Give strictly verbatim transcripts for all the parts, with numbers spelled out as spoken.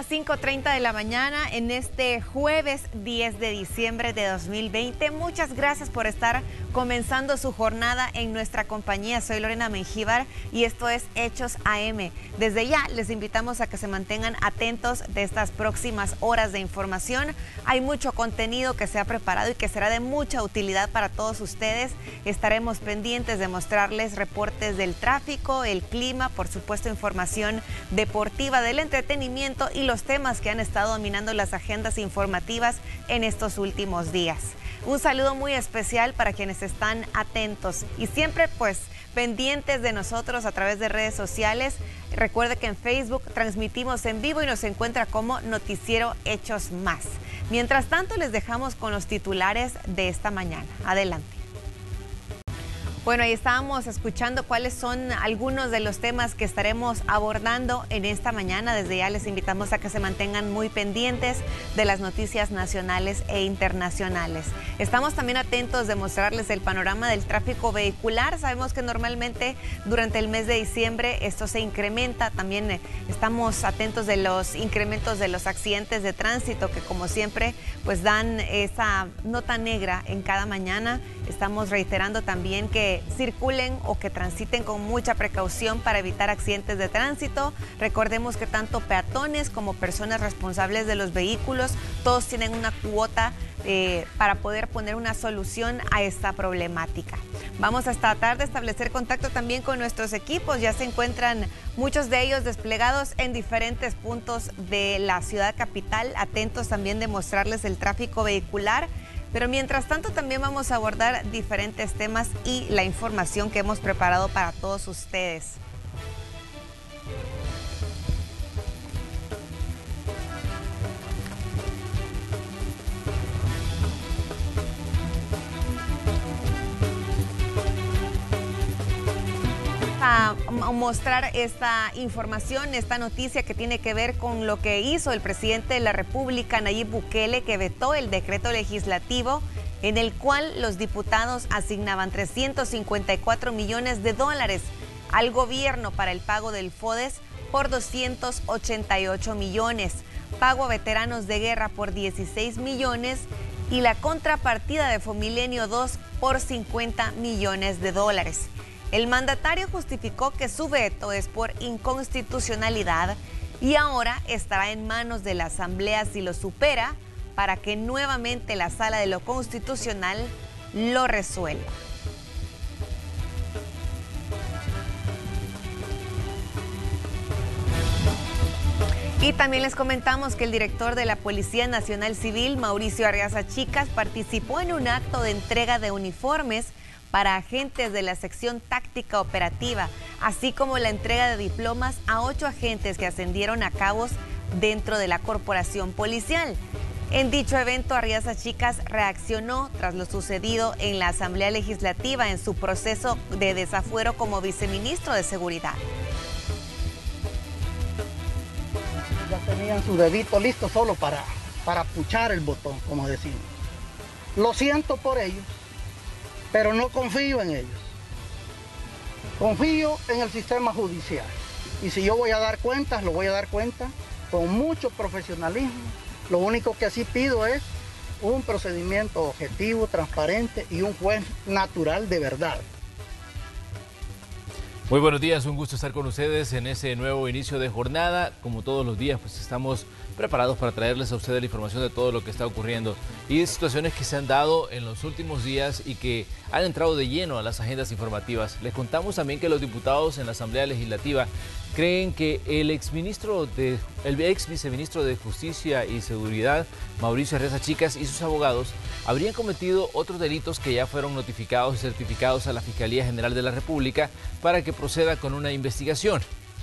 las cinco treinta de la mañana en este jueves diez de diciembre de dos mil veinte. Muchas gracias por estar comenzando su jornada en nuestra compañía. Soy Lorena Mengíbar y esto es Hechos A M. Desde ya les invitamos a que se mantengan atentos de estas próximas horas de información. Hay mucho contenido que se ha preparado y que será de mucha utilidad para todos ustedes. Estaremos pendientes de mostrarles reportes del tráfico, el clima, por supuesto información deportiva, del entretenimiento y los temas que han estado dominando las agendas informativas en estos últimos días. Un saludo muy especial para quienes están atentos y siempre pues pendientes de nosotros a través de redes sociales. Recuerde que en Facebook transmitimos en vivo y nos encuentra como Noticiero Hechos Más. Mientras tanto, les dejamos con los titulares de esta mañana. Adelante. Bueno, ahí estábamos escuchando cuáles son algunos de los temas que estaremos abordando en esta mañana. Desde ya les invitamos a que se mantengan muy pendientes de las noticias nacionales e internacionales. Estamos también atentos de mostrarles el panorama del tráfico vehicular. Sabemos que normalmente durante el mes de diciembre esto se incrementa. También estamos atentos de los incrementos de los accidentes de tránsito que, como siempre, pues dan esa nota negra en cada mañana. Estamos reiterando también que circulen o que transiten con mucha precaución para evitar accidentes de tránsito. Recordemos que tanto peatones como personas responsables de los vehículos, todos tienen una cuota eh, para poder poner una solución a esta problemática. Vamos a tratar de establecer contacto también con nuestros equipos. Ya se encuentran muchos de ellos desplegados en diferentes puntos de la ciudad capital, atentos también de mostrarles el tráfico vehicular. Pero mientras tanto también vamos a abordar diferentes temas y la información que hemos preparado para todos ustedes. A mostrar esta información, esta noticia que tiene que ver con lo que hizo el presidente de la República, Nayib Bukele, que vetó el decreto legislativo en el cual los diputados asignaban trescientos cincuenta y cuatro millones de dólares al gobierno para el pago del FODES por doscientos ochenta y ocho millones, pago a veteranos de guerra por dieciséis millones y la contrapartida de Fomilenio dos por cincuenta millones de dólares. El mandatario justificó que su veto es por inconstitucionalidad y ahora estará en manos de la Asamblea si lo supera para que nuevamente la Sala de lo Constitucional lo resuelva. Y también les comentamos que el director de la Policía Nacional Civil, Mauricio Arriaza Chicas, participó en un acto de entrega de uniformes para agentes de la sección táctica operativa, así como la entrega de diplomas a ocho agentes que ascendieron a cabos dentro de la corporación policial. En dicho evento, Arriaza Chicas reaccionó tras lo sucedido en la Asamblea Legislativa en su proceso de desafuero como viceministro de Seguridad. Ya tenían su dedito listo solo para, para puchar el botón, como decimos. Lo siento por ellos, pero no confío en ellos. Confío en el sistema judicial. Y si yo voy a dar cuentas, lo voy a dar cuenta con mucho profesionalismo. Lo único que sí pido es un procedimiento objetivo, transparente y un juez natural de verdad. Muy buenos días, un gusto estar con ustedes en ese nuevo inicio de jornada. Como todos los días, pues estamos preparados para traerles a ustedes la información de todo lo que está ocurriendo y de situaciones que se han dado en los últimos días y que han entrado de lleno a las agendas informativas. Les contamos también que los diputados en la Asamblea Legislativa creen que el exministro de, el ex viceministro de Justicia y Seguridad, Mauricio Arriaza Chicas, y sus abogados habrían cometido otros delitos que ya fueron notificados y certificados a la Fiscalía General de la República para que proceda con una investigación.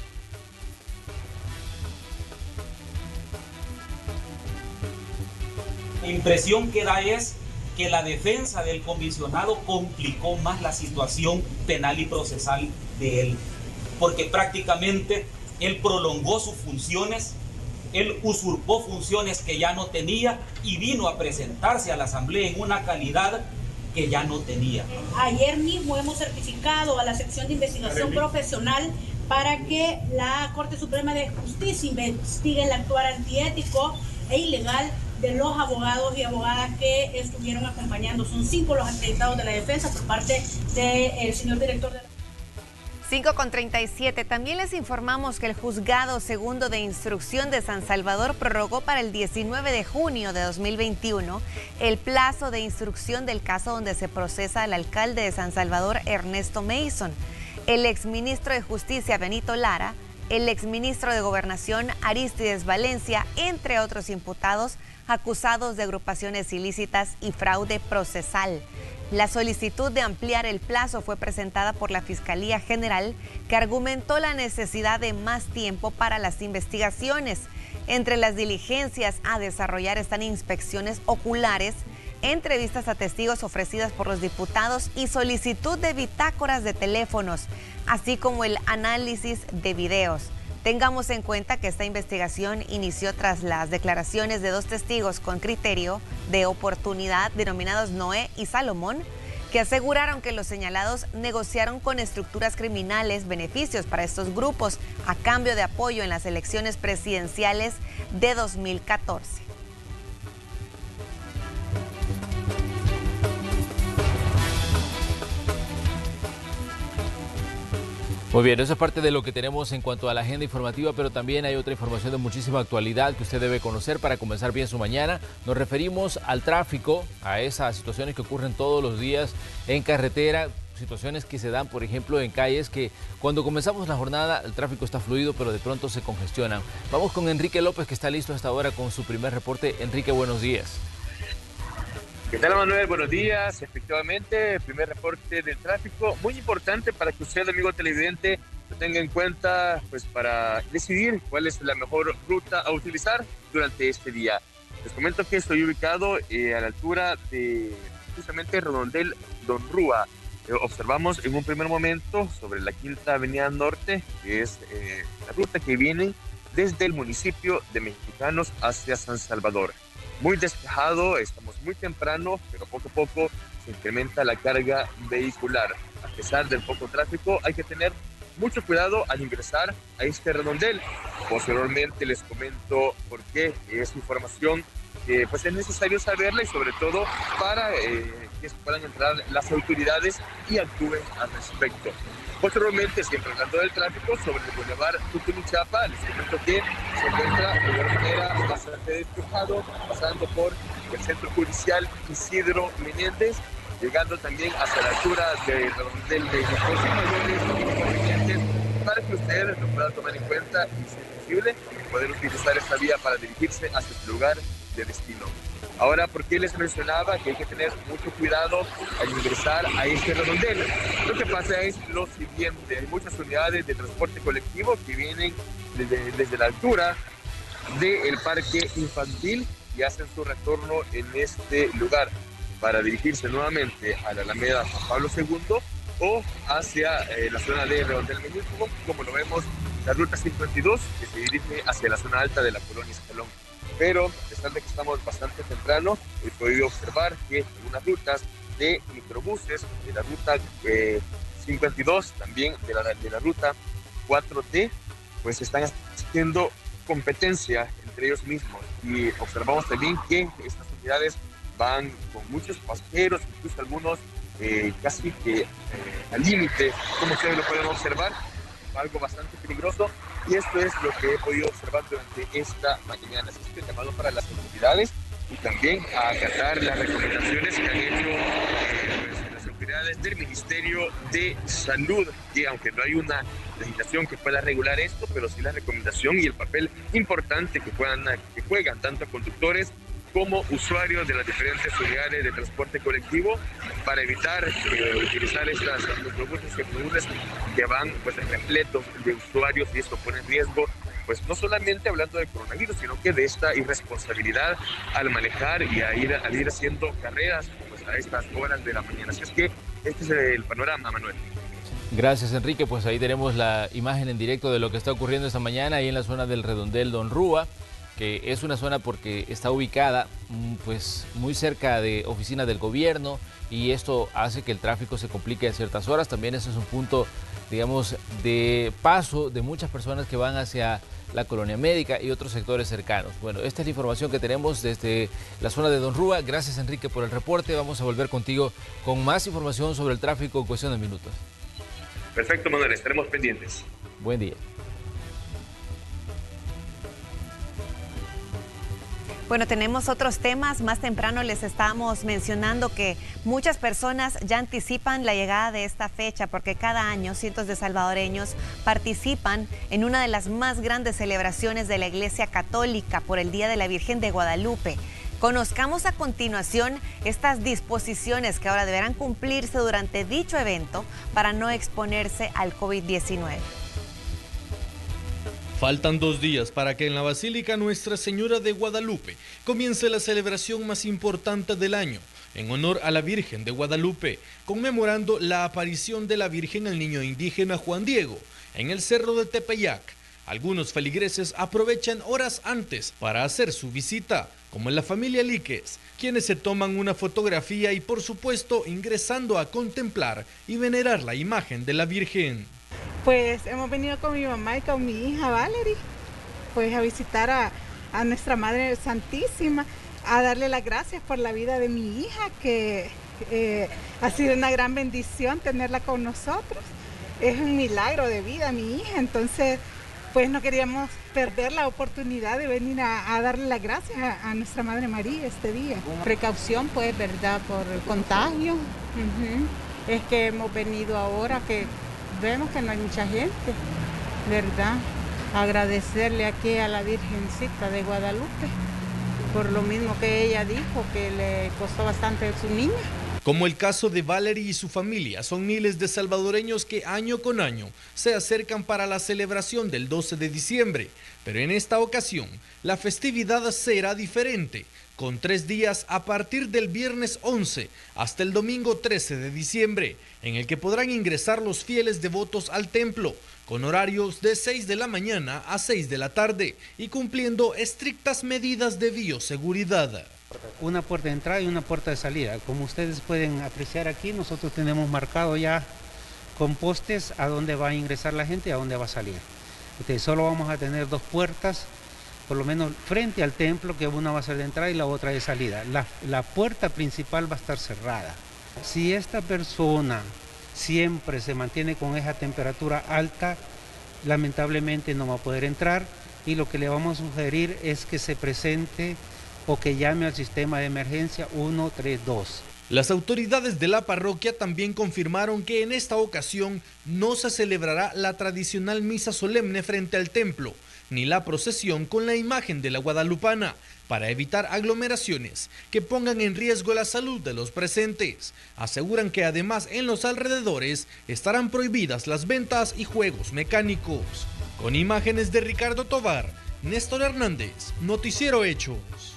La impresión que da es que la defensa del comisionado complicó más la situación penal y procesal de él, porque prácticamente él prolongó sus funciones, él usurpó funciones que ya no tenía y vino a presentarse a la Asamblea en una calidad que ya no tenía. Ayer mismo hemos certificado a la sección de investigación profesional para que la Corte Suprema de Justicia investigue el actuar antiético e ilegal de los abogados y abogadas que estuvieron acompañando. Son cinco los acreditados de la defensa por parte del señor director de la... cinco con treinta y siete. También les informamos que el Juzgado Segundo de Instrucción de San Salvador prorrogó para el diecinueve de junio de dos mil veintiuno el plazo de instrucción del caso donde se procesa al alcalde de San Salvador, Ernesto Mason, el exministro de Justicia, Benito Lara, el exministro de Gobernación, Aristides Valencia, entre otros imputados acusados de agrupaciones ilícitas y fraude procesal. La solicitud de ampliar el plazo fue presentada por la Fiscalía General, que argumentó la necesidad de más tiempo para las investigaciones. Entre las diligencias a desarrollar están inspecciones oculares, entrevistas a testigos ofrecidas por los diputados y solicitud de bitácoras de teléfonos, así como el análisis de videos. Tengamos en cuenta que esta investigación inició tras las declaraciones de dos testigos con criterio de oportunidad, denominados Noé y Salomón, que aseguraron que los señalados negociaron con estructuras criminales beneficios para estos grupos a cambio de apoyo en las elecciones presidenciales de dos mil catorce. Muy bien, eso es parte de lo que tenemos en cuanto a la agenda informativa, pero también hay otra información de muchísima actualidad que usted debe conocer para comenzar bien su mañana. Nos referimos al tráfico, a esas situaciones que ocurren todos los días en carretera, situaciones que se dan, por ejemplo, en calles que cuando comenzamos la jornada el tráfico está fluido, pero de pronto se congestionan. Vamos con Enrique López, que está listo hasta ahora con su primer reporte. Enrique, buenos días. ¿Qué tal, Manuel? Buenos días. Efectivamente, el primer reporte del tráfico, muy importante para que usted, amigo televidente, lo tenga en cuenta, pues para decidir cuál es la mejor ruta a utilizar durante este día. Les comento que estoy ubicado eh, a la altura de justamente Redondel Don Rúa. Eh, observamos en un primer momento sobre la Quinta Avenida Norte, que es eh, la ruta que viene desde el municipio de Mexicanos hacia San Salvador. Muy despejado, estamos muy temprano, pero poco a poco se incrementa la carga vehicular. A pesar del poco tráfico, hay que tener mucho cuidado al ingresar a este redondel. Posteriormente les comento por qué es información que pues es necesario saberla y sobre todo para eh, que puedan entrar las autoridades y actúen al respecto. Posteriormente, siempre hablando del tráfico, sobre el Boulevard Tucumán-Chapa, les comento que se encuentra de alguna manera bastante despejado, pasando por el Centro Judicial Isidro Menéndez, llegando también hasta la altura del redondel de Mayores, para que ustedes lo puedan tomar en cuenta y, si es posible, poder utilizar esta vía para dirigirse hacia su lugar de destino. Ahora, ¿por qué les mencionaba que hay que tener mucho cuidado al ingresar a este redondel? Lo que pasa es lo siguiente: hay muchas unidades de transporte colectivo que vienen desde, desde la altura del parque infantil y hacen su retorno en este lugar para dirigirse nuevamente a la Alameda Juan Pablo segundo o hacia eh, la zona de Redondel México, como lo vemos, la ruta cincuenta y dos, que se dirige hacia la zona alta de la colonia Escalón. Pero a pesar de que estamos bastante temprano, he podido observar que algunas rutas de microbuses, de la ruta eh, cincuenta y dos, también de la, de la ruta cuatro T, pues están haciendo competencia entre ellos mismos. Y observamos también que estas unidades van con muchos pasajeros, incluso algunos eh, casi que eh, al límite, como ustedes lo pueden observar, algo bastante peligroso, y esto es lo que he podido observar durante esta mañana. Así que llamado para las autoridades y también a acatar las recomendaciones que han hecho eh, pues, las autoridades del Ministerio de Salud, que aunque no hay una legislación que pueda regular esto, pero sí la recomendación y el papel importante que, puedan, que juegan tanto conductores como usuarios de las diferentes unidades de transporte colectivo para evitar eh, utilizar estas autobuses y autobuses que van pues repletos de usuarios, y esto pone en riesgo pues no solamente hablando de coronavirus, sino que de esta irresponsabilidad al manejar y a ir, al ir haciendo carreras pues a estas horas de la mañana. Así es que este es el panorama, Manuel. Gracias, Enrique. Pues ahí tenemos la imagen en directo de lo que está ocurriendo esta mañana ahí en la zona del redondel Don Rúa, que es una zona porque está ubicada pues muy cerca de oficinas del gobierno y esto hace que el tráfico se complique a ciertas horas. También ese es un punto, digamos, de paso de muchas personas que van hacia la Colonia Médica y otros sectores cercanos. Bueno, esta es la información que tenemos desde la zona de Don Rúa. Gracias, Enrique, por el reporte. Vamos a volver contigo con más información sobre el tráfico en cuestión de minutos. Perfecto, Manuel, estaremos pendientes. Buen día. Bueno, tenemos otros temas. Más temprano les estábamos mencionando que muchas personas ya anticipan la llegada de esta fecha porque cada año cientos de salvadoreños participan en una de las más grandes celebraciones de la Iglesia Católica por el Día de la Virgen de Guadalupe. Conozcamos a continuación estas disposiciones que ahora deberán cumplirse durante dicho evento para no exponerse al COVID diecinueve. Faltan dos días para que en la Basílica Nuestra Señora de Guadalupe comience la celebración más importante del año, en honor a la Virgen de Guadalupe, conmemorando la aparición de la Virgen al niño indígena Juan Diego, en el Cerro de Tepeyac. Algunos feligreses aprovechan horas antes para hacer su visita, como en la familia Líquez, quienes se toman una fotografía y por supuesto ingresando a contemplar y venerar la imagen de la Virgen. Pues hemos venido con mi mamá y con mi hija Valerie, pues a visitar a, a nuestra Madre Santísima, a darle las gracias por la vida de mi hija, que eh, ha sido una gran bendición tenerla con nosotros. Es un milagro de vida mi hija, entonces pues no queríamos perder la oportunidad de venir a, a darle las gracias a, a nuestra Madre María este día. Precaución pues, ¿verdad? Por el contagio. Uh-huh. Es que hemos venido ahora que vemos que no hay mucha gente, ¿verdad? Agradecerle aquí a la Virgencita de Guadalupe por lo mismo que ella dijo, que le costó bastante a su niña. Como el caso de Valerie y su familia, son miles de salvadoreños que año con año se acercan para la celebración del doce de diciembre, pero en esta ocasión la festividad será diferente, con tres días a partir del viernes once hasta el domingo trece de diciembre, en el que podrán ingresar los fieles devotos al templo, con horarios de seis de la mañana a seis de la tarde y cumpliendo estrictas medidas de bioseguridad. Una puerta de entrada y una puerta de salida. Como ustedes pueden apreciar aquí, nosotros tenemos marcado ya con postes a dónde va a ingresar la gente y a dónde va a salir. Entonces, solo vamos a tener dos puertas, por lo menos frente al templo, que una va a ser de entrada y la otra de salida. La, la puerta principal va a estar cerrada. Si esta persona siempre se mantiene con esa temperatura alta, lamentablemente no va a poder entrar y lo que le vamos a sugerir es que se presente o que llame al sistema de emergencia uno tres dos. Las autoridades de la parroquia también confirmaron que en esta ocasión no se celebrará la tradicional misa solemne frente al templo, ni la procesión con la imagen de la guadalupana, para evitar aglomeraciones que pongan en riesgo la salud de los presentes. Aseguran que además en los alrededores estarán prohibidas las ventas y juegos mecánicos. Con imágenes de Ricardo Tovar, Néstor Hernández, Noticiero Hechos.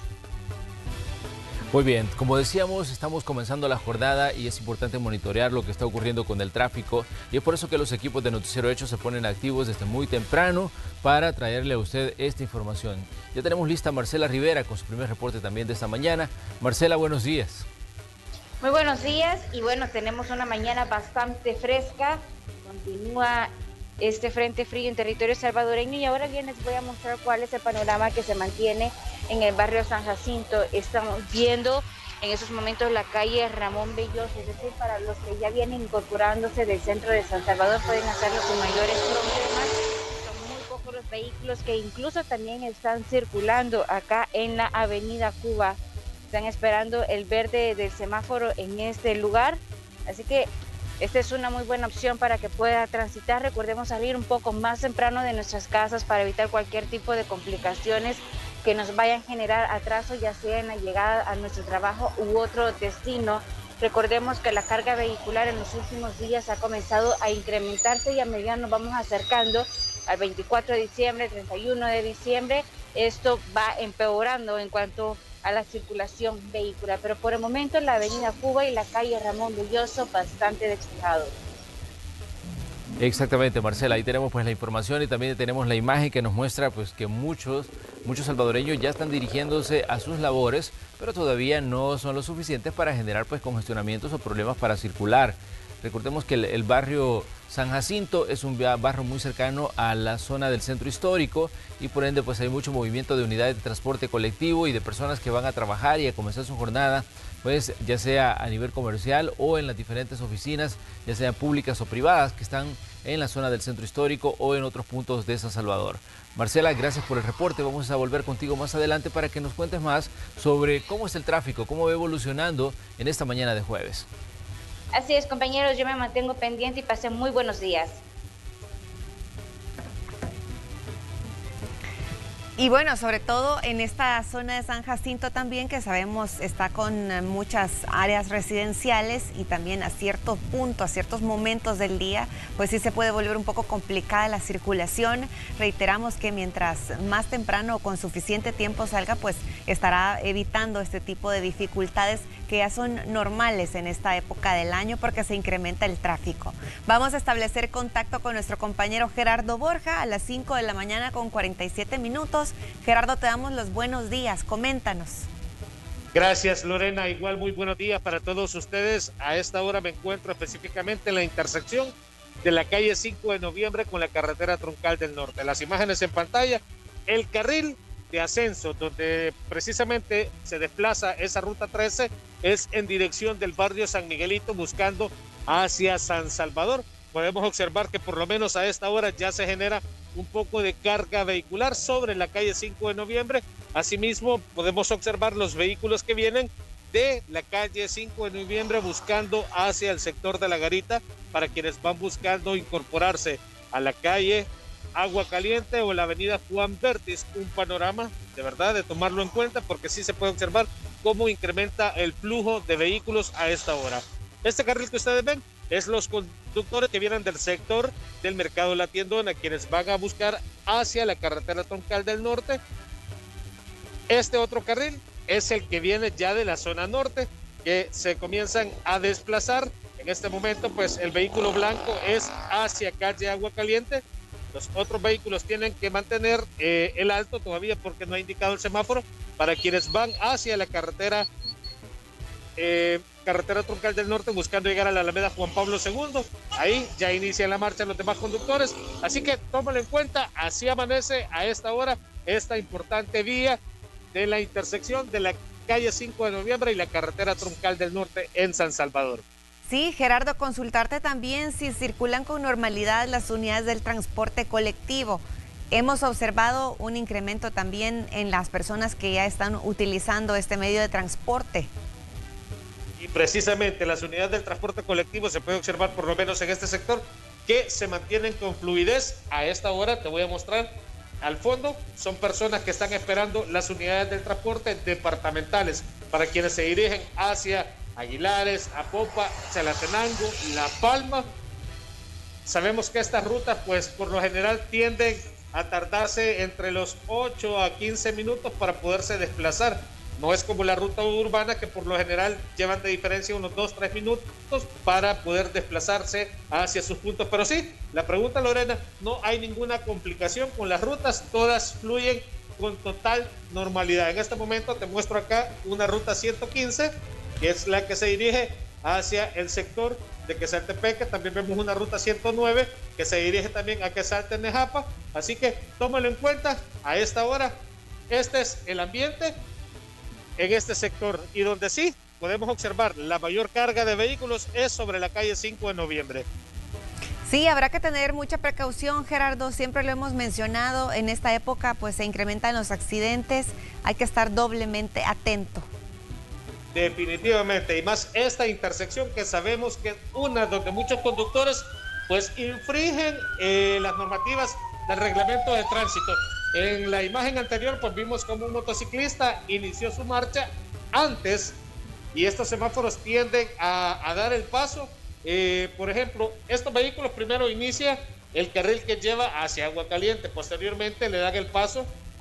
Muy bien, como decíamos, estamos comenzando la jornada y es importante monitorear lo que está ocurriendo con el tráfico y es por eso que los equipos de Noticiero Hechos se ponen activos desde muy temprano para traerle a usted esta información. Ya tenemos lista a Marcela Rivera con su primer reporte también de esta mañana. Marcela, buenos días. Muy buenos días y bueno, tenemos una mañana bastante fresca, continúa este frente frío en territorio salvadoreño y ahora bien les voy a mostrar cuál es el panorama que se mantiene en el barrio San Jacinto. Estamos viendo en esos momentos la calle Ramón Belloso, es decir, para los que ya vienen incorporándose del centro de San Salvador pueden hacerlo sin mayores problemas. Son muy pocos los vehículos que incluso también están circulando acá en la avenida Cuba. Están esperando el verde del semáforo en este lugar, así que esta es una muy buena opción para que pueda transitar. Recordemos salir un poco más temprano de nuestras casas para evitar cualquier tipo de complicaciones que nos vayan a generar atraso, ya sea en la llegada a nuestro trabajo u otro destino. Recordemos que la carga vehicular en los últimos días ha comenzado a incrementarse y a medida nos vamos acercando al veinticuatro de diciembre, treinta y uno de diciembre, esto va empeorando en cuanto a la circulación vehicular, pero por el momento la avenida Cuba y la calle Ramón Belloso bastante despejado. Exactamente, Marcela, ahí tenemos pues la información y también tenemos la imagen que nos muestra pues que muchos, muchos salvadoreños ya están dirigiéndose a sus labores, pero todavía no son lo suficientes para generar pues congestionamientos o problemas para circular. Recordemos que el, el barrio San Jacinto es un barrio muy cercano a la zona del centro histórico y por ende pues hay mucho movimiento de unidades de transporte colectivo y de personas que van a trabajar y a comenzar su jornada, pues ya sea a nivel comercial o en las diferentes oficinas, ya sean públicas o privadas, que están en la zona del centro histórico o en otros puntos de San Salvador. Marcela, gracias por el reporte. Vamos a volver contigo más adelante para que nos cuentes más sobre cómo es el tráfico, cómo va evolucionando en esta mañana de jueves. Así es, compañeros, yo me mantengo pendiente y pasen muy buenos días. Y bueno, sobre todo en esta zona de San Jacinto también, que sabemos está con muchas áreas residenciales y también a ciertos puntos, a ciertos momentos del día, pues sí se puede volver un poco complicada la circulación. Reiteramos que mientras más temprano o con suficiente tiempo salga, pues estará evitando este tipo de dificultades que ya son normales en esta época del año porque se incrementa el tráfico. Vamos a establecer contacto con nuestro compañero Gerardo Borja a las cinco de la mañana con cuarenta y siete minutos. Gerardo, te damos los buenos días, coméntanos. Gracias, Lorena, igual muy buenos días para todos ustedes. A esta hora me encuentro específicamente en la intersección de la calle cinco de noviembre con la carretera Troncal del Norte. Las imágenes en pantalla, el carril de ascenso donde precisamente se desplaza esa ruta trece es en dirección del barrio San Miguelito buscando hacia San Salvador. Podemos observar que por lo menos a esta hora ya se genera un poco de carga vehicular sobre la calle cinco de noviembre. Asimismo, podemos observar los vehículos que vienen de la calle cinco de noviembre buscando hacia el sector de La Garita para quienes van buscando incorporarse a la calle Agua Caliente o la avenida Juan Bertis. Un panorama de verdad de tomarlo en cuenta porque sí se puede observar cómo incrementa el flujo de vehículos a esta hora. Este carril que ustedes ven es los conductores que vienen del sector del Mercado La Tiendona, quienes van a buscar hacia la carretera Troncal del Norte. Este otro carril es el que viene ya de la zona norte, que se comienzan a desplazar. En este momento, pues el vehículo blanco es hacia calle Agua Caliente. Los otros vehículos tienen que mantener eh, el alto todavía porque no ha indicado el semáforo para quienes van hacia la carretera eh, carretera Troncal del Norte buscando llegar a la Alameda Juan Pablo segundo. Ahí ya inician la marcha los demás conductores, así que tómalo en cuenta. Así amanece a esta hora esta importante vía de la intersección de la calle cinco de noviembre y la carretera Troncal del Norte en San Salvador. Sí, Gerardo, consultarte también si circulan con normalidad las unidades del transporte colectivo. Hemos observado un incremento también en las personas que ya están utilizando este medio de transporte. Y precisamente las unidades del transporte colectivo se puede observar por lo menos en este sector que se mantienen con fluidez. A esta hora te voy a mostrar al fondo, son personas que están esperando las unidades del transporte departamentales para quienes se dirigen hacia Aguilares, Apopa, Chalatenango, La Palma. Sabemos que estas rutas pues por lo general tienden a tardarse entre los ocho a quince minutos para poderse desplazar. No es como la ruta urbana que por lo general llevan de diferencia unos dos a tres minutos para poder desplazarse hacia sus puntos. Pero sí, la pregunta, Lorena, no hay ninguna complicación con las rutas, todas fluyen con total normalidad. En este momento te muestro acá una ruta ciento quince, que es la que se dirige hacia el sector de Quesaltepeque. También vemos una ruta ciento nueve que se dirige también a Quesaltenejapa. Así que tómalo en cuenta a esta hora. Este es el ambiente en este sector y donde sí podemos observar la mayor carga de vehículos es sobre la calle cinco de noviembre. Sí, habrá que tener mucha precaución, Gerardo, siempre lo hemos mencionado, en esta época pues se incrementan los accidentes, hay que estar doblemente atento. Definitivamente, y más esta intersección que sabemos que es una donde muchos conductores pues infringen eh, las normativas del reglamento de tránsito. En la imagen anterior pues vimos como un motociclista inició su marcha antes y estos semáforos tienden a, a dar el paso. Eh, por ejemplo, estos vehículos primero inicia el carril que lleva hacia Agua Caliente, posteriormente le dan el paso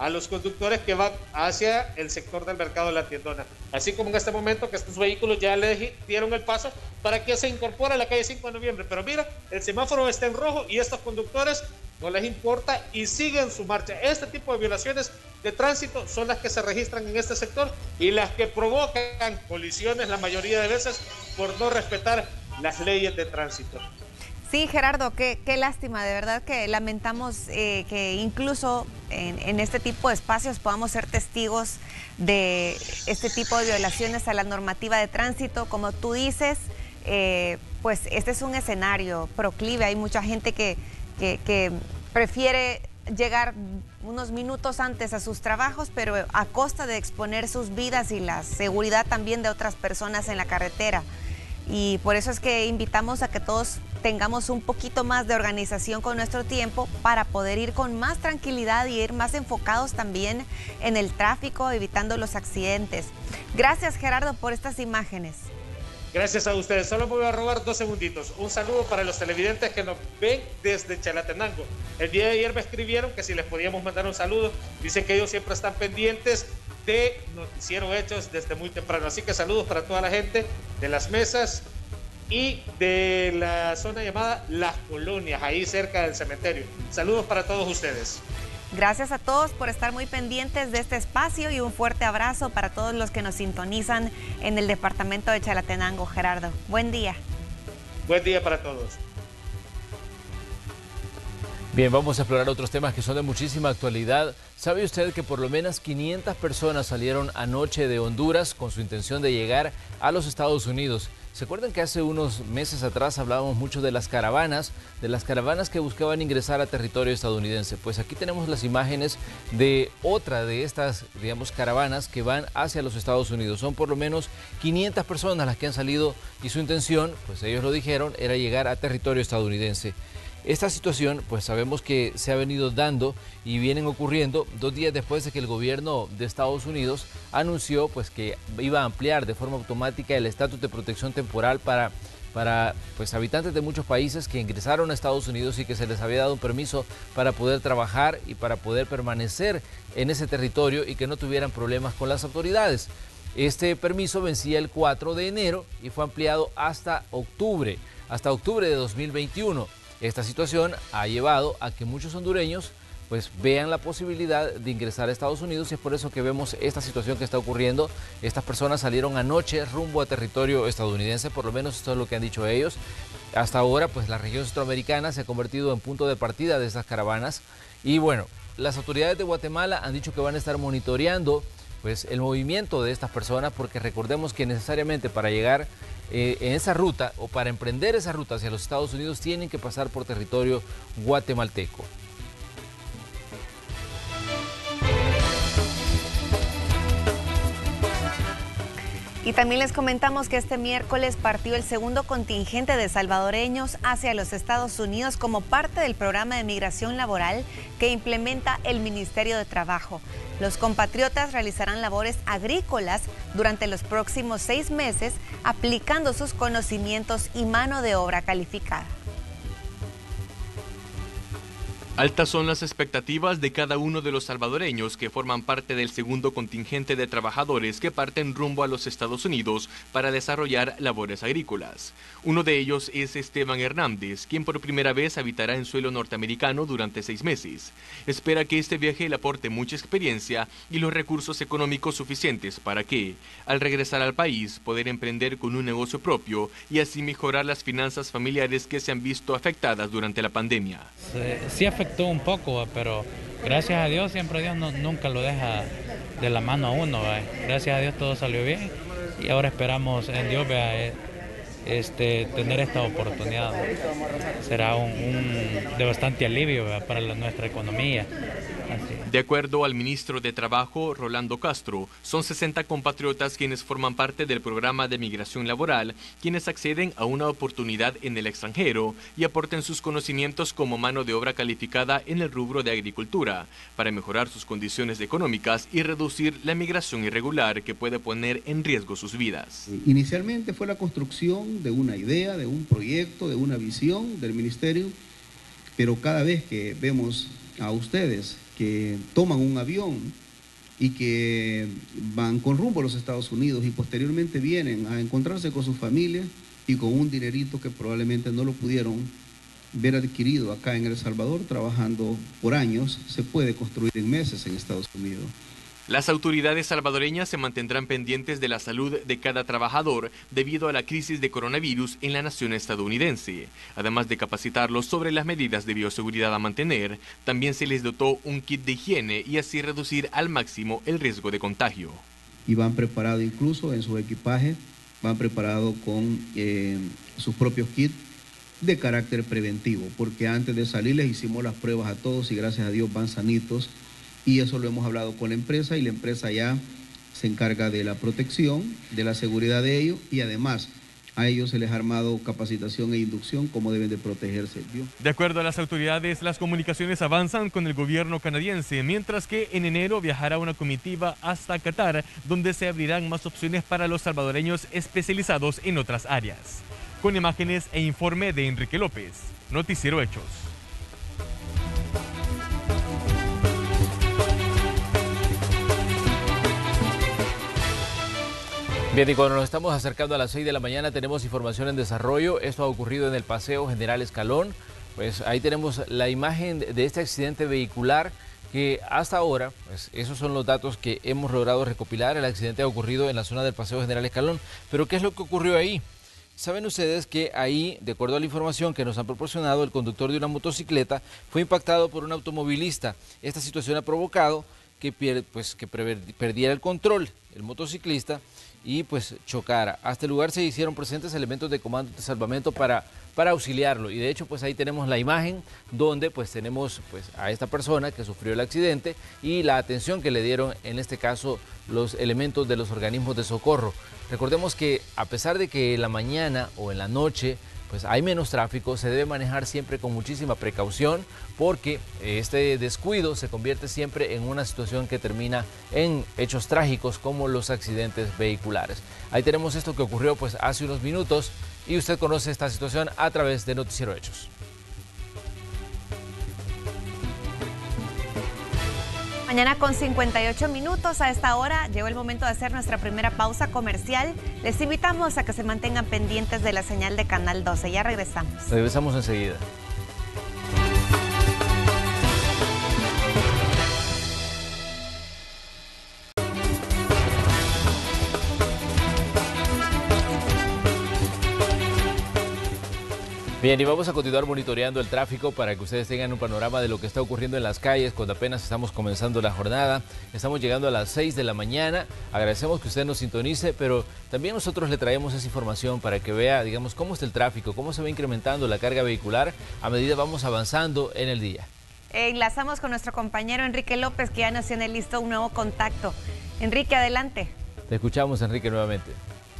a los conductores que van hacia el sector del mercado de la Tiendona. Así como en este momento que estos vehículos ya le dieron el paso para que se incorpore a la calle cinco de noviembre. Pero mira, el semáforo está en rojo y estos conductores no les importa y siguen su marcha. Este tipo de violaciones de tránsito son las que se registran en este sector y las que provocan colisiones la mayoría de veces por no respetar las leyes de tránsito. Sí, Gerardo, qué, qué lástima, de verdad que lamentamos eh, que incluso en, en este tipo de espacios podamos ser testigos de este tipo de violaciones a la normativa de tránsito. Como tú dices, eh, pues este es un escenario proclive, hay mucha gente que, que, que prefiere llegar unos minutos antes a sus trabajos, pero a costa de exponer sus vidas y la seguridad también de otras personas en la carretera. Y por eso es que invitamos a que todos tengamos un poquito más de organización con nuestro tiempo para poder ir con más tranquilidad y ir más enfocados también en el tráfico, evitando los accidentes. Gracias, Gerardo, por estas imágenes. Gracias a ustedes. Solo me voy a robar dos segunditos. Un saludo para los televidentes que nos ven desde Chalatenango. El día de ayer me escribieron que si les podíamos mandar un saludo. Dicen que ellos siempre están pendientes de Noticiero Hechos desde muy temprano. Así que saludos para toda la gente de las mesas y de la zona llamada Las Colonias, ahí cerca del cementerio. Saludos para todos ustedes. Gracias a todos por estar muy pendientes de este espacio y un fuerte abrazo para todos los que nos sintonizan en el departamento de Chalatenango. Gerardo, buen día. Buen día para todos. Bien, vamos a explorar otros temas que son de muchísima actualidad. ¿Sabe usted que por lo menos quinientas personas salieron anoche de Honduras con su intención de llegar a los Estados Unidos? ¿Se acuerdan que hace unos meses atrás hablábamos mucho de las caravanas, de las caravanas que buscaban ingresar a territorio estadounidense? Pues aquí tenemos las imágenes de otra de estas, digamos, caravanas que van hacia los Estados Unidos. Son por lo menos quinientas personas las que han salido y su intención, pues ellos lo dijeron, era llegar a territorio estadounidense. Esta situación, pues sabemos que se ha venido dando y vienen ocurriendo dos días después de que el gobierno de Estados Unidos anunció pues que iba a ampliar de forma automática el estatus de protección temporal para, para pues, habitantes de muchos países que ingresaron a Estados Unidos y que se les había dado un permiso para poder trabajar y para poder permanecer en ese territorio y que no tuvieran problemas con las autoridades. Este permiso vencía el cuatro de enero y fue ampliado hasta octubre, hasta octubre de dos mil veintiuno. Esta situación ha llevado a que muchos hondureños pues vean la posibilidad de ingresar a Estados Unidos y es por eso que vemos esta situación que está ocurriendo. Estas personas salieron anoche rumbo a territorio estadounidense, por lo menos esto es lo que han dicho ellos. Hasta ahora pues la región centroamericana se ha convertido en punto de partida de estas caravanas y bueno, las autoridades de Guatemala han dicho que van a estar monitoreando pues el movimiento de estas personas porque recordemos que necesariamente para llegar Eh, en esa ruta o para emprender esa ruta hacia los Estados Unidos tienen que pasar por territorio guatemalteco. Y también les comentamos que este miércoles partió el segundo contingente de salvadoreños hacia los Estados Unidos como parte del programa de migración laboral que implementa el Ministerio de Trabajo. Los compatriotas realizarán labores agrícolas durante los próximos seis meses, aplicando sus conocimientos y mano de obra calificada. Altas son las expectativas de cada uno de los salvadoreños que forman parte del segundo contingente de trabajadores que parten rumbo a los Estados Unidos para desarrollar labores agrícolas. Uno de ellos es Esteban Hernández, quien por primera vez habitará en suelo norteamericano durante seis meses. Espera que este viaje le aporte mucha experiencia y los recursos económicos suficientes para que, al regresar al país, poder emprender con un negocio propio y así mejorar las finanzas familiares que se han visto afectadas durante la pandemia. Sí, sí afectó un poco, pero gracias a Dios, siempre Dios no, nunca lo deja de la mano a uno. ¿va? Gracias a Dios todo salió bien y ahora esperamos en Dios vea, este, tener esta oportunidad. Será un, un de bastante alivio ¿va? para la, nuestra economía. Así. De acuerdo al ministro de Trabajo, Rolando Castro, son sesenta compatriotas quienes forman parte del programa de migración laboral, quienes acceden a una oportunidad en el extranjero y aporten sus conocimientos como mano de obra calificada en el rubro de agricultura, para mejorar sus condiciones económicas y reducir la migración irregular que puede poner en riesgo sus vidas. Inicialmente fue la construcción de una idea, de un proyecto, de una visión del ministerio, pero cada vez que vemos a ustedes que toman un avión y que van con rumbo a los Estados Unidos y posteriormente vienen a encontrarse con sus familias y con un dinerito que probablemente no lo pudieron ver adquirido acá en El Salvador, trabajando por años, se puede construir en meses en Estados Unidos. Las autoridades salvadoreñas se mantendrán pendientes de la salud de cada trabajador debido a la crisis de coronavirus en la nación estadounidense. Además de capacitarlos sobre las medidas de bioseguridad a mantener, también se les dotó un kit de higiene y así reducir al máximo el riesgo de contagio. Y van preparados incluso en su equipaje, van preparados con eh, sus propios kits de carácter preventivo, porque antes de salir les hicimos las pruebas a todos y gracias a Dios van sanitos. Y eso lo hemos hablado con la empresa y la empresa ya se encarga de la protección, de la seguridad de ellos y además a ellos se les ha armado capacitación e inducción cómo deben de protegerse. ¿Vio? De acuerdo a las autoridades, las comunicaciones avanzan con el gobierno canadiense, mientras que en enero viajará una comitiva hasta Qatar, donde se abrirán más opciones para los salvadoreños especializados en otras áreas. Con imágenes e informe de Enrique López, Noticiero Hechos. Bien, y cuando nos estamos acercando a las seis de la mañana tenemos información en desarrollo. Esto ha ocurrido en el Paseo General Escalón. Pues ahí tenemos la imagen de este accidente vehicular que hasta ahora, pues esos son los datos que hemos logrado recopilar. El accidente ha ocurrido en la zona del Paseo General Escalón. Pero ¿qué es lo que ocurrió ahí? Saben ustedes que ahí, de acuerdo a la información que nos han proporcionado, el conductor de una motocicleta fue impactado por un automovilista. Esta situación ha provocado que, pier pues, que perdiera el control el motociclista y pues chocara. Hasta el lugar se hicieron presentes elementos de comando de salvamento para, para auxiliarlo y de hecho pues ahí tenemos la imagen donde pues tenemos pues a esta persona que sufrió el accidente y la atención que le dieron en este caso los elementos de los organismos de socorro. Recordemos que a pesar de que en la mañana o en la noche pues hay menos tráfico, se debe manejar siempre con muchísima precaución porque este descuido se convierte siempre en una situación que termina en hechos trágicos como los accidentes vehiculares. Ahí tenemos esto que ocurrió pues hace unos minutos y usted conoce esta situación a través de Noticiero Hechos. Mañana con cincuenta y ocho minutos, a esta hora llegó el momento de hacer nuestra primera pausa comercial. Les invitamos a que se mantengan pendientes de la señal de Canal doce. Ya regresamos. Regresamos enseguida. Bien, y vamos a continuar monitoreando el tráfico para que ustedes tengan un panorama de lo que está ocurriendo en las calles cuando apenas estamos comenzando la jornada. Estamos llegando a las seis de la mañana. Agradecemos que usted nos sintonice, pero también nosotros le traemos esa información para que vea, digamos, cómo está el tráfico, cómo se va incrementando la carga vehicular a medida vamos avanzando en el día. Enlazamos con nuestro compañero Enrique López, que ya nos tiene listo un nuevo contacto. Enrique, adelante. Te escuchamos, Enrique, nuevamente.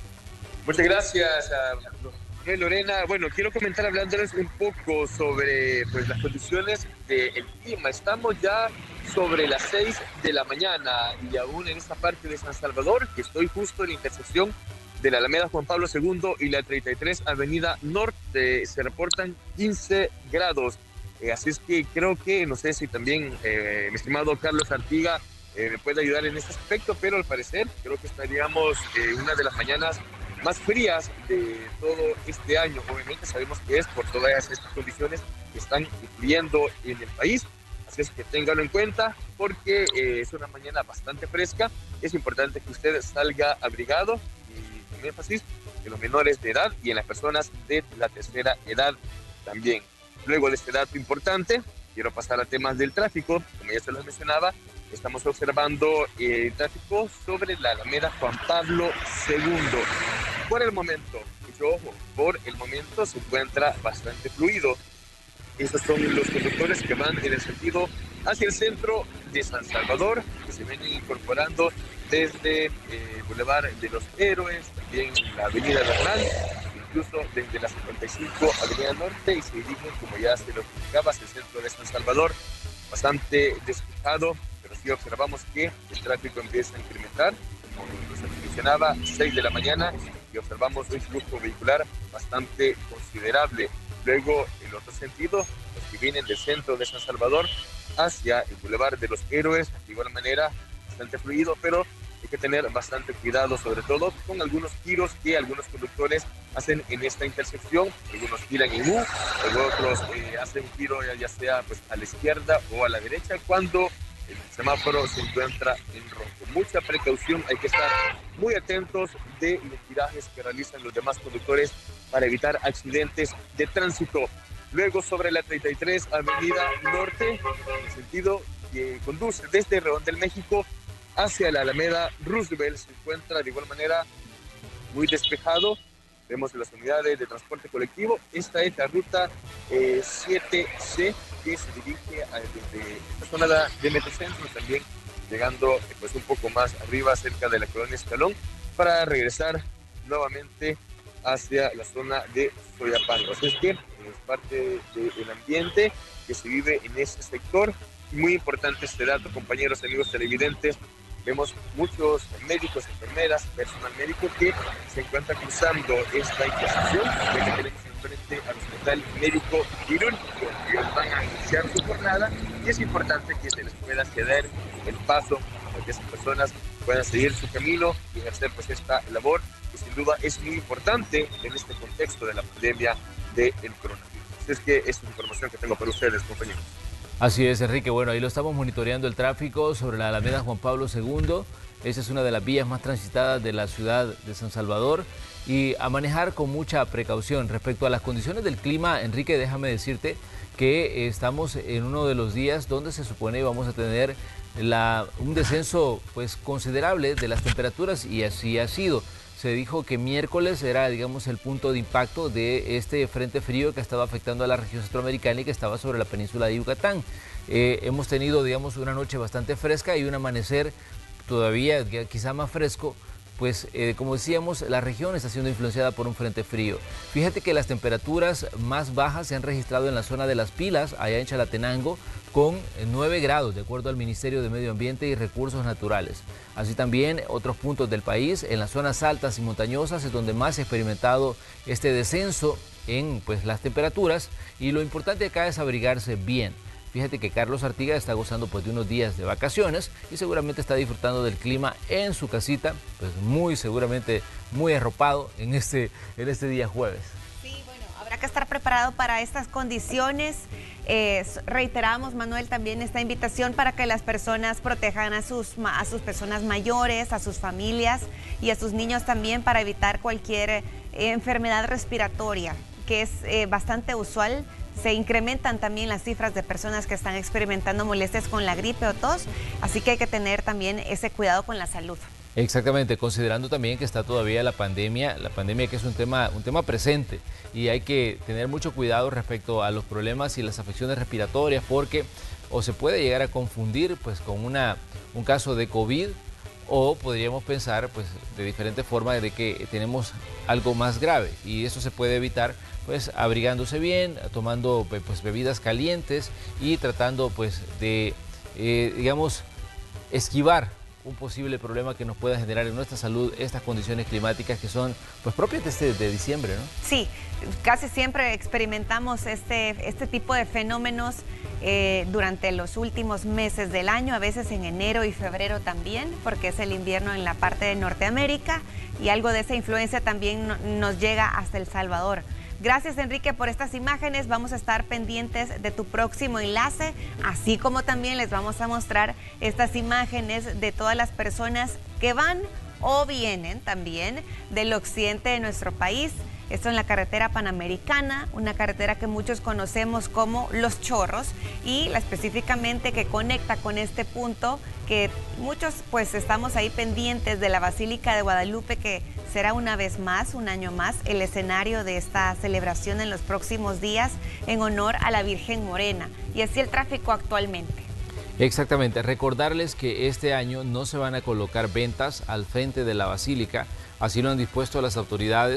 Muchas gracias a Lorena. Bueno, quiero comentar hablándoles un poco sobre pues, las condiciones del clima. Estamos ya sobre las seis de la mañana y aún en esta parte de San Salvador, que estoy justo en la intersección de la Alameda Juan Pablo segundo y la treinta y tres Avenida Norte, se reportan quince grados. Eh, así es que creo que, no sé si también eh, mi estimado Carlos Artiga eh, me puede ayudar en este aspecto, pero al parecer creo que estaríamos eh, una de las mañanas más frías de todo este año. Obviamente sabemos que es por todas estas condiciones que están influyendo en el país, así es que ténganlo en cuenta porque eh, es una mañana bastante fresca. Es importante que usted salga abrigado y con énfasis en los menores de edad y en las personas de la tercera edad también. Luego de este dato importante, quiero pasar a temas del tráfico. Como ya se los mencionaba, estamos observando el eh, tráfico sobre la Alameda Juan Pablo segundo. Por el momento, mucho ojo, por el momento se encuentra bastante fluido. Estos son los conductores que van en el sentido hacia el centro de San Salvador, que se vienen incorporando desde el eh, Boulevard de los Héroes, también la Avenida Nacional, incluso desde la cincuenta y cinco Avenida Norte, y se dirigen, como ya se lo explicaba, hacia el centro de San Salvador, bastante despejado, pero sí observamos que el tráfico empieza a incrementar, como se mencionaba, seis de la mañana, y observamos un flujo vehicular bastante considerable. Luego, el otro sentido, los que vienen del centro de San Salvador, hacia el Boulevard de los Héroes, de igual manera bastante fluido, pero hay que tener bastante cuidado, sobre todo con algunos giros que algunos conductores hacen en esta intersección. Algunos giran en U, otros eh, hacen un giro ya, ya sea pues, a la izquierda o a la derecha cuando el semáforo se encuentra en rojo. Mucha precaución, hay que estar muy atentos de los virajes que realizan los demás conductores para evitar accidentes de tránsito. Luego sobre la treinta y tres Avenida Norte, en el sentido que conduce desde Reón del México hacia la Alameda Roosevelt, se encuentra de igual manera muy despejado. Vemos las unidades de transporte colectivo. Esta es la ruta eh, siete C que se dirige a, desde esta zona de Metrocentro, también llegando pues, un poco más arriba cerca de la colonia Escalón para regresar nuevamente hacia la zona de Soyapango. Así es que es parte del ambiente que se vive en ese sector. Muy importante este dato, compañeros, amigos televidentes. Vemos muchos médicos, enfermeras, personal médico que se encuentran cruzando esta intersección, ya que tenemos enfrente al Hospital Médico Quirúrgico, que van a iniciar su jornada, y es importante que se les pueda ceder el paso para que esas personas puedan seguir su camino y ejercer pues esta labor, que sin duda es muy importante en este contexto de la pandemia del coronavirus. Así es que esta es la información que tengo para ustedes, compañeros. Así es, Enrique. Bueno, ahí lo estamos monitoreando el tráfico sobre la Alameda Juan Pablo segundo. Esa es una de las vías más transitadas de la ciudad de San Salvador. Y a manejar con mucha precaución. Respecto a las condiciones del clima, Enrique, déjame decirte que estamos en uno de los días donde se supone vamos a tener la, un descenso pues considerable de las temperaturas, y así ha sido. Se dijo que miércoles era, digamos, el punto de impacto de este frente frío que estaba afectando a la región centroamericana y que estaba sobre la península de Yucatán. Eh, hemos tenido, digamos, una noche bastante fresca y un amanecer todavía quizá más fresco. Pues eh, como decíamos, la región está siendo influenciada por un frente frío. Fíjate que las temperaturas más bajas se han registrado en la zona de Las Pilas, allá en Chalatenango, con nueve grados, de acuerdo al Ministerio de Medio Ambiente y Recursos Naturales. Así también otros puntos del país, en las zonas altas y montañosas, es donde más se ha experimentado este descenso en pues, las temperaturas, y lo importante acá es abrigarse bien. Fíjate que Carlos Artigas está gozando pues, de unos días de vacaciones y seguramente está disfrutando del clima en su casita, pues muy seguramente muy arropado en este, en este día jueves. Sí, bueno, habrá que estar preparado para estas condiciones. Eh, reiteramos, Manuel, también esta invitación para que las personas protejan a sus, a sus personas mayores, a sus familias y a sus niños también, para evitar cualquier eh, enfermedad respiratoria, que es eh, bastante usual. Se incrementan también las cifras de personas que están experimentando molestias con la gripe o tos, así que hay que tener también ese cuidado con la salud. Exactamente, considerando también que está todavía la pandemia, la pandemia que es un tema, un tema presente, y hay que tener mucho cuidado respecto a los problemas y las afecciones respiratorias, porque o se puede llegar a confundir pues con una, un caso de COVID, o podríamos pensar pues de diferentes formas de que tenemos algo más grave, y eso se puede evitar pues abrigándose bien, tomando pues bebidas calientes y tratando pues de eh, digamos esquivar un posible problema que nos pueda generar en nuestra salud estas condiciones climáticas que son pues propias de, este, de diciembre, ¿no? Sí, casi siempre experimentamos este, este tipo de fenómenos eh, durante los últimos meses del año, a veces en enero y febrero también, porque es el invierno en la parte de Norteamérica, y algo de esa influencia también no, nos llega hasta El Salvador. Gracias, Enrique, por estas imágenes. Vamos a estar pendientes de tu próximo enlace, así como también les vamos a mostrar estas imágenes de todas las personas que van o vienen también del occidente de nuestro país. Esto en la carretera Panamericana, una carretera que muchos conocemos como Los Chorros, y la específicamente que conecta con este punto que muchos pues estamos ahí pendientes de la Basílica de Guadalupe, que será una vez más, un año más, el escenario de esta celebración en los próximos días en honor a la Virgen Morena, y así el tráfico actualmente. Exactamente, recordarles que este año no se van a colocar ventas al frente de la Basílica, así lo han dispuesto las autoridades,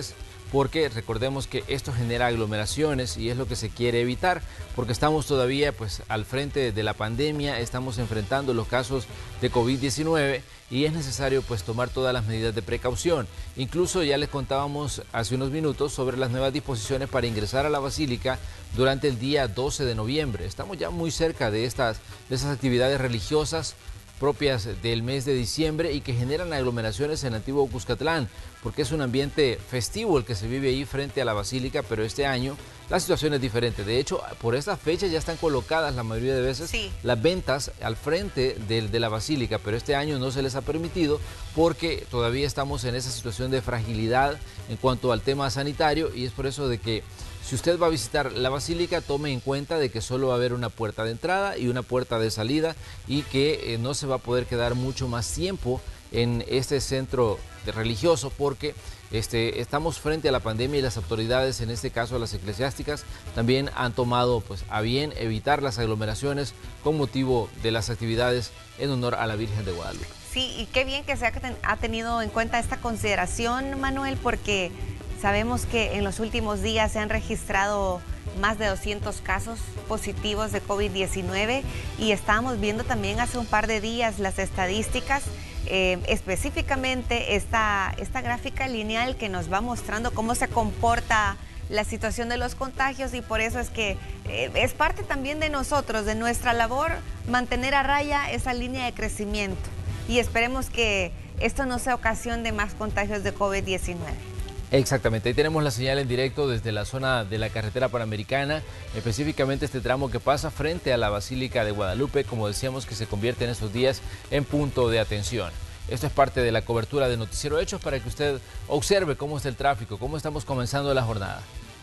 porque recordemos que esto genera aglomeraciones y es lo que se quiere evitar, porque estamos todavía pues al frente de la pandemia, estamos enfrentando los casos de COVID diecinueve y es necesario pues tomar todas las medidas de precaución. Incluso ya les contábamos hace unos minutos sobre las nuevas disposiciones para ingresar a la Basílica durante el día doce de noviembre. Estamos ya muy cerca de estas de esas actividades religiosas propias del mes de diciembre y que generan aglomeraciones en Antiguo Cuscatlán, porque es un ambiente festivo el que se vive ahí frente a la Basílica, pero este año la situación es diferente. De hecho, por esta fecha ya están colocadas la mayoría de veces sí. las ventas al frente de, de la Basílica, pero este año no se les ha permitido porque todavía estamos en esa situación de fragilidad en cuanto al tema sanitario, y es por eso de que si usted va a visitar la Basílica, tome en cuenta de que solo va a haber una puerta de entrada y una puerta de salida y que eh, no se va a poder quedar mucho más tiempo en este centro religioso porque este, estamos frente a la pandemia y las autoridades, en este caso las eclesiásticas, también han tomado pues, a bien evitar las aglomeraciones con motivo de las actividades en honor a la Virgen de Guadalupe. Sí, y qué bien que se ha tenido en cuenta esta consideración, Manuel, porque sabemos que en los últimos días se han registrado más de doscientos casos positivos de COVID diecinueve y estábamos viendo también hace un par de días las estadísticas, eh, específicamente esta, esta gráfica lineal que nos va mostrando cómo se comporta la situación de los contagios, y por eso es que eh, es parte también de nosotros, de nuestra labor, mantener a raya esa línea de crecimiento, y esperemos que esto no sea ocasión de más contagios de COVID diecinueve. Exactamente, ahí tenemos la señal en directo desde la zona de la carretera panamericana, específicamente este tramo que pasa frente a la Basílica de Guadalupe, como decíamos, que se convierte en estos días en punto de atención. Esto es parte de la cobertura de Noticiero Hechos para que usted observe cómo está el tráfico, cómo estamos comenzando la jornada.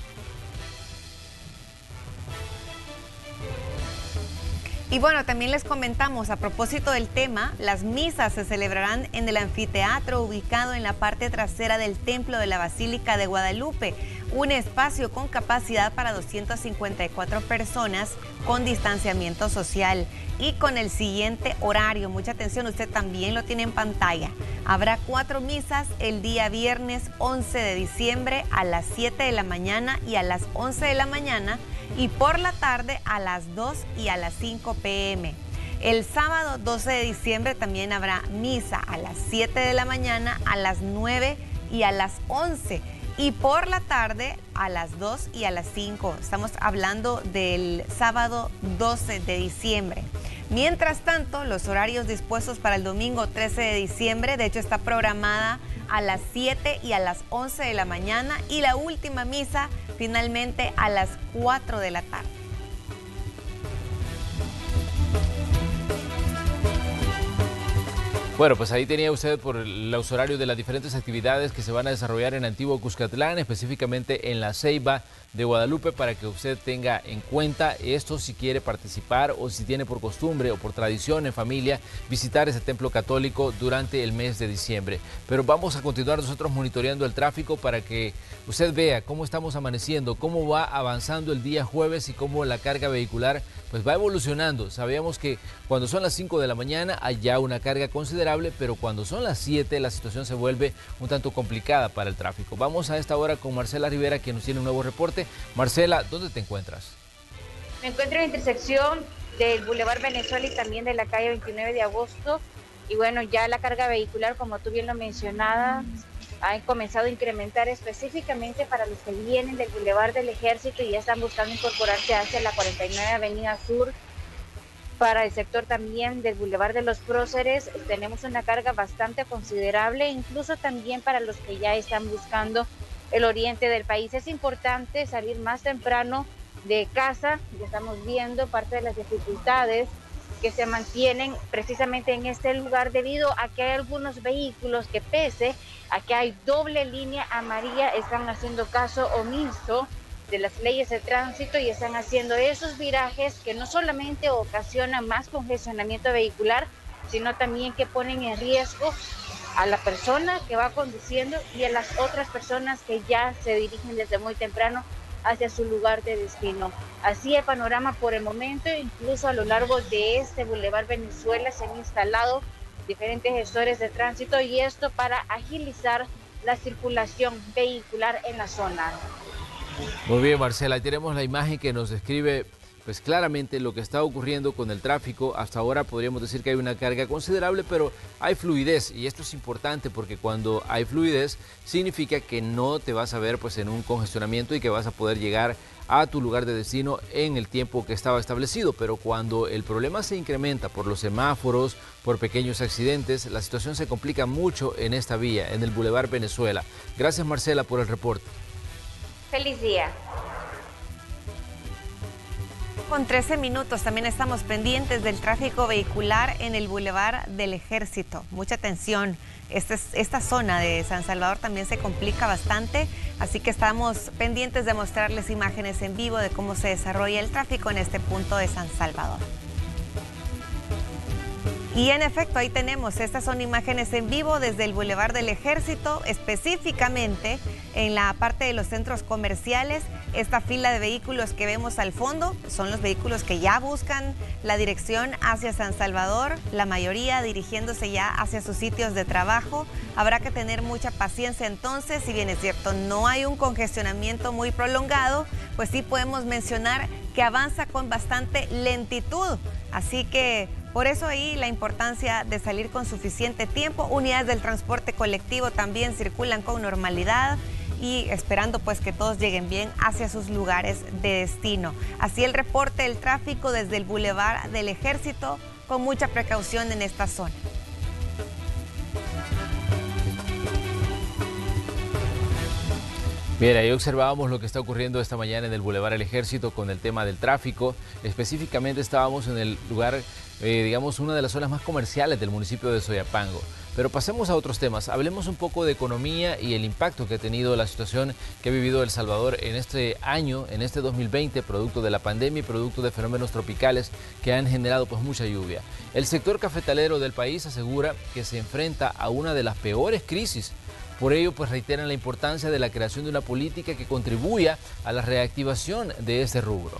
Y bueno, también les comentamos a propósito del tema, las misas se celebrarán en el anfiteatro ubicado en la parte trasera del templo de la Basílica de Guadalupe, un espacio con capacidad para doscientas cincuenta y cuatro personas con distanciamiento social y con el siguiente horario. Mucha atención, usted también lo tiene en pantalla. Habrá cuatro misas el día viernes once de diciembre a las siete de la mañana y a las once de la mañana, y por la tarde a las dos y a las cinco pe eme. El sábado doce de diciembre también habrá misa a las siete de la mañana, a las nueve y a las once, y por la tarde a las dos y a las cinco. Estamos hablando del sábado doce de diciembre. Mientras tanto, los horarios dispuestos para el domingo trece de diciembre, de hecho está programada a las siete y a las once de la mañana, y la última misa finalmente a las cuatro de la tarde. Bueno, pues ahí tenía usted por los horarios de las diferentes actividades que se van a desarrollar en Antiguo Cuscatlán, específicamente en la Ceiba de Guadalupe, para que usted tenga en cuenta esto si quiere participar o si tiene por costumbre o por tradición en familia visitar ese templo católico durante el mes de diciembre. Pero vamos a continuar nosotros monitoreando el tráfico para que usted vea cómo estamos amaneciendo, cómo va avanzando el día jueves y cómo la carga vehicular pues va evolucionando. Sabíamos que cuando son las cinco de la mañana hay ya una carga considerable, pero cuando son las siete la situación se vuelve un tanto complicada para el tráfico. Vamos a esta hora con Marcela Rivera, que nos tiene un nuevo reporte. Marcela, ¿dónde te encuentras? Me encuentro en la intersección del Boulevard Venezuela y también de la calle veintinueve de agosto. Y bueno, ya la carga vehicular, como tú bien lo mencionabas, ha comenzado a incrementar específicamente para los que vienen del Boulevard del Ejército y ya están buscando incorporarse hacia la cuarenta y nueve Avenida Sur. Para el sector también del Boulevard de los Próceres tenemos una carga bastante considerable, incluso también para los que ya están buscando el oriente del país. Es importante salir más temprano de casa, ya estamos viendo parte de las dificultades que se mantienen precisamente en este lugar debido a que hay algunos vehículos que, pese a que hay doble línea amarilla, están haciendo caso omiso de las leyes de tránsito y están haciendo esos virajes que no solamente ocasionan más congestionamiento vehicular, sino también que ponen en riesgo a la persona que va conduciendo y a las otras personas que ya se dirigen desde muy temprano hacia su lugar de destino. Así el panorama por el momento, incluso a lo largo de este Boulevard Venezuela se han instalado diferentes gestores de tránsito, y esto para agilizar la circulación vehicular en la zona. Muy bien, Marcela, ahí tenemos la imagen que nos describe pues claramente lo que está ocurriendo con el tráfico. Hasta ahora podríamos decir que hay una carga considerable, pero hay fluidez, y esto es importante porque cuando hay fluidez significa que no te vas a ver pues en un congestionamiento y que vas a poder llegar a tu lugar de destino en el tiempo que estaba establecido. Pero cuando el problema se incrementa por los semáforos, por pequeños accidentes, la situación se complica mucho en esta vía, en el Boulevard Venezuela. Gracias, Marcela, por el reporte. Feliz día. Con trece minutos también estamos pendientes del tráfico vehicular en el Boulevard del Ejército. Mucha atención. Esta, esta zona de San Salvador también se complica bastante, así que estamos pendientes de mostrarles imágenes en vivo de cómo se desarrolla el tráfico en este punto de San Salvador. Y en efecto, ahí tenemos, estas son imágenes en vivo desde el Boulevard del Ejército, específicamente en la parte de los centros comerciales. Esta fila de vehículos que vemos al fondo son los vehículos que ya buscan la dirección hacia San Salvador, la mayoría dirigiéndose ya hacia sus sitios de trabajo. Habrá que tener mucha paciencia entonces. Si bien es cierto, no hay un congestionamiento muy prolongado, pues sí podemos mencionar que avanza con bastante lentitud. Así que por eso ahí la importancia de salir con suficiente tiempo. Unidades del transporte colectivo también circulan con normalidad y esperando pues que todos lleguen bien hacia sus lugares de destino. Así el reporte del tráfico desde el Boulevard del Ejército, con mucha precaución en esta zona. Bien, ahí observábamos lo que está ocurriendo esta mañana en el Boulevard del Ejército con el tema del tráfico. Específicamente estábamos en el lugar, eh, digamos, una de las zonas más comerciales del municipio de Soyapango. Pero pasemos a otros temas. Hablemos un poco de economía y el impacto que ha tenido la situación que ha vivido El Salvador en este año, en este dos mil veinte, producto de la pandemia y producto de fenómenos tropicales que han generado pues mucha lluvia. El sector cafetalero del país asegura que se enfrenta a una de las peores crisis. Por ello, pues reiteran la importancia de la creación de una política que contribuya a la reactivación de este rubro.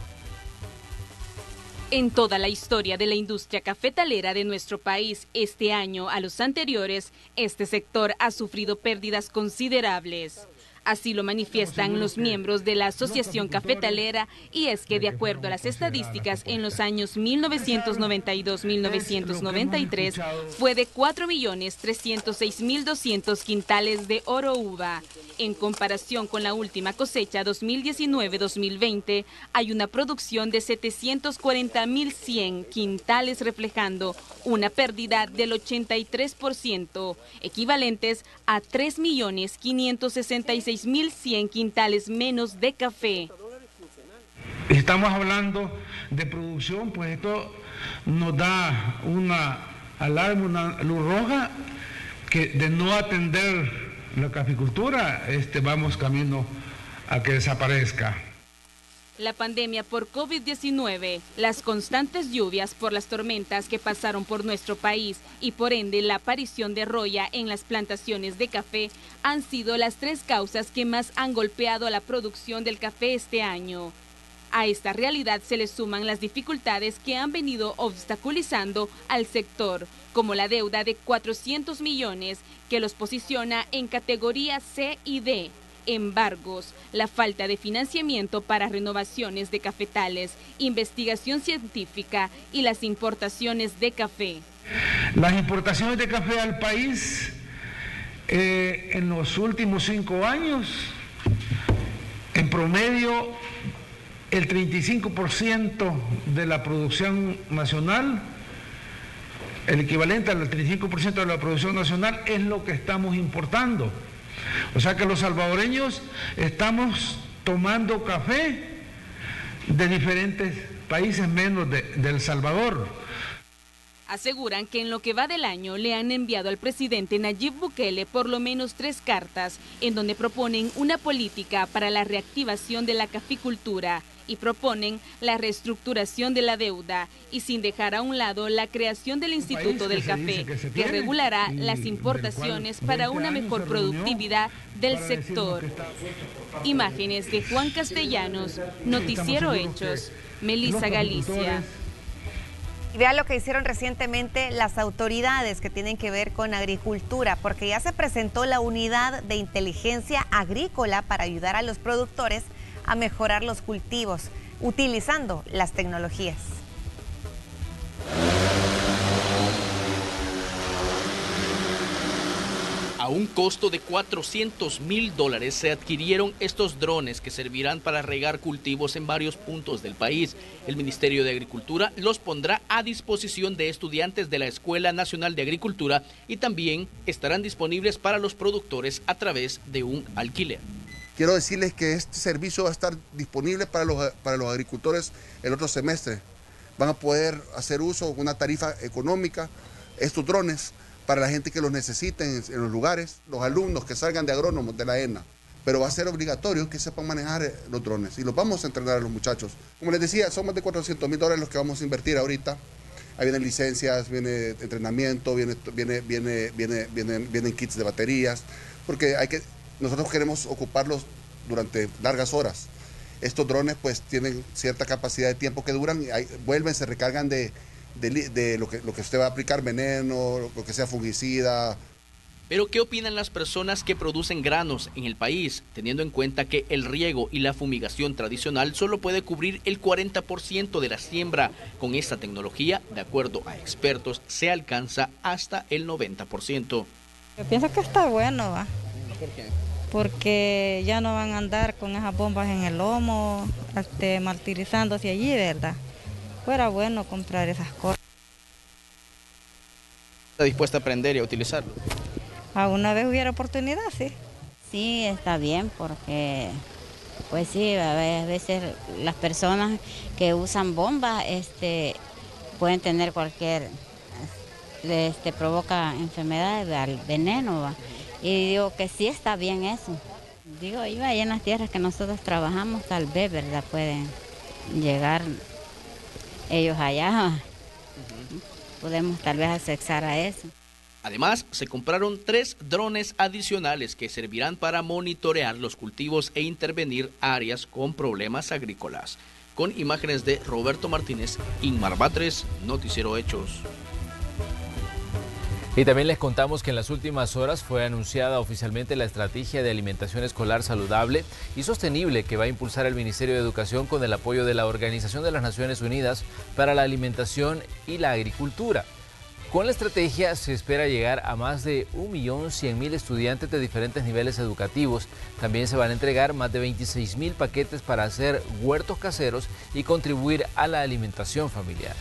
En toda la historia de la industria cafetalera de nuestro país, este año a los anteriores, este sector ha sufrido pérdidas considerables. Así lo manifiestan los miembros de la Asociación Cafetalera, y es que de acuerdo a las estadísticas, en los años mil novecientos noventa y dos a mil novecientos noventa y tres fue de cuatro millones trescientos seis mil doscientos quintales de oro uva. En comparación con la última cosecha dos mil diecinueve a dos mil veinte, hay una producción de setecientos cuarenta mil cien quintales, reflejando una pérdida del ochenta y tres por ciento, equivalentes a tres millones quinientos sesenta y seis mil cien quintales menos de café. Estamos hablando de producción, pues esto nos da una alarma, una luz roja, que de no atender la caficultura, este, vamos camino a que desaparezca. La pandemia por COVID diecinueve, las constantes lluvias por las tormentas que pasaron por nuestro país y por ende la aparición de roya en las plantaciones de café han sido las tres causas que más han golpeado a la producción del café este año. A esta realidad se le suman las dificultades que han venido obstaculizando al sector, como la deuda de cuatrocientos millones que los posiciona en categoría C y D, embargos, la falta de financiamiento para renovaciones de cafetales, investigación científica y las importaciones de café. Las importaciones de café al país eh, en los últimos cinco años, en promedio, el treinta y cinco por ciento de la producción nacional, el equivalente al treinta y cinco por ciento de la producción nacional es lo que estamos importando. O sea que los salvadoreños estamos tomando café de diferentes países menos de, de El Salvador. Aseguran que en lo que va del año le han enviado al presidente Nayib Bukele por lo menos tres cartas en donde proponen una política para la reactivación de la caficultura y proponen la reestructuración de la deuda, y sin dejar a un lado la creación del Instituto del Café, que, que regulará las importaciones para una mejor productividad del sector. Imágenes de Juan Castellanos, Noticiero Hechos, Melissa Galicia. Y vea lo que hicieron recientemente las autoridades que tienen que ver con agricultura, porque ya se presentó la unidad de inteligencia agrícola para ayudar a los productores a mejorar los cultivos, utilizando las tecnologías. A un costo de cuatrocientos mil dólares se adquirieron estos drones que servirán para regar cultivos en varios puntos del país. El Ministerio de Agricultura los pondrá a disposición de estudiantes de la Escuela Nacional de Agricultura y también estarán disponibles para los productores a través de un alquiler. Quiero decirles que este servicio va a estar disponible para los, para los agricultores el otro semestre. Van a poder hacer uso de una tarifa económica, estos drones, para la gente que los necesite en, en los lugares, los alumnos que salgan de agrónomos de la E N A. Pero va a ser obligatorio que sepan manejar los drones y los vamos a entrenar a los muchachos. Como les decía, son más de cuatrocientos mil dólares los que vamos a invertir ahorita. Ahí vienen licencias, viene entrenamiento, viene, viene, viene, viene, vienen, vienen kits de baterías, porque hay que, nosotros queremos ocuparlos durante largas horas. Estos drones pues tienen cierta capacidad de tiempo que duran, y ahí, vuelven, se recargan de... De, de lo, que, lo que usted va a aplicar, veneno, lo que sea fungicida. Pero ¿qué opinan las personas que producen granos en el país, teniendo en cuenta que el riego y la fumigación tradicional solo puede cubrir el cuarenta por ciento de la siembra? Con esta tecnología, de acuerdo a expertos, se alcanza hasta el noventa por ciento. Yo pienso que está bueno, ¿va? ¿Por qué? Porque ya no van a andar con esas bombas en el lomo, este, martirizándose allí, ¿verdad? Fuera bueno comprar esas cosas. ¿Está dispuesta a aprender y a utilizarlo? ¿Alguna vez hubiera oportunidad? Sí. Sí, está bien porque, pues sí, a veces las personas que usan bombas este, pueden tener cualquier, este, provoca enfermedades, veneno, ¿va? Y digo que sí está bien eso. Digo yo, ahí en las tierras que nosotros trabajamos, tal vez, ¿verdad? Pueden llegar ellos allá, uh-huh. Podemos tal vez accesar a eso. Además, se compraron tres drones adicionales que servirán para monitorear los cultivos e intervenir áreas con problemas agrícolas. Con imágenes de Roberto Martínez, Inmar Batres, Noticiero Hechos. Y también les contamos que en las últimas horas fue anunciada oficialmente la estrategia de alimentación escolar saludable y sostenible que va a impulsar el Ministerio de Educación con el apoyo de la Organización de las Naciones Unidas para la Alimentación y la Agricultura. Con la estrategia se espera llegar a más de un millón cien mil estudiantes de diferentes niveles educativos. También se van a entregar más de veintiséis mil paquetes para hacer huertos caseros y contribuir a la alimentación familiar.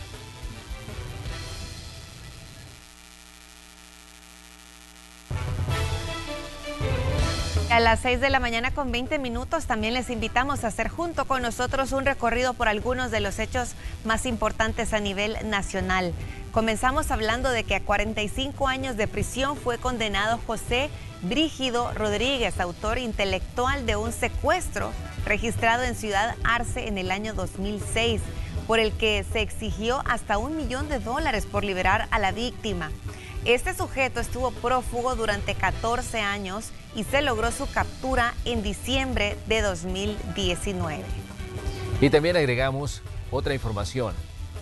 A las seis de la mañana con veinte minutos también les invitamos a hacer junto con nosotros un recorrido por algunos de los hechos más importantes a nivel nacional. Comenzamos hablando de que a cuarenta y cinco años de prisión fue condenado José Brígido Rodríguez, autor intelectual de un secuestro registrado en Ciudad Arce en el año dos mil seis, por el que se exigió hasta un millón de dólares por liberar a la víctima. Este sujeto estuvo prófugo durante catorce años y se logró su captura en diciembre de dos mil diecinueve. Y también agregamos otra información.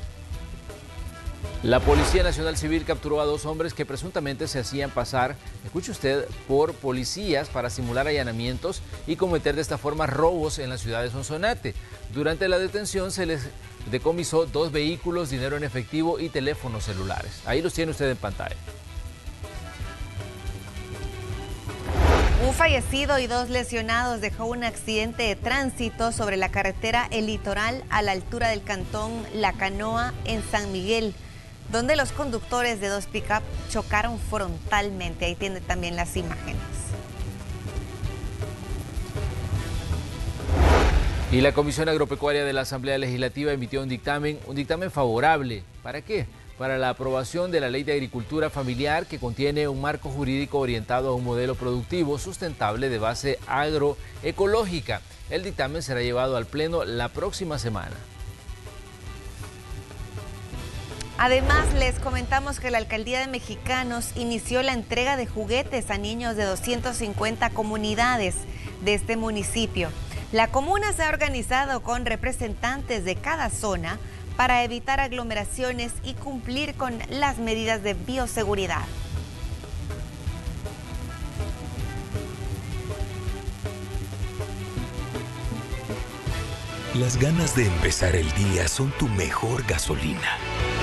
La Policía Nacional Civil capturó a dos hombres que presuntamente se hacían pasar, escuche usted, por policías para simular allanamientos y cometer de esta forma robos en la ciudad de Sonsonate. Durante la detención se les decomisó dos vehículos, dinero en efectivo y teléfonos celulares. Ahí los tiene usted en pantalla. Un fallecido y dos lesionados dejó un accidente de tránsito sobre la carretera El Litoral a la altura del cantón La Canoa en San Miguel, donde los conductores de dos pick-up chocaron frontalmente. Ahí tiene también las imágenes. Y la Comisión Agropecuaria de la Asamblea Legislativa emitió un dictamen, un dictamen favorable. ¿Para qué? Para la aprobación de la Ley de Agricultura Familiar, que contiene un marco jurídico orientado a un modelo productivo sustentable de base agroecológica. El dictamen será llevado al Pleno la próxima semana. Además, les comentamos que la Alcaldía de Mexicanos inició la entrega de juguetes a niños de doscientas cincuenta comunidades de este municipio. La comuna se ha organizado con representantes de cada zona para evitar aglomeraciones y cumplir con las medidas de bioseguridad. Las ganas de empezar el día son tu mejor gasolina.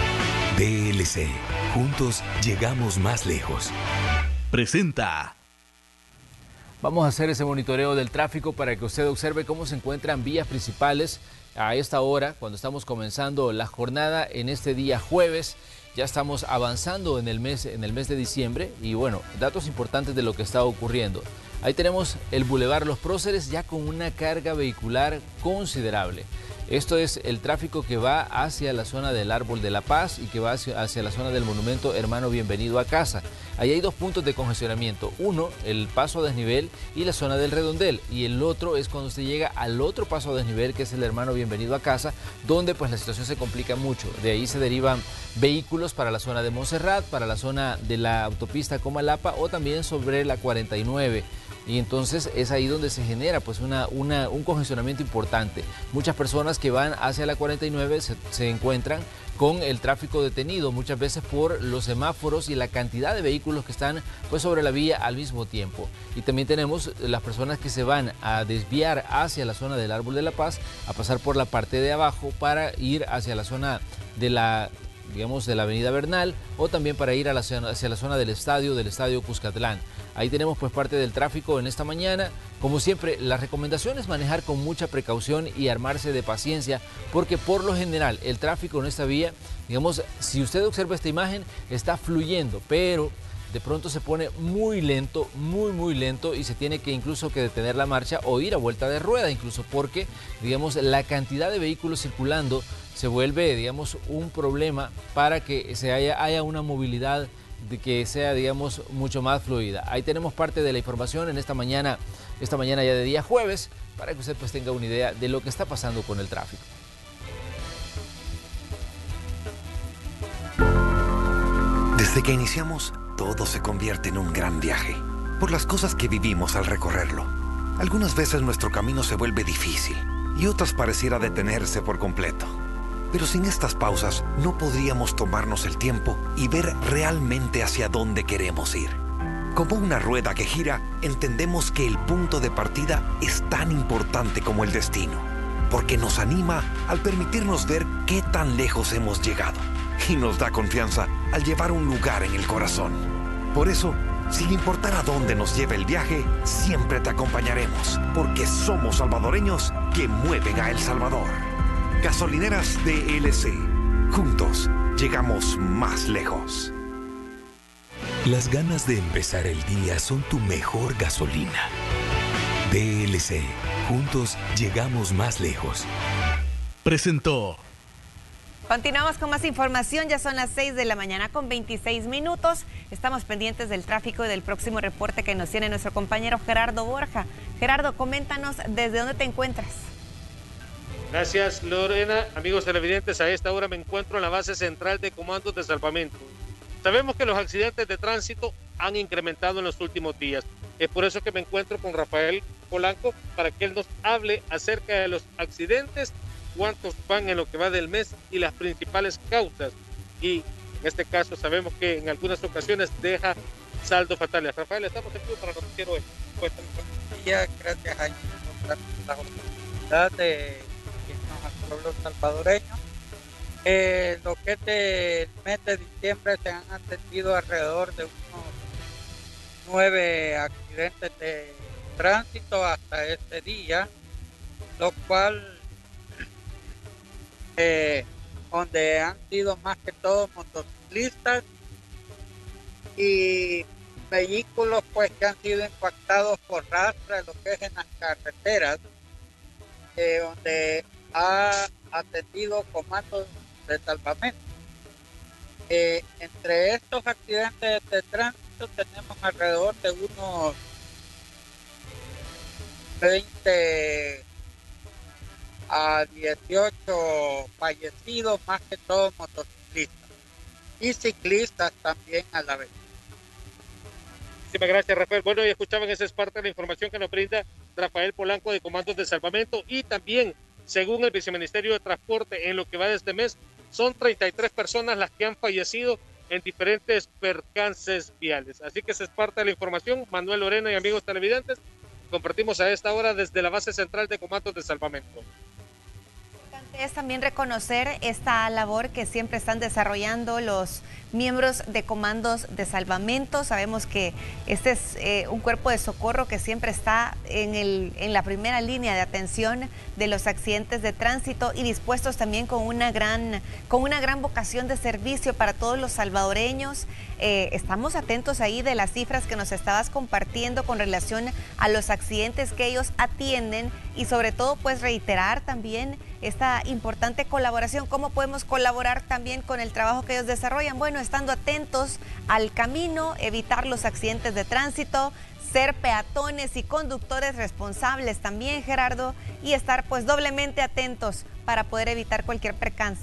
D L C, juntos llegamos más lejos. Presenta. Vamos a hacer ese monitoreo del tráfico para que usted observe cómo se encuentran vías principales a esta hora, cuando estamos comenzando la jornada en este día jueves. Ya estamos avanzando en el mes, en el mes de diciembre y bueno, datos importantes de lo que está ocurriendo. Ahí tenemos el Boulevard Los Próceres ya con una carga vehicular considerable. Esto es el tráfico que va hacia la zona del Árbol de la Paz y que va hacia, hacia la zona del Monumento Hermano Bienvenido a Casa. Ahí hay dos puntos de congestionamiento. Uno, el paso a desnivel y la zona del Redondel. Y el otro es cuando usted llega al otro paso a desnivel, que es el Hermano Bienvenido a Casa, donde pues la situación se complica mucho. De ahí se derivan vehículos para la zona de Montserrat, para la zona de la autopista Comalapa o también sobre la cuarenta y nueve. Y entonces es ahí donde se genera pues una, una, un congestionamiento importante. Muchas personas que van hacia la cuarenta y nueve se, se encuentran con el tráfico detenido, muchas veces por los semáforos y la cantidad de vehículos que están pues sobre la vía al mismo tiempo. Y también tenemos las personas que se van a desviar hacia la zona del Árbol de la Paz, a pasar por la parte de abajo para ir hacia la zona de la digamos de la avenida Bernal o también para ir a la, hacia la zona del estadio, del estadio Cuscatlán. Ahí tenemos pues parte del tráfico en esta mañana. Como siempre, la recomendación es manejar con mucha precaución y armarse de paciencia, porque por lo general el tráfico en esta vía, digamos, si usted observa esta imagen, está fluyendo, pero de pronto se pone muy lento, muy muy lento y se tiene que incluso que detener la marcha o ir a vuelta de rueda, incluso porque, digamos, la cantidad de vehículos circulando se vuelve, digamos, un problema para que se haya, haya una movilidad de que sea, digamos, mucho más fluida. Ahí tenemos parte de la información en esta mañana, esta mañana ya de día jueves, para que usted pues tenga una idea de lo que está pasando con el tráfico. Desde que iniciamos, todo se convierte en un gran viaje, por las cosas que vivimos al recorrerlo. Algunas veces nuestro camino se vuelve difícil y otras pareciera detenerse por completo. Pero sin estas pausas no podríamos tomarnos el tiempo y ver realmente hacia dónde queremos ir. Como una rueda que gira, entendemos que el punto de partida es tan importante como el destino, porque nos anima al permitirnos ver qué tan lejos hemos llegado y nos da confianza al llevar un lugar en el corazón. Por eso, sin importar a dónde nos lleve el viaje, siempre te acompañaremos, porque somos salvadoreños que mueven a El Salvador. Gasolineras D L C. Juntos llegamos más lejos. Las ganas de empezar el día son tu mejor gasolina. D L C. Juntos llegamos más lejos. Presentó. Continuamos con más información, ya son las seis de la mañana con veintiséis minutos. Estamos pendientes del tráfico y del próximo reporte que nos tiene nuestro compañero Gerardo Borja. Gerardo, coméntanos desde dónde te encuentras. Gracias, Lorena. Amigos televidentes, a esta hora me encuentro en la base central de comandos de salvamento. Sabemos que los accidentes de tránsito han incrementado en los últimos días. Es por eso que me encuentro con Rafael Polanco para que él nos hable acerca de los accidentes, cuántos van en lo que va del mes y las principales causas. Y en este caso sabemos que en algunas ocasiones deja saldos fatales. Rafael, estamos aquí para el noticiero hoy. Cuéntanos. Gracias a la oportunidad de al pueblo salvadoreño. Eh, lo que es del mes de diciembre se han atendido alrededor de unos nueve accidentes de tránsito hasta este día, lo cual eh, donde han sido más que todo motociclistas y vehículos pues que han sido impactados por rastra, lo que es en las carreteras, eh, donde ha atendido comandos de salvamento. Eh, entre estos accidentes de tránsito tenemos alrededor de unos veinte a dieciocho fallecidos, más que todo motociclistas y ciclistas también a la vez. Muchísimas gracias, Rafael. Bueno, y escuchaban, esa es parte de la información que nos brinda Rafael Polanco de Comandos de Salvamento, y también Según el Viceministerio de Transporte, en lo que va de este mes, son treinta y tres personas las que han fallecido en diferentes percances viales. Así que esa es parte de la información. Manuel Lorena y amigos televidentes, compartimos a esta hora desde la base central de comandos de salvamento. Es también reconocer esta labor que siempre están desarrollando los miembros de comandos de salvamento. Sabemos que este es eh, un cuerpo de socorro que siempre está en, el, en la primera línea de atención de los accidentes de tránsito y dispuestos también con una gran, con una gran vocación de servicio para todos los salvadoreños. Eh, estamos atentos ahí de las cifras que nos estabas compartiendo con relación a los accidentes que ellos atienden y sobre todo pues reiterar también esta importante colaboración. ¿Cómo podemos colaborar también con el trabajo que ellos desarrollan? Bueno, estando atentos al camino, evitar los accidentes de tránsito, ser peatones y conductores responsables también, Gerardo, y estar pues doblemente atentos para poder evitar cualquier percance.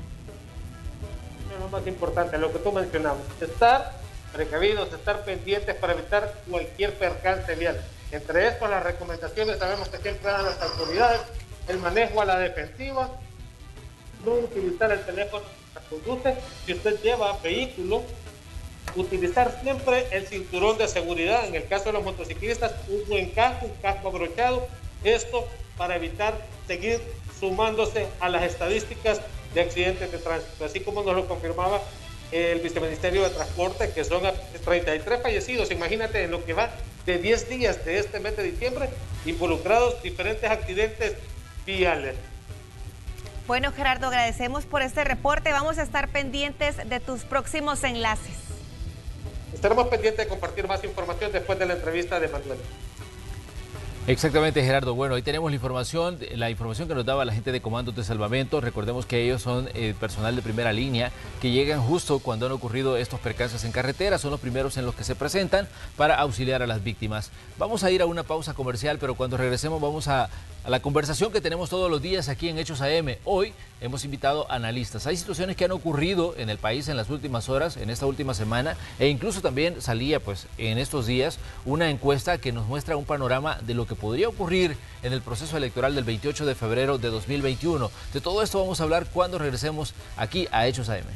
Lo más importante, lo que tú mencionabas, estar precavidos, estar pendientes para evitar cualquier percance vial. Entre esto, las recomendaciones sabemos que siempre dan las autoridades: el manejo a la defensiva, no utilizar el teléfono mientras conduce. Si usted lleva vehículo, utilizar siempre el cinturón de seguridad. En el caso de los motociclistas, un buen casco, un casco abrochado. Esto para evitar seguir sumándose a las estadísticas de accidentes de tránsito, así como nos lo confirmaba el Viceministerio de Transporte, que son treinta y tres fallecidos. Imagínate, en lo que va de diez días de este mes de diciembre, involucrados diferentes accidentes viales. Bueno, Gerardo, agradecemos por este reporte. Vamos a estar pendientes de tus próximos enlaces. Estaremos pendientes de compartir más información después de la entrevista de Manuel. Exactamente, Gerardo. Bueno, ahí tenemos la información, la información que nos daba la gente de comandos de salvamento. Recordemos que ellos son eh, personal de primera línea que llegan justo cuando han ocurrido estos percances en carretera. Son los primeros en los que se presentan para auxiliar a las víctimas. Vamos a ir a una pausa comercial, pero cuando regresemos vamos a, a la conversación que tenemos todos los días aquí en Hechos A M. Hoy hemos invitado analistas. Hay situaciones que han ocurrido en el país en las últimas horas, en esta última semana, e incluso también salía pues en estos días una encuesta que nos muestra un panorama de lo que podría ocurrir en el proceso electoral del veintiocho de febrero de dos mil veintiuno. De todo esto vamos a hablar cuando regresemos aquí a Hechos A M.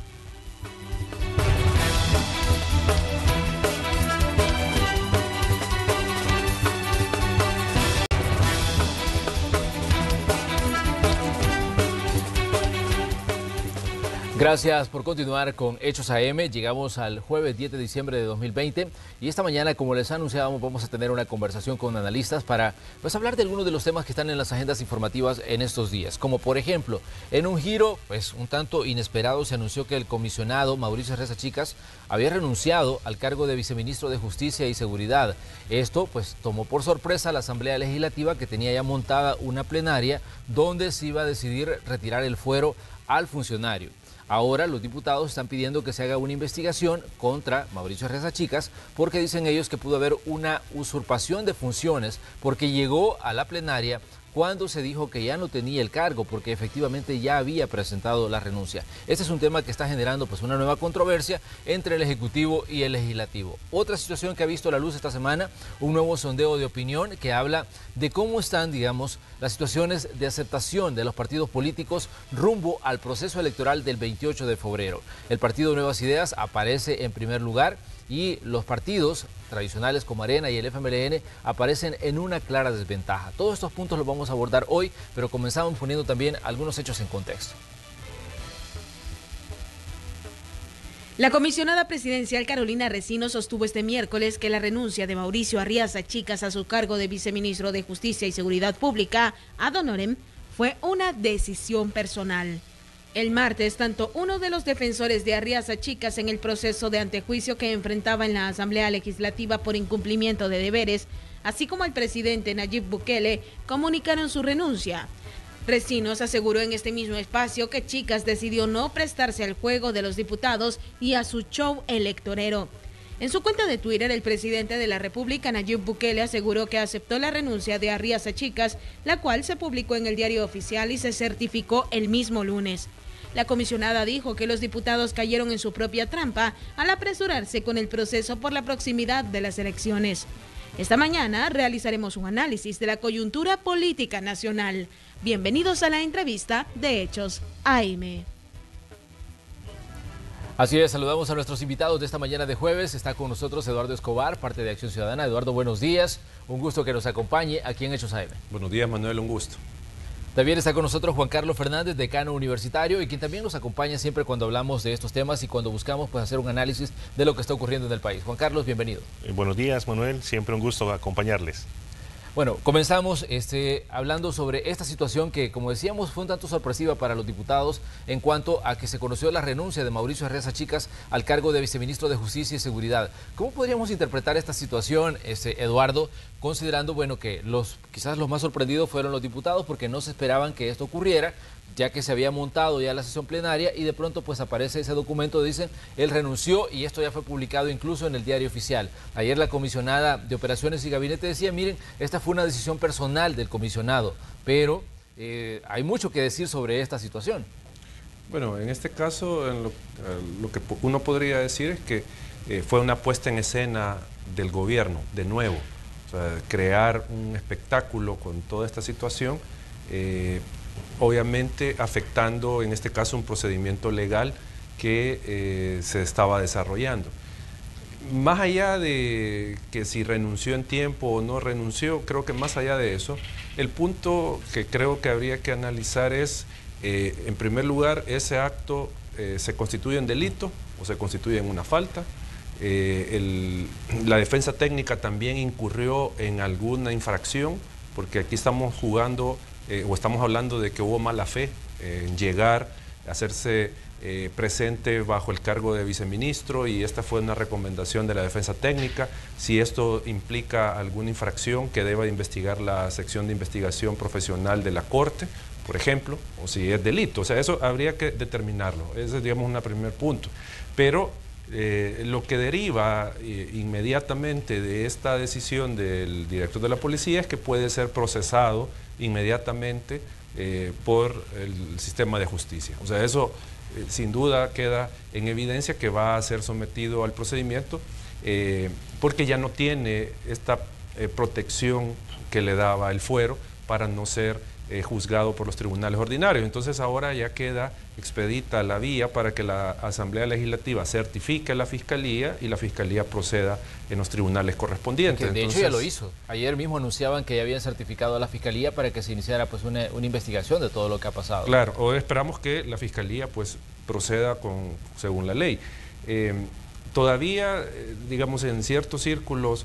Gracias por continuar con Hechos A M. Llegamos al jueves diez de diciembre de dos mil veinte y esta mañana, como les anunciábamos, vamos a tener una conversación con analistas para pues, hablar de algunos de los temas que están en las agendas informativas en estos días. Como por ejemplo, en un giro pues un tanto inesperado se anunció que el comisionado Mauricio Reza Chicas había renunciado al cargo de viceministro de Justicia y Seguridad. Esto pues tomó por sorpresa a la Asamblea Legislativa, que tenía ya montada una plenaria donde se iba a decidir retirar el fuero al funcionario. Ahora los diputados están pidiendo que se haga una investigación contra Mauricio Reza Chicas porque dicen ellos que pudo haber una usurpación de funciones porque llegó a la plenaria cuando se dijo que ya no tenía el cargo porque efectivamente ya había presentado la renuncia. Este es un tema que está generando pues una nueva controversia entre el Ejecutivo y el Legislativo. Otra situación que ha visto la luz esta semana, un nuevo sondeo de opinión que habla de cómo están, digamos, las situaciones de aceptación de los partidos políticos rumbo al proceso electoral del veintiocho de febrero. El Partido Nuevas Ideas aparece en primer lugar y los partidos tradicionales como Arena y el F M L N aparecen en una clara desventaja. Todos estos puntos los vamos a abordar hoy, pero comenzamos poniendo también algunos hechos en contexto. La comisionada presidencial Carolina Recino sostuvo este miércoles que la renuncia de Mauricio Arriaza Chicas a su cargo de viceministro de Justicia y Seguridad Pública ad honorem fue una decisión personal. El martes, tanto uno de los defensores de Arriaza Chicas en el proceso de antejuicio que enfrentaba en la Asamblea Legislativa por incumplimiento de deberes, así como el presidente Nayib Bukele, comunicaron su renuncia. Recinos aseguró en este mismo espacio que Chicas decidió no prestarse al juego de los diputados y a su show electorero. En su cuenta de Twitter, el presidente de la República, Nayib Bukele, aseguró que aceptó la renuncia de Arriaza Chicas, la cual se publicó en el Diario Oficial y se certificó el mismo lunes. La comisionada dijo que los diputados cayeron en su propia trampa al apresurarse con el proceso por la proximidad de las elecciones. Esta mañana realizaremos un análisis de la coyuntura política nacional. Bienvenidos a la entrevista de Hechos A M. Así es, saludamos a nuestros invitados de esta mañana de jueves. Está con nosotros Eduardo Escobar, parte de Acción Ciudadana. Eduardo, buenos días. Un gusto que nos acompañe aquí en Hechos A M. Buenos días, Manuel, un gusto. También está con nosotros Juan Carlos Fernández, decano universitario, y quien también nos acompaña siempre cuando hablamos de estos temas y cuando buscamos pues, hacer un análisis de lo que está ocurriendo en el país. Juan Carlos, bienvenido. Eh, buenos días, Manuel. Siempre un gusto acompañarles. Bueno, comenzamos este, hablando sobre esta situación que, como decíamos, fue un tanto sorpresiva para los diputados en cuanto a que se conoció la renuncia de Mauricio Arriaza Chicas al cargo de viceministro de Justicia y Seguridad. ¿Cómo podríamos interpretar esta situación, este, Eduardo, considerando bueno, que los quizás los más sorprendidos fueron los diputados porque no se esperaban que esto ocurriera, ya que se había montado ya la sesión plenaria y de pronto pues aparece ese documento, dicen, él renunció y esto ya fue publicado incluso en el diario oficial. Ayer la comisionada de Operaciones y Gabinete decía, miren, esta fue una decisión personal del comisionado, pero eh, hay mucho que decir sobre esta situación. Bueno, en este caso, en lo, lo que uno podría decir es que eh, fue una puesta en escena del gobierno, de nuevo, o sea, crear un espectáculo con toda esta situación, eh, obviamente afectando en este caso un procedimiento legal que eh, se estaba desarrollando. Más allá de que si renunció en tiempo o no renunció, creo que más allá de eso, el punto que creo que habría que analizar es, eh, en primer lugar, ese acto eh, se constituye en delito o se constituye en una falta. Eh, el, la defensa técnica también incurrió en alguna infracción, porque aquí estamos jugando Eh, o estamos hablando de que hubo mala fe eh, en llegar, hacerse eh, presente bajo el cargo de viceministro, y esta fue una recomendación de la defensa técnica. Si esto implica alguna infracción que deba investigar la sección de investigación profesional de la Corte, por ejemplo, o si es delito, o sea, eso habría que determinarlo. Ese es, digamos, un primer punto. Pero eh, lo que deriva eh, inmediatamente de esta decisión del director de la policía es que puede ser procesado inmediatamente eh, por el sistema de justicia. O sea, eso eh, sin duda queda en evidencia que va a ser sometido al procedimiento eh, porque ya no tiene esta eh, protección que le daba el fuero para no ser eh, juzgado por los tribunales ordinarios. Entonces ahora ya queda expedita la vía para que la Asamblea Legislativa certifique a la Fiscalía y la Fiscalía proceda en los tribunales correspondientes. Que de Entonces, hecho ya lo hizo. Ayer mismo anunciaban que ya habían certificado a la Fiscalía para que se iniciara pues una, una investigación de todo lo que ha pasado. Claro, o esperamos que la Fiscalía pues proceda con, según la ley. Eh, todavía, eh, digamos, en ciertos círculos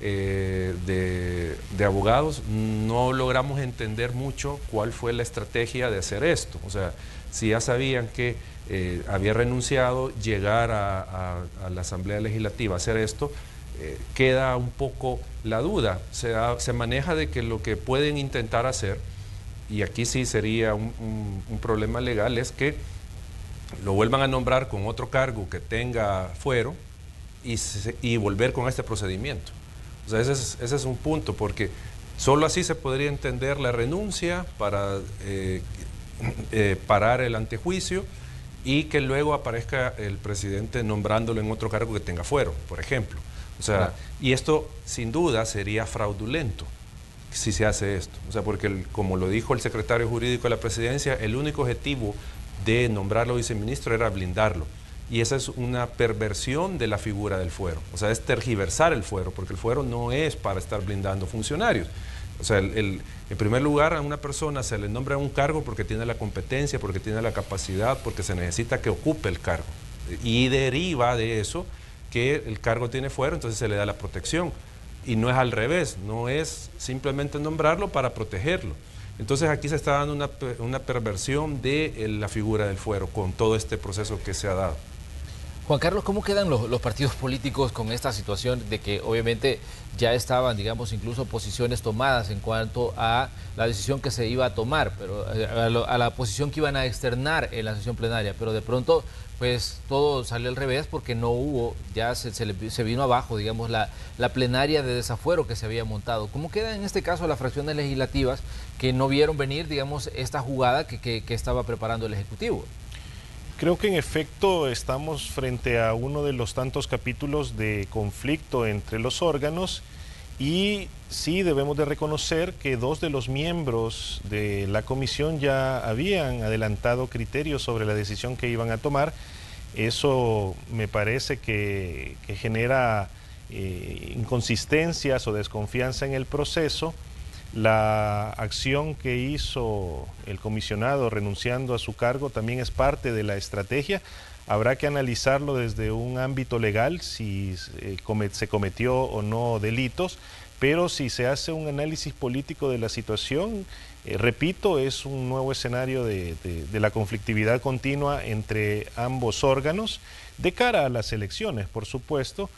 eh, de, de abogados no logramos entender mucho cuál fue la estrategia de hacer esto. O sea, si ya sabían que eh, había renunciado, llegar a, a, a la Asamblea Legislativa a hacer esto, eh, queda un poco la duda. Se, ha, se maneja de que lo que pueden intentar hacer, y aquí sí sería un, un, un problema legal, es que lo vuelvan a nombrar con otro cargo que tenga fuero y, se, y volver con este procedimiento. O sea, ese es, ese es un punto, porque solo así se podría entender la renuncia para eh, eh, parar el antejuicio y que luego aparezca el presidente nombrándolo en otro cargo que tenga fuero, por ejemplo. O sea, claro. Y esto sin duda sería fraudulento si se hace esto. O sea, porque el, como lo dijo el secretario jurídico de la presidencia, el único objetivo de nombrarlo viceministro era blindarlo. Y esa es una perversión de la figura del fuero. O sea, es tergiversar el fuero, porque el fuero no es para estar blindando funcionarios. O sea, el, el, en primer lugar, a una persona se le nombra un cargo porque tiene la competencia, porque tiene la capacidad, porque se necesita que ocupe el cargo. Y deriva de eso que el cargo tiene fuero, entonces se le da la protección. Y no es al revés, no es simplemente nombrarlo para protegerlo. Entonces aquí se está dando una, una perversión de la figura del fuero con todo este proceso que se ha dado. Juan Carlos, ¿cómo quedan los, los partidos políticos con esta situación de que obviamente ya estaban, digamos, incluso posiciones tomadas en cuanto a la decisión que se iba a tomar, pero a, lo, a la posición que iban a externar en la sesión plenaria, pero de pronto pues todo salió al revés porque no hubo, ya se, se, le, se vino abajo, digamos, la, la plenaria de desafuero que se había montado? ¿Cómo quedan en este caso las fracciones legislativas que no vieron venir, digamos, esta jugada que, que, que estaba preparando el Ejecutivo? Creo que en efecto estamos frente a uno de los tantos capítulos de conflicto entre los órganos y sí debemos de reconocer que dos de los miembros de la comisión ya habían adelantado criterios sobre la decisión que iban a tomar. Eso me parece que, que genera eh, inconsistencias o desconfianza en el proceso. La acción que hizo el comisionado renunciando a su cargo también es parte de la estrategia. Habrá que analizarlo desde un ámbito legal, si eh, comet- se cometió o no delitos, pero si se hace un análisis político de la situación, eh, repito, es un nuevo escenario de, de, de la conflictividad continua entre ambos órganos, de cara a las elecciones, por supuesto.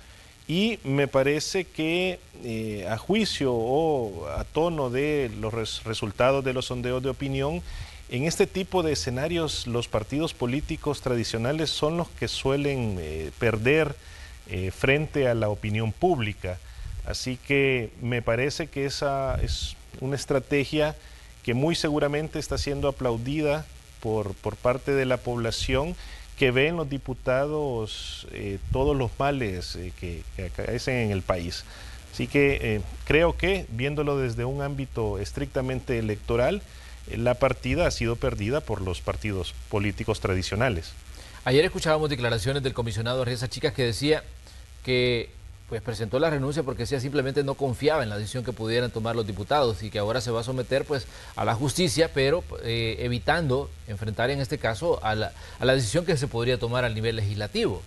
Y me parece que eh, a juicio o a tono de los res resultados de los sondeos de opinión, en este tipo de escenarios los partidos políticos tradicionales son los que suelen eh, perder eh, frente a la opinión pública. Así que me parece que esa es una estrategia que muy seguramente está siendo aplaudida por, por parte de la población, que ve en los diputados eh, todos los males eh, que, que acaecen en el país. Así que eh, creo que, viéndolo desde un ámbito estrictamente electoral, eh, la partida ha sido perdida por los partidos políticos tradicionales. Ayer escuchábamos declaraciones del comisionado Arriaza Chicas que decía que pues presentó la renuncia porque decía simplemente no confiaba en la decisión que pudieran tomar los diputados y que ahora se va a someter pues a la justicia, pero eh, evitando enfrentar en este caso a la, a la decisión que se podría tomar al nivel legislativo.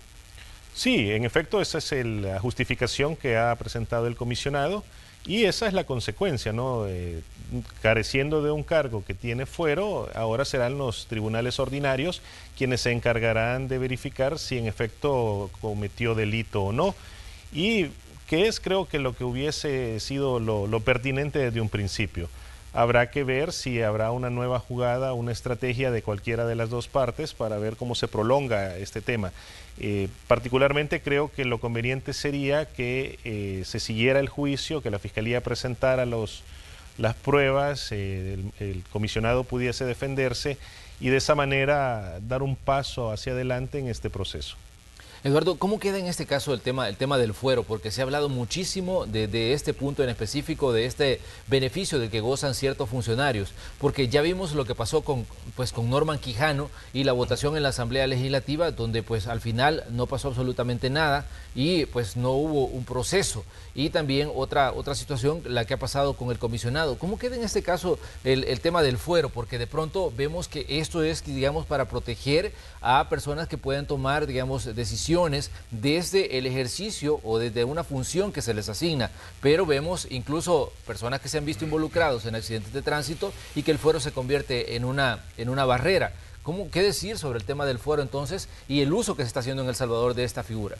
Sí, en efecto esa es el, la justificación que ha presentado el comisionado y esa es la consecuencia, ¿no? Eh, careciendo de un cargo que tiene fuero, ahora serán los tribunales ordinarios quienes se encargarán de verificar si en efecto cometió delito o no. Y que es creo que lo que hubiese sido lo, lo pertinente desde un principio. Habrá que ver si habrá una nueva jugada, una estrategia de cualquiera de las dos partes para ver cómo se prolonga este tema. Eh, particularmente creo que lo conveniente sería que eh, se siguiera el juicio, que la Fiscalía presentara los, las pruebas, eh, el, el comisionado pudiese defenderse y de esa manera dar un paso hacia adelante en este proceso. Eduardo, ¿cómo queda en este caso el tema, el tema del fuero? Porque se ha hablado muchísimo de, de este punto en específico, de este beneficio del que gozan ciertos funcionarios, porque ya vimos lo que pasó con, pues, con Norman Quijano y la votación en la Asamblea Legislativa, donde pues al final no pasó absolutamente nada y pues no hubo un proceso. Y también otra, otra situación, la que ha pasado con el comisionado. ¿Cómo queda en este caso el, el tema del fuero? Porque de pronto vemos que esto es, digamos, para proteger a personas que puedan tomar, digamos, decisiones desde el ejercicio o desde una función que se les asigna, pero vemos incluso personas que se han visto involucrados en accidentes de tránsito y que el fuero se convierte en una, en una barrera. ¿Cómo, qué decir sobre el tema del fuero entonces y el uso que se está haciendo en El Salvador de esta figura?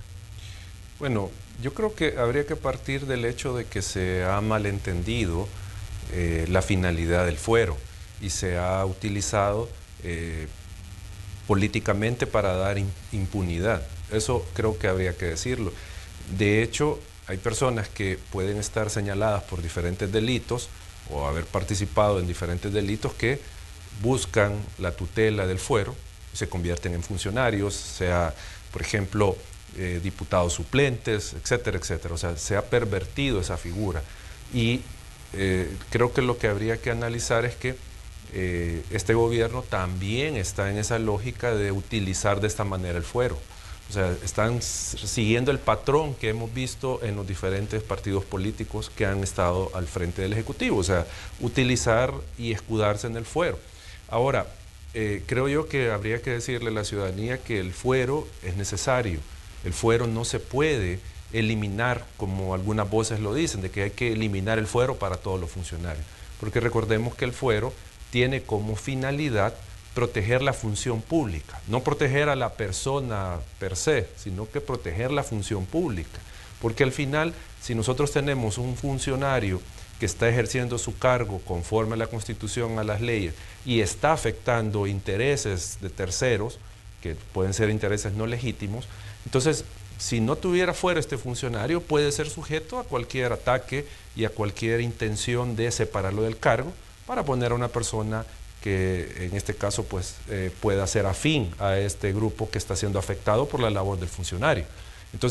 Bueno, yo creo que habría que partir del hecho de que se ha malentendido eh, la finalidad del fuero y se ha utilizado eh, políticamente para dar impunidad. Eso creo que habría que decirlo. De hecho, hay personas que pueden estar señaladas por diferentes delitos o haber participado en diferentes delitos que buscan la tutela del fuero, se convierten en funcionarios, sea, por ejemplo, eh, diputados suplentes, etcétera, etcétera. O sea, se ha pervertido esa figura. Y eh, creo que lo que habría que analizar es que eh, este gobierno también está en esa lógica de utilizar de esta manera el fuero. O sea, están siguiendo el patrón que hemos visto en los diferentes partidos políticos que han estado al frente del Ejecutivo, o sea, utilizar y escudarse en el fuero. Ahora, eh, creo yo que habría que decirle a la ciudadanía que el fuero es necesario. El fuero no se puede eliminar, como algunas voces lo dicen, de que hay que eliminar el fuero para todos los funcionarios. Porque recordemos que el fuero tiene como finalidad proteger la función pública, no proteger a la persona per se, sino que proteger la función pública. Porque al final, si nosotros tenemos un funcionario que está ejerciendo su cargo conforme a la Constitución, a las leyes, y está afectando intereses de terceros, que pueden ser intereses no legítimos, entonces, si no tuviera fuera este funcionario, puede ser sujeto a cualquier ataque y a cualquier intención de separarlo del cargo para poner a una persona que en este caso pues eh, pueda ser afín a este grupo que está siendo afectado por la labor del funcionario. Entonces,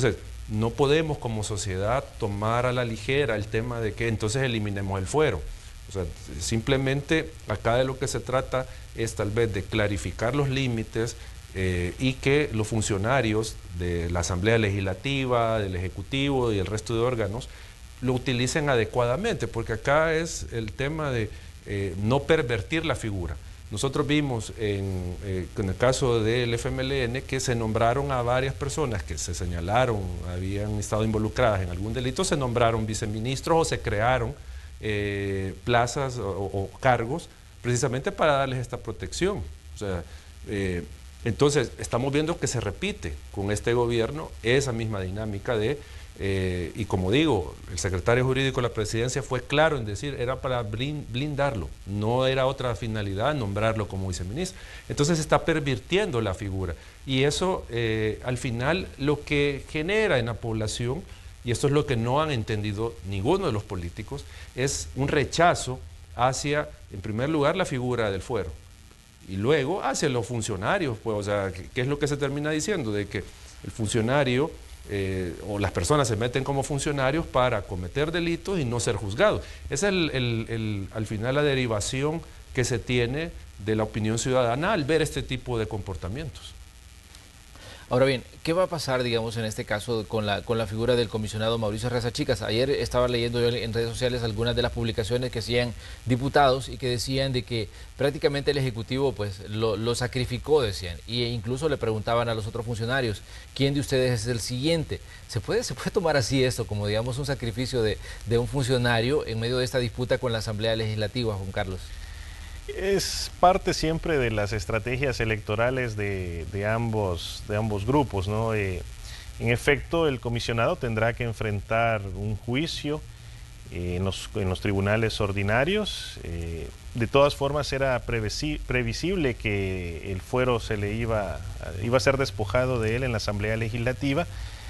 no podemos como sociedad tomar a la ligera el tema de que entonces eliminemos el fuero. O sea, simplemente acá de lo que se trata es tal vez de clarificar los límites eh, y que los funcionarios de la Asamblea Legislativa, del Ejecutivo y el resto de órganos lo utilicen adecuadamente, porque acá es el tema de eh, no pervertir la figura. Nosotros vimos en, eh, en el caso del F M L N que se nombraron a varias personas que se señalaron, habían estado involucradas en algún delito, se nombraron viceministros o se crearon eh, plazas o, o cargos precisamente para darles esta protección. O sea, eh, entonces estamos viendo que se repite con este gobierno esa misma dinámica de Eh, y como digo, el secretario jurídico de la presidencia fue claro en decir, era para blindarlo, no era otra finalidad nombrarlo como viceministro. Entonces se está pervirtiendo la figura y eso eh, al final lo que genera en la población, y esto es lo que no han entendido ninguno de los políticos, es un rechazo hacia, en primer lugar, la figura del fuero y luego hacia los funcionarios. Pues, o sea, ¿qué, qué es lo que se termina diciendo? De que el funcionario Eh, o las personas se meten como funcionarios para cometer delitos y no ser juzgados. Esa es el, el, el, al final la derivación que se tiene de la opinión ciudadana al ver este tipo de comportamientos. Ahora bien, ¿qué va a pasar, digamos, en este caso con la, con la figura del comisionado Mauricio Arriaza Chicas? Ayer estaba leyendo yo en redes sociales algunas de las publicaciones que hacían diputados y que decían de que prácticamente el Ejecutivo pues lo, lo sacrificó, decían, e incluso le preguntaban a los otros funcionarios, ¿quién de ustedes es el siguiente? ¿Se puede, se puede tomar así esto, como digamos un sacrificio de, de un funcionario en medio de esta disputa con la Asamblea Legislativa, Juan Carlos? Es parte siempre de las estrategias electorales de, de, ambos, de ambos grupos, ¿no? Eh, en efecto, el comisionado tendrá que enfrentar un juicio eh, en, los, en los tribunales ordinarios. Eh, de todas formas, era previsi, previsible que el fuero se le iba, iba a ser despojado de él en la Asamblea Legislativa.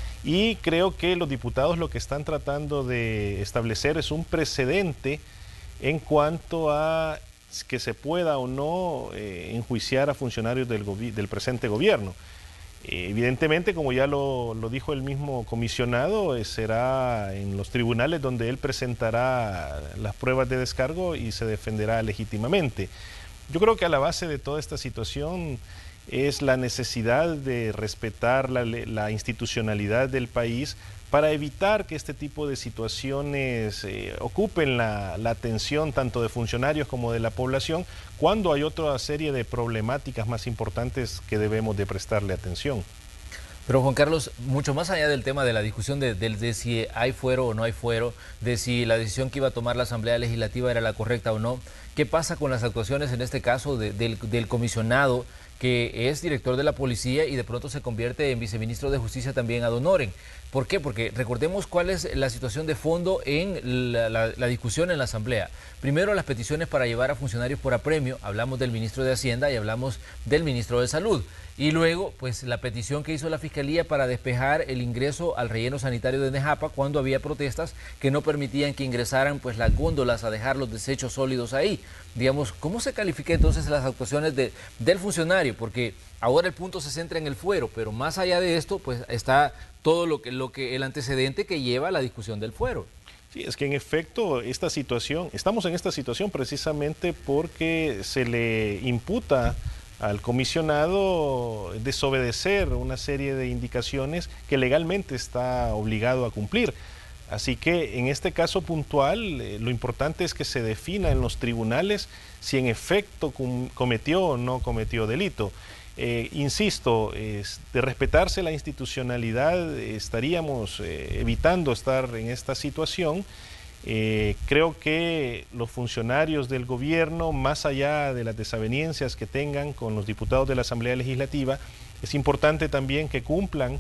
Y creo que los diputados lo que están tratando de establecer es un precedente en cuanto a que se pueda o no eh, enjuiciar a funcionarios del, del presente gobierno. Eh, evidentemente, como ya lo, lo dijo el mismo comisionado, eh, será en los tribunales donde él presentará las pruebas de descargo y se defenderá legítimamente. Yo creo que a la base de toda esta situación es la necesidad de respetar la, la institucionalidad del país para evitar que este tipo de situaciones eh, ocupen la, la atención tanto de funcionarios como de la población, cuando hay otra serie de problemáticas más importantes que debemos de prestarle atención. Pero Juan Carlos, mucho más allá del tema de la discusión de, de, de si hay fuero o no hay fuero, de si la decisión que iba a tomar la Asamblea Legislativa era la correcta o no, ¿qué pasa con las actuaciones en este caso de, del, del comisionado que es director de la policía y de pronto se convierte en viceministro de Justicia también ad honorem? ¿Por qué? Porque recordemos cuál es la situación de fondo en la, la, la discusión en la Asamblea. Primero, las peticiones para llevar a funcionarios por apremio, hablamos del ministro de Hacienda y hablamos del ministro de Salud. Y luego, pues la petición que hizo la Fiscalía para despejar el ingreso al relleno sanitario de Nejapa cuando había protestas que no permitían que ingresaran pues las góndolas a dejar los desechos sólidos ahí. Digamos, ¿cómo se califica entonces las actuaciones de, del funcionario? Porque ahora el punto se centra en el fuero, pero más allá de esto, pues está todo lo que, lo que el antecedente que lleva a la discusión del fuero. Sí, es que en efecto esta situación, estamos en esta situación precisamente porque se le imputa al comisionado desobedecer una serie de indicaciones que legalmente está obligado a cumplir. Así que en este caso puntual, eh, lo importante es que se defina en los tribunales si en efecto com cometió o no cometió delito. Eh, insisto, eh, de respetarse la institucionalidad eh, estaríamos eh, evitando estar en esta situación. Eh, creo que los funcionarios del gobierno, más allá de las desavenencias que tengan con los diputados de la Asamblea Legislativa, es importante también que cumplan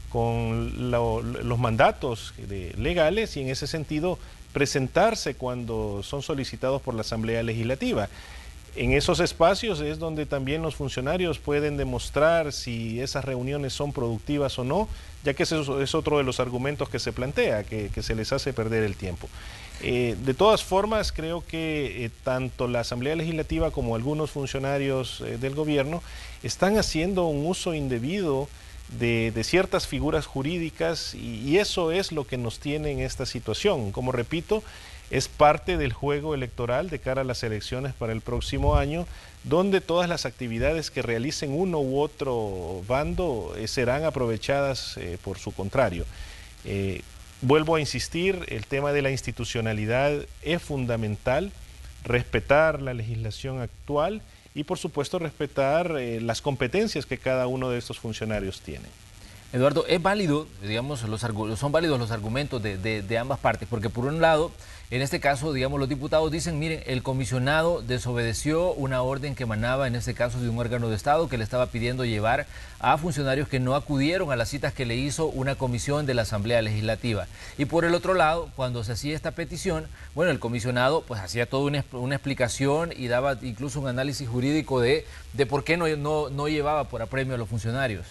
con lo, los mandatos de, legales y en ese sentido presentarse cuando son solicitados por la Asamblea Legislativa. En esos espacios es donde también los funcionarios pueden demostrar si esas reuniones son productivas o no, ya que ese es otro de los argumentos que se plantea, que, que se les hace perder el tiempo. Eh, de todas formas, creo que eh, tanto la Asamblea Legislativa como algunos funcionarios eh, del gobierno están haciendo un uso indebido de, de ciertas figuras jurídicas y, y eso es lo que nos tiene en esta situación. Como repito, es parte del juego electoral de cara a las elecciones para el próximo año, donde todas las actividades que realicen uno u otro bando eh, serán aprovechadas eh, por su contrario. Eh, vuelvo a insistir, el tema de la institucionalidad es fundamental, respetar la legislación actual y por supuesto respetar eh, las competencias que cada uno de estos funcionarios tiene. Eduardo, es válido, digamos, los, son válidos los argumentos de, de, de ambas partes, porque por un lado, en este caso, digamos, los diputados dicen, miren, el comisionado desobedeció una orden que emanaba, en este caso, de un órgano de Estado que le estaba pidiendo llevar a funcionarios que no acudieron a las citas que le hizo una comisión de la Asamblea Legislativa. Y por el otro lado, cuando se hacía esta petición, bueno, el comisionado pues hacía toda una, una explicación y daba incluso un análisis jurídico de, de por qué no, no, no llevaba por apremio a los funcionarios.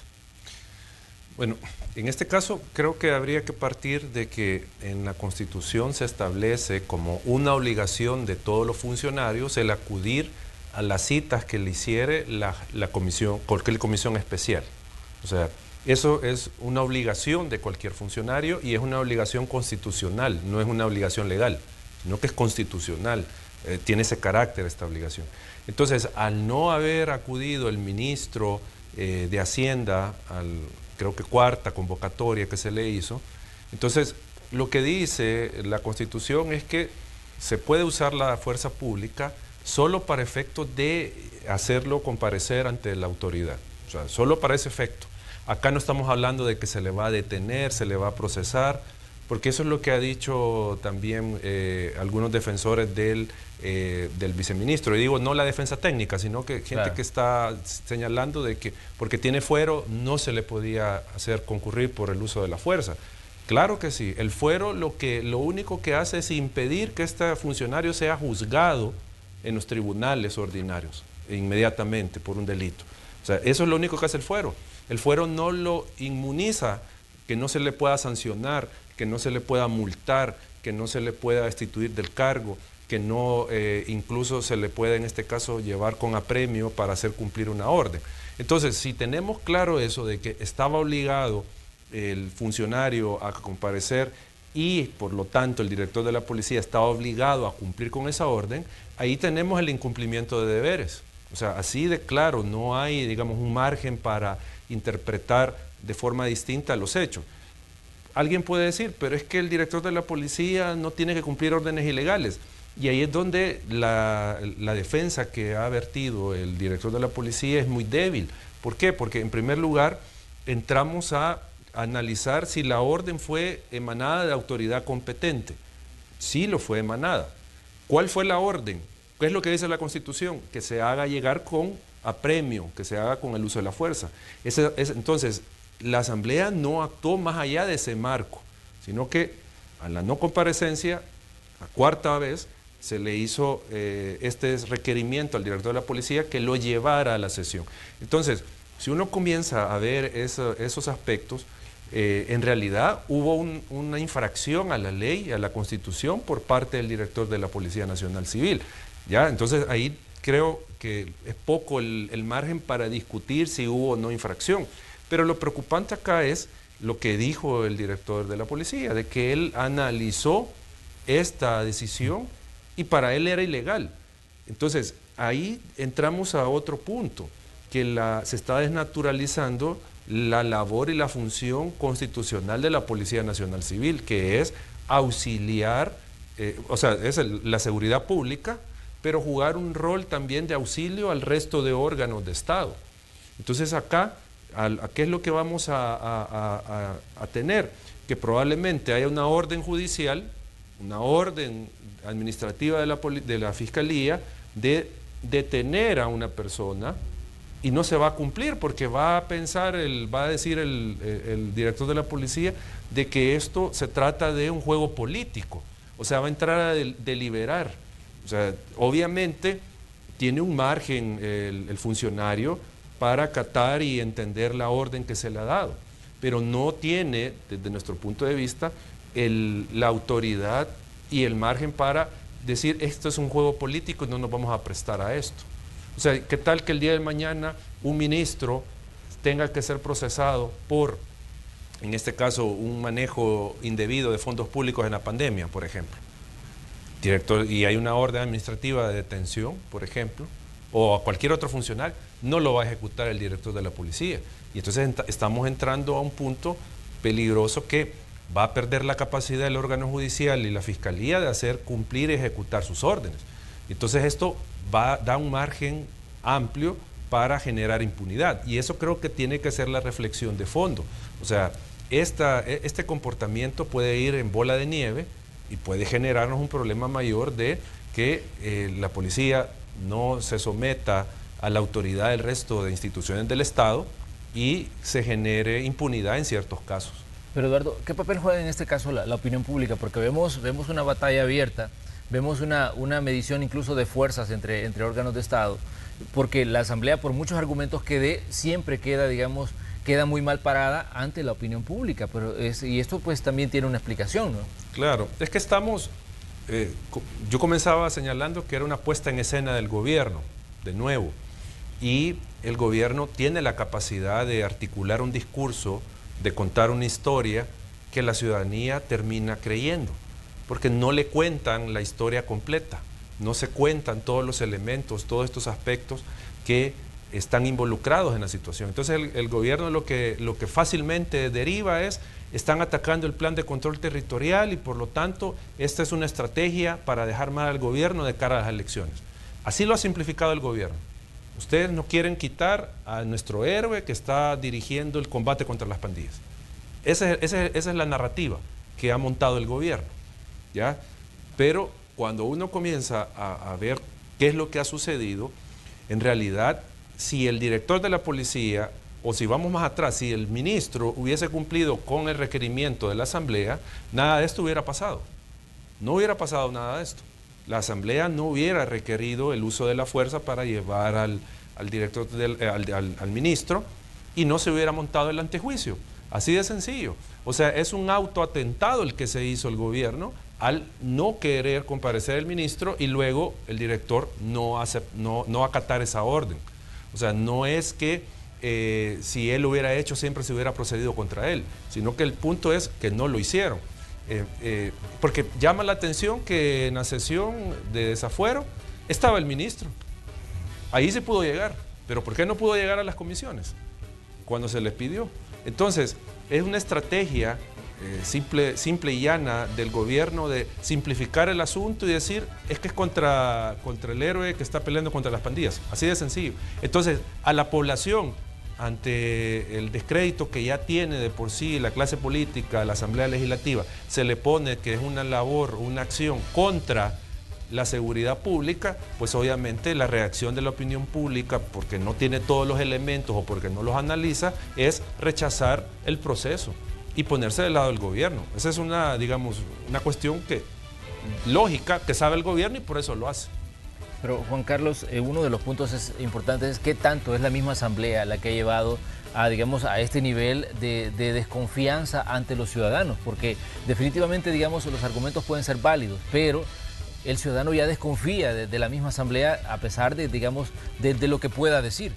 Bueno, en este caso creo que habría que partir de que en la Constitución se establece como una obligación de todos los funcionarios el acudir a las citas que le hiciere la, la comisión, cualquier comisión especial. O sea, eso es una obligación de cualquier funcionario y es una obligación constitucional, no es una obligación legal, sino que es constitucional, eh, tiene ese carácter esta obligación. Entonces, al no haber acudido el ministro eh, de Hacienda al creo que cuarta convocatoria que se le hizo. Entonces, lo que dice la Constitución es que se puede usar la fuerza pública solo para efectos de hacerlo comparecer ante la autoridad. O sea, solo para ese efecto. Acá no estamos hablando de que se le va a detener, se le va a procesar, porque eso es lo que ha dicho también eh, algunos defensores del, eh, del viceministro. Y digo, no la defensa técnica, sino que gente claro. que está señalando de que porque tiene fuero no se le podía hacer concurrir por el uso de la fuerza. Claro que sí, el fuero lo, que, lo único que hace es impedir que este funcionario sea juzgado en los tribunales ordinarios inmediatamente por un delito. O sea, eso es lo único que hace el fuero. El fuero no lo inmuniza, que no se le pueda sancionar, que no se le pueda multar, que no se le pueda destituir del cargo, que no eh, incluso se le pueda en este caso llevar con apremio para hacer cumplir una orden. Entonces, si tenemos claro eso de que estaba obligado el funcionario a comparecer y por lo tanto el director de la policía estaba obligado a cumplir con esa orden, ahí tenemos el incumplimiento de deberes. O sea, así de claro, no hay, digamos, un margen para interpretar de forma distinta los hechos. Alguien puede decir, pero es que el director de la policía no tiene que cumplir órdenes ilegales. Y ahí es donde la, la defensa que ha vertido el director de la policía es muy débil. ¿Por qué? Porque en primer lugar entramos a analizar si la orden fue emanada de autoridad competente. Sí lo fue emanada. ¿Cuál fue la orden? ¿Qué es lo que dice la Constitución? Que se haga llegar con apremio, que se haga con el uso de la fuerza. Ese, es, entonces, la Asamblea no actuó más allá de ese marco, sino que a la no comparecencia, a cuarta vez, se le hizo eh, este requerimiento al director de la policía que lo llevara a la sesión. Entonces, si uno comienza a ver eso, esos aspectos, eh, en realidad hubo un, una infracción a la ley, a la Constitución, por parte del director de la Policía Nacional Civil. ¿Ya? Entonces, ahí creo que es poco el, el margen para discutir si hubo o no infracción. Pero lo preocupante acá es lo que dijo el director de la policía, de que él analizó esta decisión y para él era ilegal. Entonces, ahí entramos a otro punto, que la, se está desnaturalizando la labor y la función constitucional de la Policía Nacional Civil, que es auxiliar, eh, o sea, es el, la seguridad pública, pero jugar un rol también de auxilio al resto de órganos de Estado. Entonces acá, ¿a, a qué es lo que vamos a, a, a, a tener? Que probablemente haya una orden judicial, una orden administrativa de la, de la Fiscalía de detener a una persona y no se va a cumplir porque va a pensar, el, va a decir el, el director de la policía de que esto se trata de un juego político, o sea, va a entrar a del, deliberar. O sea, obviamente tiene un margen el, el funcionario para acatar y entender la orden que se le ha dado, pero no tiene, desde nuestro punto de vista, el, la autoridad y el margen para decir esto es un juego político y no nos vamos a prestar a esto. O sea, ¿qué tal que el día de mañana un ministro tenga que ser procesado por, en este caso, un manejo indebido de fondos públicos en la pandemia, por ejemplo. Director, y hay una orden administrativa de detención, por ejemplo, o a cualquier otro funcionario, no lo va a ejecutar el director de la policía. Y entonces ent- estamos entrando a un punto peligroso que va a perder la capacidad del órgano judicial y la fiscalía de hacer cumplir y ejecutar sus órdenes. Entonces esto va a dar un margen amplio para generar impunidad, y eso creo que tiene que ser la reflexión de fondo. O sea, esta, este comportamiento puede ir en bola de nieve y puede generarnos un problema mayor de que eh, la policía no se someta a la autoridad del resto de instituciones del Estado y se genere impunidad en ciertos casos. Pero Eduardo, ¿qué papel juega en este caso la, la opinión pública? Porque vemos, vemos una batalla abierta, vemos una, una medición incluso de fuerzas entre, entre órganos de Estado, porque la Asamblea, por muchos argumentos que dé, siempre queda, digamos, queda muy mal parada ante la opinión pública. Pero es, y esto pues también tiene una explicación, ¿no? Claro, es que estamos, eh, yo comenzaba señalando que era una puesta en escena del gobierno, de nuevo, y el gobierno tiene la capacidad de articular un discurso, de contar una historia que la ciudadanía termina creyendo, porque no le cuentan la historia completa, no se cuentan todos los elementos, todos estos aspectos que están involucrados en la situación. Entonces el, el gobierno lo que, lo que fácilmente deriva es, están atacando el plan de control territorial y por lo tanto esta es una estrategia para dejar mal al gobierno de cara a las elecciones. Así lo ha simplificado el gobierno. Ustedes no quieren quitar a nuestro héroe que está dirigiendo el combate contra las pandillas. Ese, ese, esa es la narrativa que ha montado el gobierno, ¿ya? Pero cuando uno comienza a, a ver qué es lo que ha sucedido, en realidad, si el director de la policía, o si vamos más atrás, si el ministro hubiese cumplido con el requerimiento de la Asamblea, nada de esto hubiera pasado. No hubiera pasado nada de esto. La Asamblea no hubiera requerido el uso de la fuerza para llevar al, al director del, al, al, al ministro y no se hubiera montado el antejuicio. Así de sencillo. O sea, es un autoatentado el que se hizo el gobierno al no querer comparecer el ministro y luego el director no, hace, no, no acatar esa orden. O sea, no es que eh, si él lo hubiera hecho siempre se hubiera procedido contra él, sino que el punto es que no lo hicieron. Eh, eh, porque llama la atención que en la sesión de desafuero estaba el ministro. Ahí se pudo llegar, pero ¿por qué no pudo llegar a las comisiones cuando se les pidió? Entonces, es una estrategia eh, simple, simple y llana del gobierno de simplificar el asunto y decir, es que es contra, contra el héroe que está peleando contra las pandillas. Así de sencillo. Entonces, a la población, ante el descrédito que ya tiene de por sí la clase política, la Asamblea Legislativa, se le pone que es una labor, una acción contra la seguridad pública, pues obviamente la reacción de la opinión pública, porque no tiene todos los elementos o porque no los analiza, es rechazar el proceso y ponerse del lado del gobierno. Esa es una, digamos, una cuestión que, lógica, que sabe el gobierno y por eso lo hace. Pero Juan Carlos, eh, uno de los puntos es, importantes es qué tanto es la misma Asamblea la que ha llevado a, digamos, a este nivel de, de desconfianza ante los ciudadanos, porque definitivamente, digamos, los argumentos pueden ser válidos, pero el ciudadano ya desconfía de, de la misma Asamblea a pesar de, digamos, de, de lo que pueda decir.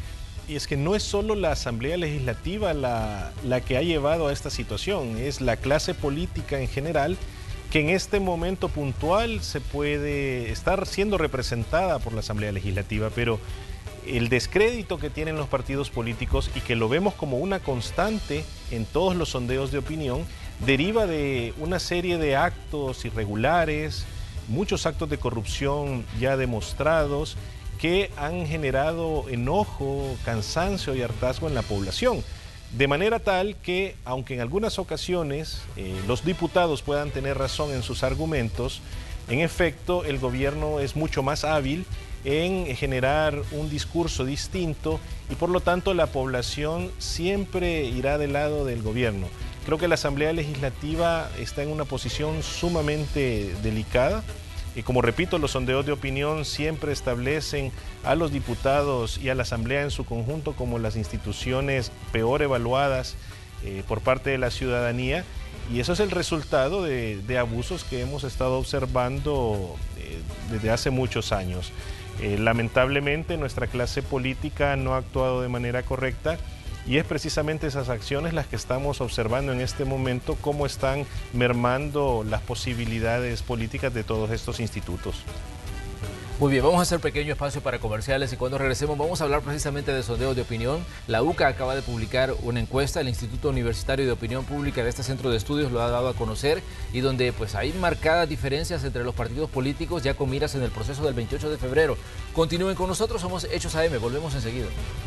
Y es que no es solo la Asamblea Legislativa la, la que ha llevado a esta situación, es la clase política en general, que en este momento puntual se puede estar siendo representada por la Asamblea Legislativa, pero el descrédito que tienen los partidos políticos y que lo vemos como una constante en todos los sondeos de opinión, deriva de una serie de actos irregulares, muchos actos de corrupción ya demostrados que han generado enojo, cansancio y hartazgo en la población. De manera tal que, aunque en algunas ocasiones eh, los diputados puedan tener razón en sus argumentos, en efecto el gobierno es mucho más hábil en generar un discurso distinto y por lo tanto la población siempre irá del lado del gobierno. Creo que la Asamblea Legislativa está en una posición sumamente delicada. Y como repito, los sondeos de opinión siempre establecen a los diputados y a la Asamblea en su conjunto como las instituciones peor evaluadas eh, por parte de la ciudadanía. Y eso es el resultado de, de abusos que hemos estado observando eh, desde hace muchos años. Eh, lamentablemente nuestra clase política no ha actuado de manera correcta y es precisamente esas acciones las que estamos observando en este momento, cómo están mermando las posibilidades políticas de todos estos institutos. Muy bien, vamos a hacer un pequeño espacio para comerciales y cuando regresemos vamos a hablar precisamente de sondeos de opinión. La U C A acaba de publicar una encuesta, el Instituto Universitario de Opinión Pública de este centro de estudios lo ha dado a conocer y donde pues hay marcadas diferencias entre los partidos políticos ya con miras en el proceso del veintiocho de febrero. Continúen con nosotros, somos Hechos A M, volvemos enseguida.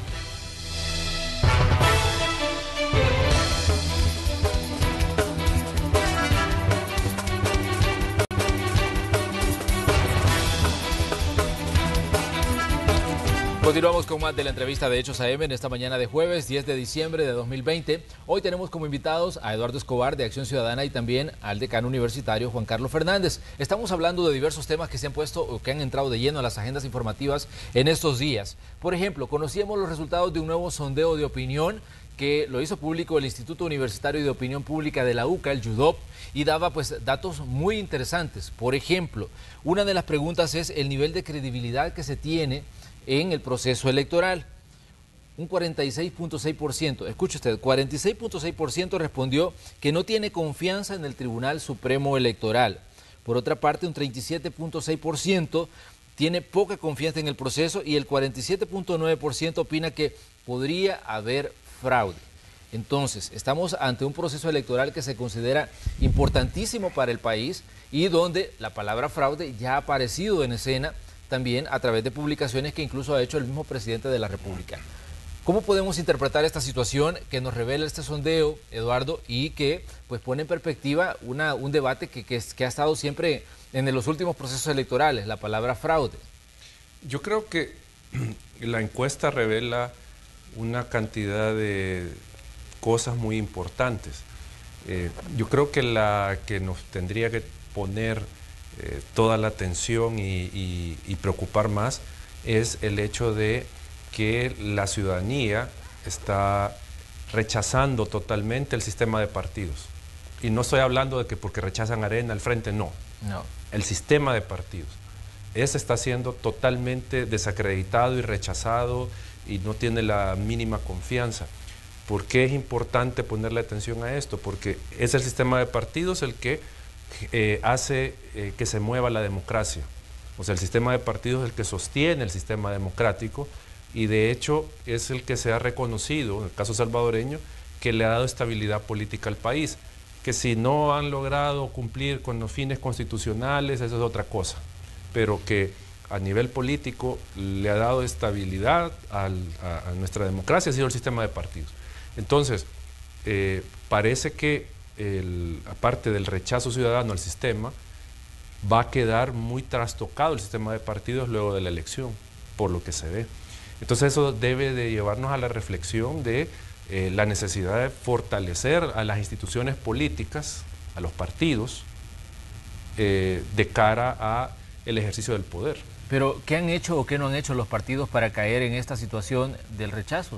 Continuamos con más de la entrevista de Hechos A M en esta mañana de jueves diez de diciembre de dos mil veinte. Hoy tenemos como invitados a Eduardo Escobar de Acción Ciudadana y también al decano universitario Juan Carlos Fernández. Estamos hablando de diversos temas que se han puesto o que han entrado de lleno a las agendas informativas en estos días. Por ejemplo, conocíamos los resultados de un nuevo sondeo de opinión que lo hizo público el Instituto Universitario de Opinión Pública de la U C A, el YUDOP, y daba pues datos muy interesantes. Por ejemplo, una de las preguntas es el nivel de credibilidad que se tiene en el proceso electoral. Un cuarenta y seis punto seis por ciento, escuche usted, cuarenta y seis punto seis por ciento respondió que no tiene confianza en el Tribunal Supremo Electoral. Por otra parte, un treinta y siete punto seis por ciento tiene poca confianza en el proceso y el cuarenta y siete punto nueve por ciento opina que podría haber fraude. Entonces, estamos ante un proceso electoral que se considera importantísimo para el país y donde la palabra fraude ya ha aparecido en escena también a través de publicaciones que incluso ha hecho el mismo presidente de la República. ¿Cómo podemos interpretar esta situación que nos revela este sondeo, Eduardo, y que pues pone en perspectiva una, un debate que, que, que ha estado siempre en los últimos procesos electorales, la palabra fraude? Yo creo que la encuesta revela una cantidad de cosas muy importantes. Eh, yo creo que la que nos tendría que poner eh, toda la atención y, y, y preocupar más es el hecho de que la ciudadanía está rechazando totalmente el sistema de partidos. Y no estoy hablando de que porque rechazan Arena, el Frente, no. No. El sistema de partidos. Ese está siendo totalmente desacreditado y rechazado y no tiene la mínima confianza. ¿Por qué es importante ponerle atención a esto? Porque es el sistema de partidos el que eh, hace eh, que se mueva la democracia. O sea, el sistema de partidos es el que sostiene el sistema democrático y de hecho es el que se ha reconocido, en el caso salvadoreño, que le ha dado estabilidad política al país. Que si no han logrado cumplir con los fines constitucionales, eso es otra cosa. Pero que a nivel político le ha dado estabilidad al, a, a nuestra democracia, ha sido el sistema de partidos. Entonces, eh, parece que, el, aparte del rechazo ciudadano al sistema, va a quedar muy trastocado el sistema de partidos luego de la elección, por lo que se ve. Entonces eso debe de llevarnos a la reflexión de eh, la necesidad de fortalecer a las instituciones políticas, a los partidos, eh, de cara a el ejercicio del poder. Pero, ¿qué han hecho o qué no han hecho los partidos para caer en esta situación del rechazo?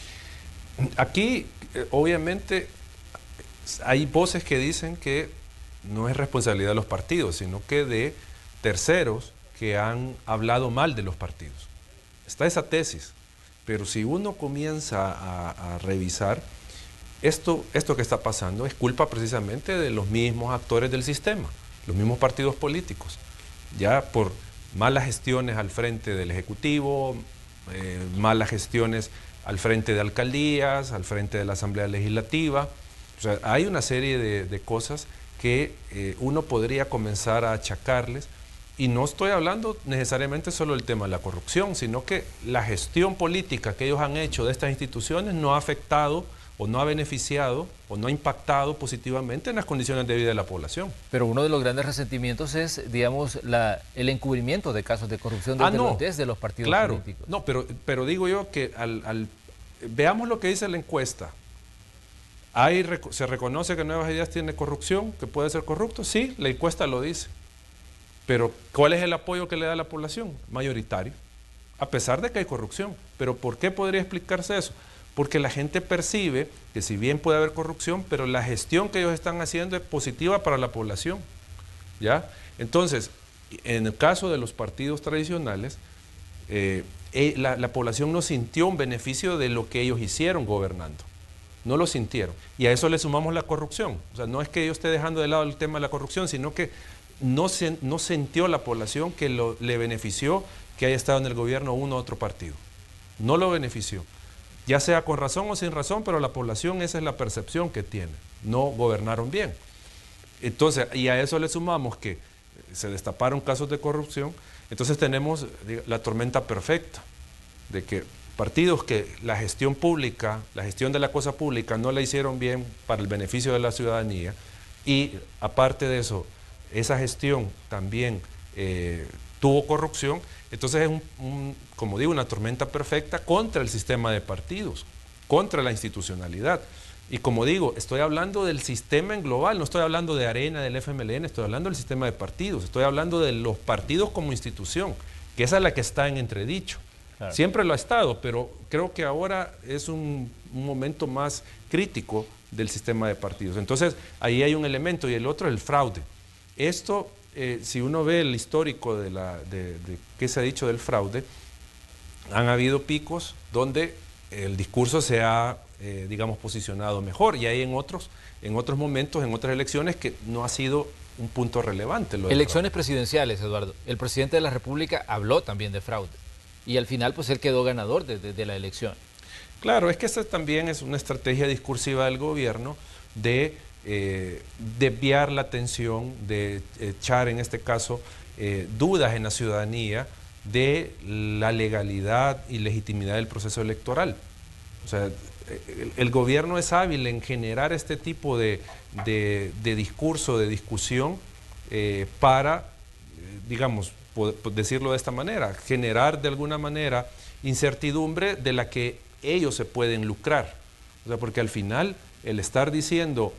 Aquí, eh, obviamente, hay voces que dicen que no es responsabilidad de los partidos, sino que de terceros que han hablado mal de los partidos. Está esa tesis, pero si uno comienza a, a revisar, esto, esto que está pasando es culpa precisamente de los mismos actores del sistema, los mismos partidos políticos, ya por malas gestiones al frente del Ejecutivo, eh, malas gestiones al frente de alcaldías, al frente de la Asamblea Legislativa. O sea, hay una serie de, de cosas que eh, uno podría comenzar a achacarles, y no estoy hablando necesariamente solo del tema de la corrupción, sino que la gestión política que ellos han hecho de estas instituciones no ha afectado o no ha beneficiado o no ha impactado positivamente en las condiciones de vida de la población. Pero uno de los grandes resentimientos es, digamos, la, el encubrimiento de casos de corrupción desde, ah, no. los, desde los partidos claro, políticos. No, pero, pero digo yo que al, al, veamos lo que dice la encuesta. Hay, ¿Se reconoce que Nuevas Ideas tiene corrupción, que puede ser corrupto? Sí, la encuesta lo dice. Pero ¿cuál es el apoyo que le da la población? Mayoritario, a pesar de que hay corrupción. ¿Pero por qué podría explicarse eso? Porque la gente percibe que si bien puede haber corrupción, pero la gestión que ellos están haciendo es positiva para la población, ¿ya? Entonces, en el caso de los partidos tradicionales, eh, eh, la, la población no sintió un beneficio de lo que ellos hicieron gobernando. No lo sintieron. Y a eso le sumamos la corrupción. O sea, no es que yo esté dejando de lado el tema de la corrupción, sino que no, se, no sintió la población que lo, le benefició que haya estado en el gobierno uno u otro partido. No lo benefició. Ya sea con razón o sin razón, pero la población, esa es la percepción que tiene. No gobernaron bien. Entonces, y a eso le sumamos que se destaparon casos de corrupción, entonces tenemos la tormenta perfecta de que partidos que la gestión pública, la gestión de la cosa pública no la hicieron bien para el beneficio de la ciudadanía, y aparte de eso, esa gestión también eh, tuvo corrupción. Entonces es, un, un, como digo, una tormenta perfecta contra el sistema de partidos, contra la institucionalidad. Y como digo, estoy hablando del sistema en global, no estoy hablando de Arena, del F M L N, estoy hablando del sistema de partidos, estoy hablando de los partidos como institución, que esa es la que está en entredicho. Claro. Siempre lo ha estado, pero creo que ahora es un, un momento más crítico del sistema de partidos. Entonces, ahí hay un elemento, y el otro es el fraude. Esto, eh, si uno ve el histórico de, la, de, de qué se ha dicho del fraude, han habido picos donde el discurso se ha, eh, digamos, posicionado mejor, y hay en otros, en otros momentos, en otras elecciones, que no ha sido un punto relevante. Lo Elecciones presidenciales, Eduardo. El presidente de la República habló también de fraude, y al final pues él quedó ganador de, de, de la elección. Claro, es que esta también es una estrategia discursiva del gobierno de eh, desviar la atención, de echar en este caso eh, dudas en la ciudadanía de la legalidad y legitimidad del proceso electoral. O sea, el, el gobierno es hábil en generar este tipo de, de, de discurso, de discusión, eh, para, digamos, por decirlo de esta manera, generar de alguna manera incertidumbre de la que ellos se pueden lucrar. O sea, porque al final el estar diciendo,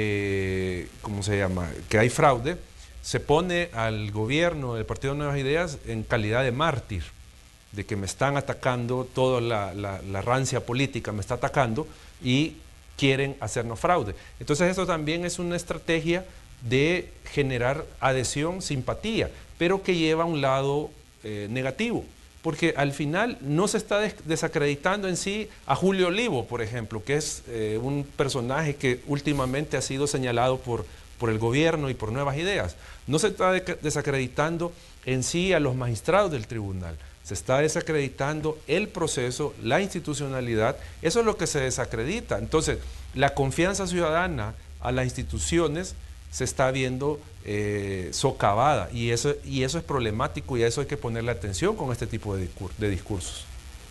eh, ¿cómo se llama?, que hay fraude, se pone al gobierno del Partido Nuevas Ideas en calidad de mártir, de que me están atacando, toda la, la, la rancia política me está atacando y quieren hacernos fraude. Entonces eso también es una estrategia de generar adhesión, simpatía, pero que lleva a un lado eh, negativo, porque al final no se está des desacreditando en sí a Julio Olivo, por ejemplo, que es eh, un personaje que últimamente ha sido señalado por, por el gobierno y por Nuevas Ideas. No se está de desacreditando en sí a los magistrados del tribunal, se está desacreditando el proceso, la institucionalidad, eso es lo que se desacredita. Entonces, la confianza ciudadana a las instituciones se está viendo eh, socavada, y eso, y eso es problemático, y a eso hay que ponerle atención con este tipo de, discur de discursos.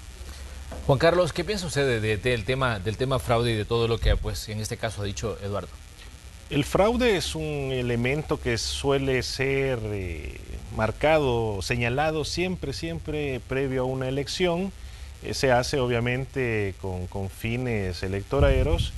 Juan Carlos, ¿qué piensa usted de, de, del, tema, del tema fraude y de todo lo que pues, en este caso ha dicho Eduardo? El fraude es un elemento que suele ser eh, marcado, señalado siempre, siempre previo a una elección. Eh, se hace obviamente con, con fines electoreros,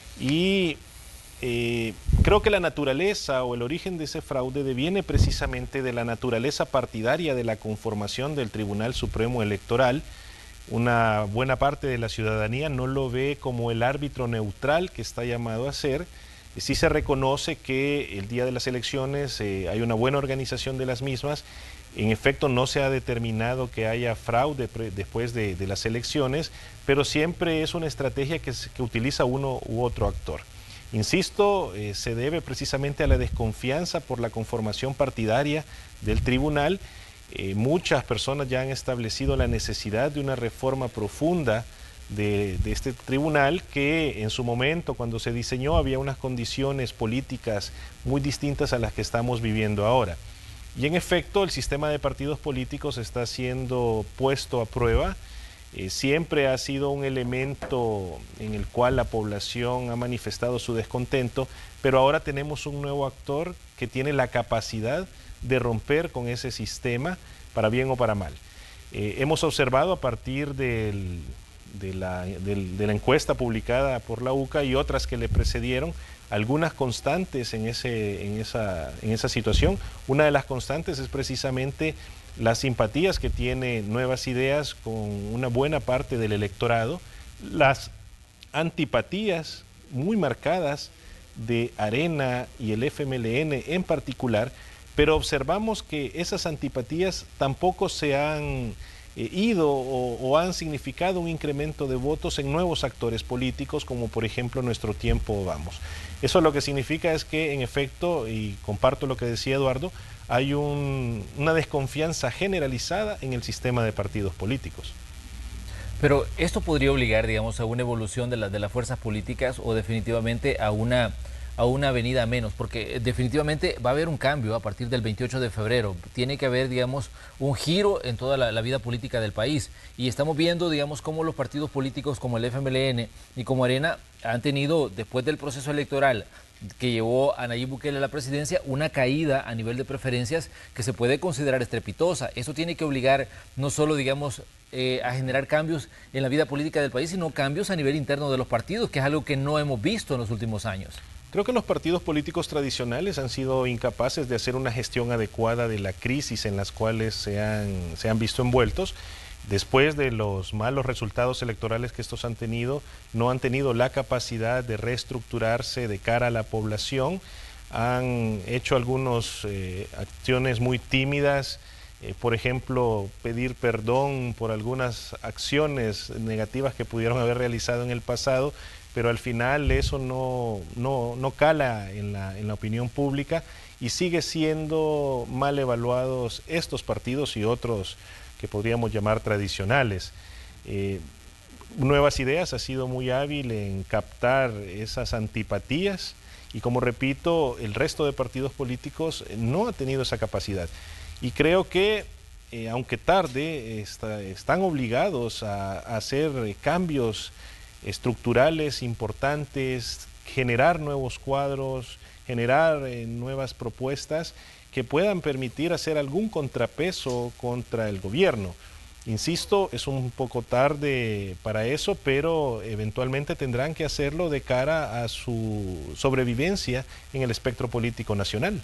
y Eh, creo que la naturaleza o el origen de ese fraude deviene precisamente de la naturaleza partidaria de la conformación del Tribunal Supremo Electoral. Una buena parte de la ciudadanía no lo ve como el árbitro neutral que está llamado a ser. Sí se reconoce que el día de las elecciones eh, hay una buena organización de las mismas. En efecto, no se ha determinado que haya fraude después de, de las elecciones, pero siempre es una estrategia que, que utiliza uno u otro actor. Insisto, eh, se debe precisamente a la desconfianza por la conformación partidaria del tribunal. Eh, muchas personas ya han establecido la necesidad de una reforma profunda de, de este tribunal, que en su momento, cuando se diseñó, había unas condiciones políticas muy distintas a las que estamos viviendo ahora. Y en efecto, el sistema de partidos políticos está siendo puesto a prueba. Eh, siempre ha sido un elemento en el cual la población ha manifestado su descontento, pero ahora tenemos un nuevo actor que tiene la capacidad de romper con ese sistema, para bien o para mal. Eh, hemos observado a partir del, de, la, del, de la encuesta publicada por la U C A y otras que le precedieron, algunas constantes en, ese, en, esa, en esa situación. Una de las constantes es precisamente las simpatías que tiene Nuevas Ideas con una buena parte del electorado, las antipatías muy marcadas de Arena y el F M L N en particular, pero observamos que esas antipatías tampoco se han eh, ido o, o han significado un incremento de votos en nuevos actores políticos, como por ejemplo Nuestro Tiempo Vamos. Eso lo que significa es que, en efecto, y comparto lo que decía Eduardo, hay un, una desconfianza generalizada en el sistema de partidos políticos. Pero esto podría obligar, digamos, a una evolución de, la, de las fuerzas políticas o definitivamente a una, a una venida menos, porque definitivamente va a haber un cambio a partir del veintiocho de febrero. Tiene que haber, digamos, un giro en toda la, la vida política del país. Y estamos viendo, digamos, cómo los partidos políticos como el F M L N y como Arena han tenido, después del proceso electoral que llevó a Nayib Bukele a la presidencia, una caída a nivel de preferencias que se puede considerar estrepitosa. Eso tiene que obligar no solo, digamos, eh, a generar cambios en la vida política del país, sino cambios a nivel interno de los partidos, que es algo que no hemos visto en los últimos años. Creo que los partidos políticos tradicionales han sido incapaces de hacer una gestión adecuada de la crisis en las cuales se han, se han visto envueltos. Después de los malos resultados electorales que estos han tenido, no han tenido la capacidad de reestructurarse de cara a la población, han hecho algunas eh, acciones muy tímidas, eh, por ejemplo, pedir perdón por algunas acciones negativas que pudieron haber realizado en el pasado, pero al final eso no, no, no cala en la, en la opinión pública y sigue siendo mal evaluados estos partidos y otros que podríamos llamar tradicionales. Eh, Nuevas Ideas ha sido muy hábil en captar esas antipatías y, como repito, el resto de partidos políticos no ha tenido esa capacidad. Y creo que, eh, aunque tarde, está, están obligados a, a hacer cambios estructurales importantes, generar nuevos cuadros, generar eh, nuevas propuestas que puedan permitir hacer algún contrapeso contra el gobierno. Insisto, es un poco tarde para eso, pero eventualmente tendrán que hacerlo de cara a su sobrevivencia en el espectro político nacional.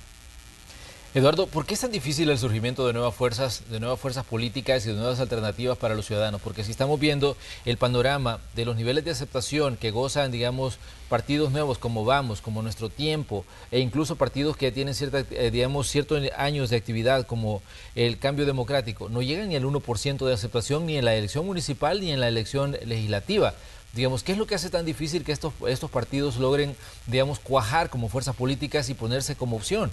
Eduardo, ¿por qué es tan difícil el surgimiento de nuevas fuerzas, de nuevas fuerzas políticas y de nuevas alternativas para los ciudadanos? Porque si estamos viendo el panorama de los niveles de aceptación que gozan, digamos, partidos nuevos como Vamos, como Nuestro Tiempo, e incluso partidos que tienen cierta, eh, digamos, ciertos años de actividad como el Cambio Democrático, no llegan ni al uno por ciento de aceptación ni en la elección municipal ni en la elección legislativa. Digamos, ¿qué es lo que hace tan difícil que estos, estos partidos logren, digamos, cuajar como fuerzas políticas y ponerse como opción?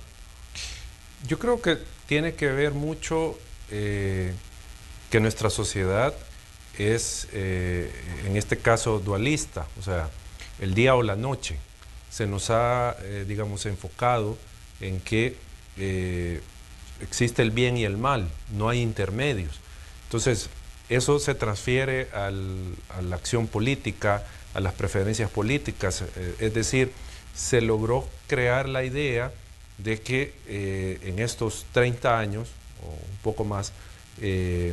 Yo creo que tiene que ver mucho eh, que nuestra sociedad es, eh, en este caso, dualista, o sea, el día o la noche. Se nos ha, eh, digamos, enfocado en que eh, existe el bien y el mal, no hay intermedios. Entonces, eso se transfiere al, a la acción política, a las preferencias políticas, eh, es decir, se logró crear la idea de que eh, en estos treinta años, o un poco más, eh,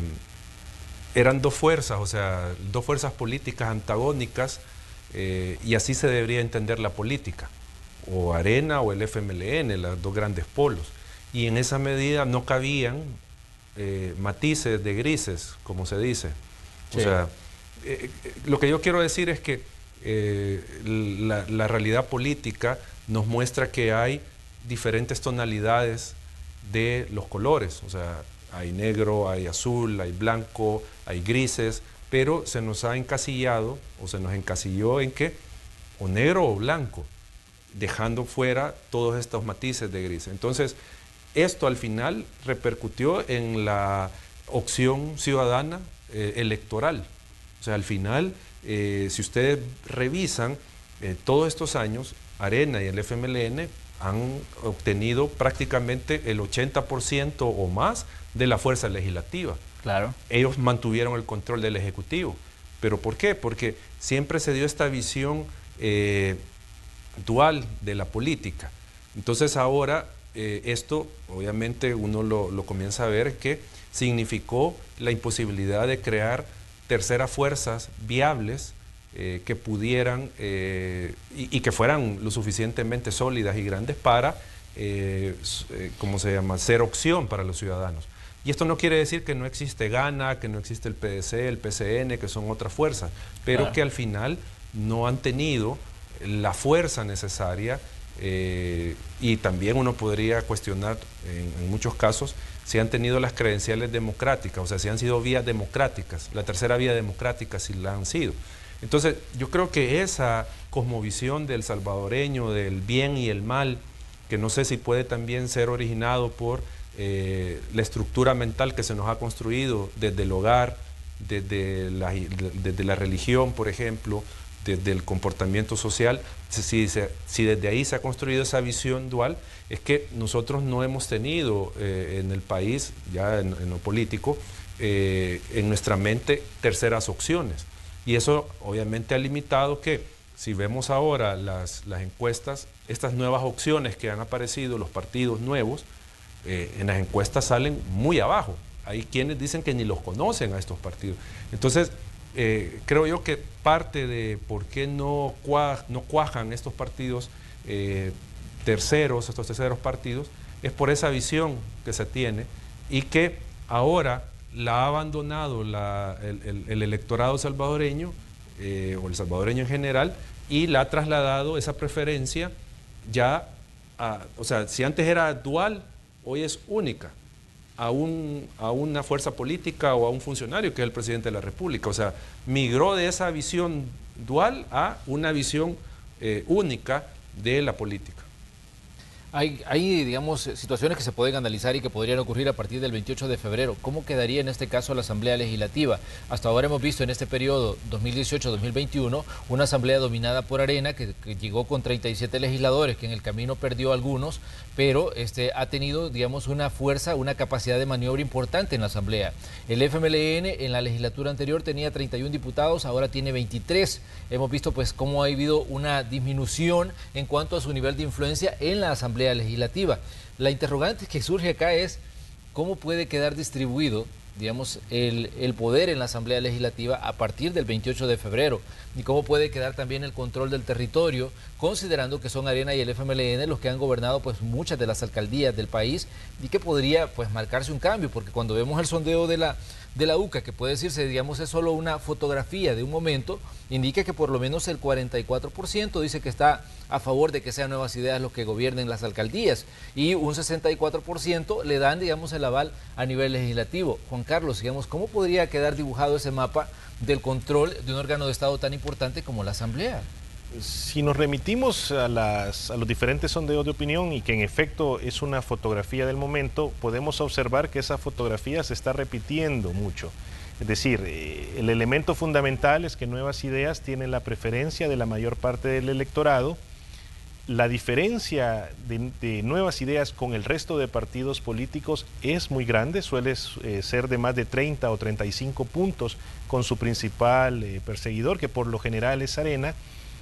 eran dos fuerzas, o sea, dos fuerzas políticas antagónicas, eh, y así se debería entender la política, o Arena o el F M L N, los dos grandes polos, y en esa medida no cabían eh, matices de grises, como se dice. Sí. O sea, eh, lo que yo quiero decir es que eh, la, la realidad política nos muestra que hay diferentes tonalidades de los colores, o sea, hay negro, hay azul, hay blanco, hay grises, pero se nos ha encasillado o se nos encasilló en que o negro o blanco, dejando fuera todos estos matices de gris. Entonces, esto al final repercutió en la opción ciudadana eh, electoral. O sea, al final, eh, si ustedes revisan eh, todos estos años, Arena y el F M L N han obtenido prácticamente el ochenta por ciento o más de la fuerza legislativa. Claro. Ellos mantuvieron el control del Ejecutivo. ¿Pero por qué? Porque siempre se dio esta visión eh, dual de la política. Entonces ahora eh, esto, obviamente uno lo, lo comienza a ver que significó la imposibilidad de crear terceras fuerzas viables Eh, que pudieran eh, y, y que fueran lo suficientemente sólidas y grandes para, eh, eh, ¿cómo se llama?, ser opción para los ciudadanos. Y esto no quiere decir que no existe Gana, que no existe el P D C, el P C N, que son otras fuerzas, pero claro, que al final no han tenido la fuerza necesaria eh, y también uno podría cuestionar en, en muchos casos si han tenido las credenciales democráticas, o sea, si han sido vías democráticas, la tercera vía democrática si la han sido. Entonces, yo creo que esa cosmovisión del salvadoreño, del bien y el mal, que no sé si puede también ser originado por eh, la estructura mental que se nos ha construido desde el hogar, desde la, desde la religión, por ejemplo, desde el comportamiento social, si, si, si desde ahí se ha construido esa visión dual, es que nosotros no hemos tenido eh, en el país, ya en, en lo político, eh, en nuestra mente terceras opciones. Y eso obviamente ha limitado que, si vemos ahora las, las encuestas, estas nuevas opciones que han aparecido, los partidos nuevos, eh, en las encuestas salen muy abajo. Hay quienes dicen que ni los conocen a estos partidos. Entonces, Eh, creo yo que parte de por qué no, cuaj, no cuajan estos partidos eh, terceros, estos terceros partidos, es por esa visión que se tiene y que ahora la ha abandonado la, el, el, el electorado salvadoreño eh, o el salvadoreño en general y la ha trasladado esa preferencia ya a, o sea, si antes era dual, hoy es única. A, un, a una fuerza política o a un funcionario que es el presidente de la República. O sea, migró de esa visión dual a una visión eh, única de la política. Hay, hay, digamos, situaciones que se pueden analizar y que podrían ocurrir a partir del veintiocho de febrero. ¿Cómo quedaría en este caso la Asamblea Legislativa? Hasta ahora hemos visto en este periodo dos mil dieciocho dos mil veintiuno una asamblea dominada por Arena que, que llegó con treinta y siete legisladores, que en el camino perdió algunos, pero este, ha tenido, digamos, una fuerza, una capacidad de maniobra importante en la asamblea. El F M L N en la legislatura anterior tenía treinta y un diputados, ahora tiene veintitrés. Hemos visto pues cómo ha habido una disminución en cuanto a su nivel de influencia en la asamblea legislativa. La interrogante que surge acá es cómo puede quedar distribuido, digamos, el, el poder en la Asamblea Legislativa a partir del veintiocho de febrero y cómo puede quedar también el control del territorio, considerando que son Arena y el F M L N los que han gobernado pues muchas de las alcaldías del país y que podría pues marcarse un cambio, porque cuando vemos el sondeo de la de la U C A, que puede decirse, digamos, es solo una fotografía de un momento, indica que por lo menos el cuarenta y cuatro por ciento dice que está a favor de que sean Nuevas Ideas los que gobiernen las alcaldías y un sesenta y cuatro por ciento le dan, digamos, el aval a nivel legislativo. Juan Carlos, digamos, ¿cómo podría quedar dibujado ese mapa del control de un órgano de Estado tan importante como la Asamblea? Si nos remitimos a, las, a los diferentes sondeos de opinión y que en efecto es una fotografía del momento, podemos observar que esa fotografía se está repitiendo mucho. Es decir, eh, el elemento fundamental es que Nuevas Ideas tienen la preferencia de la mayor parte del electorado. La diferencia de, de Nuevas Ideas con el resto de partidos políticos es muy grande, suele eh, ser de más de treinta o treinta y cinco puntos con su principal eh, perseguidor, que por lo general es Arena.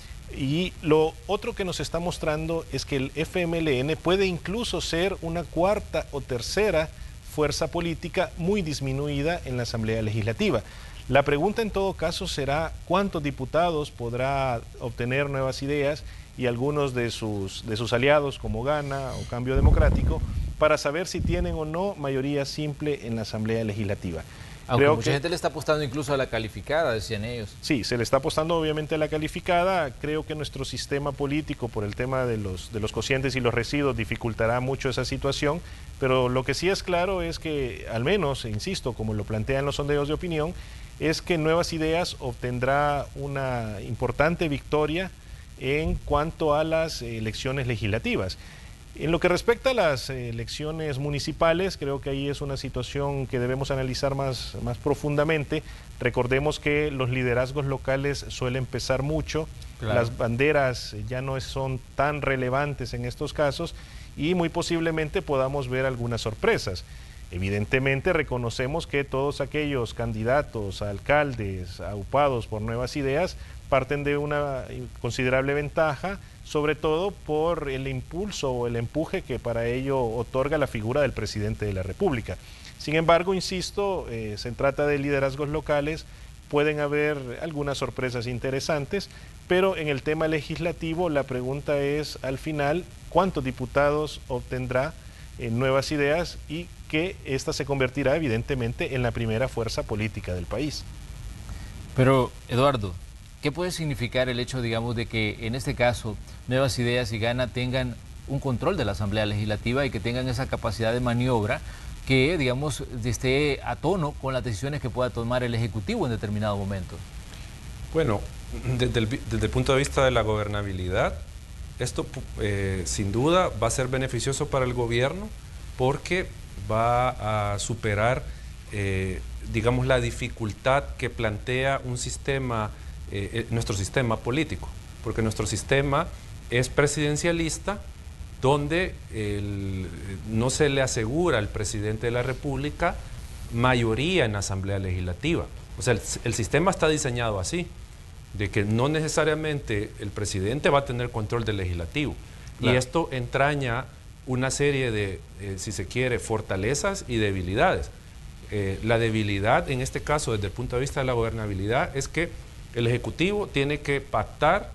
Y lo otro que nos está mostrando es que el F M L N puede incluso ser una cuarta o tercera fuerza política muy disminuida en la Asamblea Legislativa. La pregunta en todo caso será cuántos diputados podrá obtener Nuevas Ideas y algunos de sus, de sus aliados como Gana o Cambio Democrático para saber si tienen o no mayoría simple en la Asamblea Legislativa. Aunque Creo mucha que, gente le está apostando incluso a la calificada, decían ellos. Sí, se le está apostando obviamente a la calificada. Creo que nuestro sistema político, por el tema de los, de los cocientes y los residuos, dificultará mucho esa situación, pero lo que sí es claro es que, al menos, insisto, como lo plantean los sondeos de opinión, es que Nuevas Ideas obtendrá una importante victoria en cuanto a las elecciones legislativas. En lo que respecta a las elecciones municipales, creo que ahí es una situación que debemos analizar más, más profundamente. Recordemos que los liderazgos locales suelen pesar mucho, claro. Las banderas ya no son tan relevantes en estos casos y muy posiblemente podamos ver algunas sorpresas. Evidentemente reconocemos que todos aquellos candidatos a alcaldes aupados por Nuevas Ideas parten de una considerable ventaja, sobre todo por el impulso o el empuje que para ello otorga la figura del presidente de la República. Sin embargo, insisto, eh, se trata de liderazgos locales, pueden haber algunas sorpresas interesantes, pero en el tema legislativo la pregunta es al final cuántos diputados obtendrá eh, Nuevas Ideas y que ésta se convertirá evidentemente en la primera fuerza política del país. Pero, Eduardo, ¿qué puede significar el hecho, digamos, de que en este caso Nuevas Ideas y Gana tengan un control de la Asamblea Legislativa y que tengan esa capacidad de maniobra que, digamos, esté a tono con las decisiones que pueda tomar el Ejecutivo en determinado momento? Bueno, desde el, desde el punto de vista de la gobernabilidad, esto eh, sin duda va a ser beneficioso para el gobierno porque va a superar, eh, digamos, la dificultad que plantea un sistema, eh, nuestro sistema político, porque nuestro sistema es presidencialista, donde el, no se le asegura al presidente de la República mayoría en la Asamblea Legislativa. O sea, el, el sistema está diseñado así, de que no necesariamente el presidente va a tener control del legislativo. Claro. Y esto entraña una serie de, eh, si se quiere, fortalezas y debilidades. Eh, la debilidad, en este caso, desde el punto de vista de la gobernabilidad, es que el Ejecutivo tiene que pactar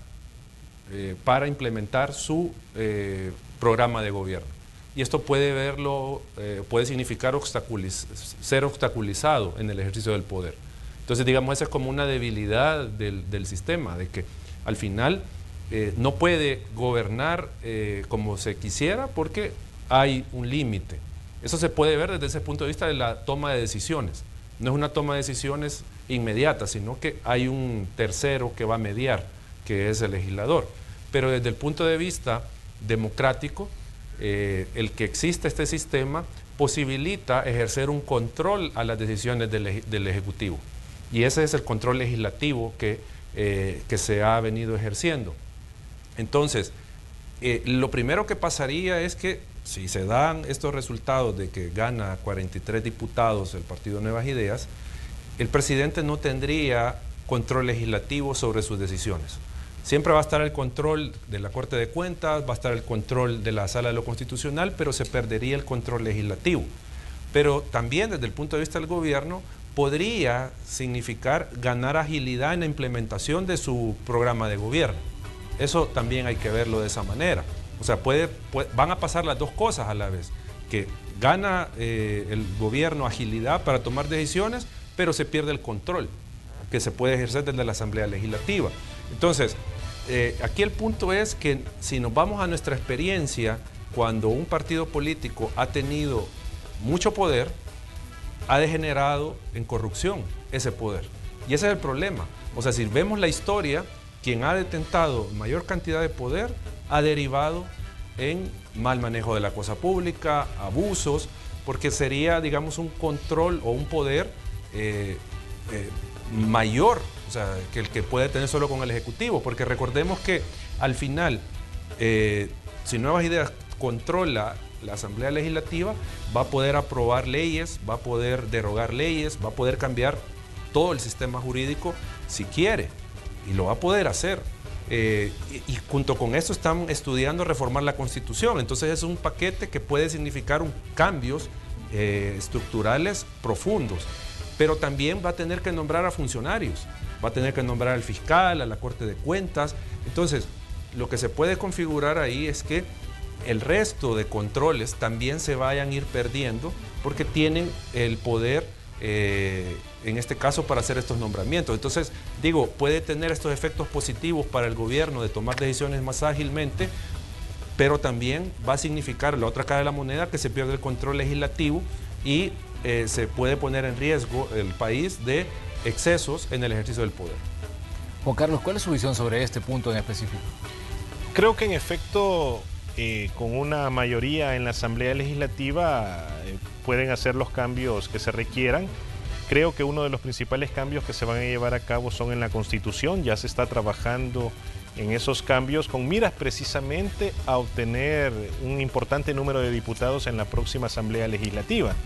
eh, para implementar su eh, programa de gobierno. Y esto puede verlo, eh, puede significar obstaculiz- ser obstaculizado en el ejercicio del poder. Entonces, digamos, esa es como una debilidad del, del sistema, de que al final eh, no puede gobernar eh, como se quisiera porque hay un límite. Eso se puede ver desde ese punto de vista de la toma de decisiones. No es una toma de decisiones inmediata, sino que hay un tercero que va a mediar, que es el legislador. Pero desde el punto de vista democrático, eh, el que existe este sistema posibilita ejercer un control a las decisiones del, del Ejecutivo. Y ese es el control legislativo que, eh, que se ha venido ejerciendo. Entonces, eh, lo primero que pasaría es que si se dan estos resultados de que gana cuarenta y tres diputados el Partido Nuevas Ideas, el presidente no tendría control legislativo sobre sus decisiones. Siempre va a estar el control de la Corte de Cuentas, va a estar el control de la Sala de lo Constitucional, pero se perdería el control legislativo. Pero también desde el punto de vista del gobierno, podría significar ganar agilidad en la implementación de su programa de gobierno. Eso también hay que verlo de esa manera. O sea, puede, puede, van a pasar las dos cosas a la vez, que gana eh, el gobierno agilidad para tomar decisiones, pero se pierde el control que se puede ejercer desde la Asamblea Legislativa. Entonces, eh, aquí el punto es que si nos vamos a nuestra experiencia, cuando un partido político ha tenido mucho poder, ha degenerado en corrupción ese poder. Y ese es el problema. O sea, si vemos la historia, quien ha detentado mayor cantidad de poder ha derivado en mal manejo de la cosa pública, abusos, porque sería, digamos, un control o un poder eh, eh, mayor, o sea, que el que puede tener solo con el Ejecutivo, porque recordemos que al final, eh, si Nuevas Ideas controla la Asamblea Legislativa, va a poder aprobar leyes, va a poder derogar leyes, va a poder cambiar todo el sistema jurídico si quiere, y lo va a poder hacer. Eh, y, y junto con eso están estudiando reformar la Constitución. Entonces es un paquete que puede significar un, cambios eh, estructurales profundos, pero también va a tener que nombrar a funcionarios, va a tener que nombrar al fiscal, a la Corte de Cuentas. Entonces, lo que se puede configurar ahí es que el resto de controles también se vayan a ir perdiendo porque tienen el poder, eh, en este caso, para hacer estos nombramientos. Entonces, digo, puede tener estos efectos positivos para el gobierno de tomar decisiones más ágilmente, pero también va a significar la otra cara de la moneda, que se pierde el control legislativo y eh, se puede poner en riesgo el país de excesos en el ejercicio del poder. Juan Carlos, ¿cuál es su visión sobre este punto en específico? Creo que en efecto, eh, con una mayoría en la Asamblea Legislativa eh, pueden hacer los cambios que se requieran. Creo que uno de los principales cambios que se van a llevar a cabo son en la Constitución. Ya se está trabajando en esos cambios con miras precisamente a obtener un importante número de diputados en la próxima Asamblea Legislativa.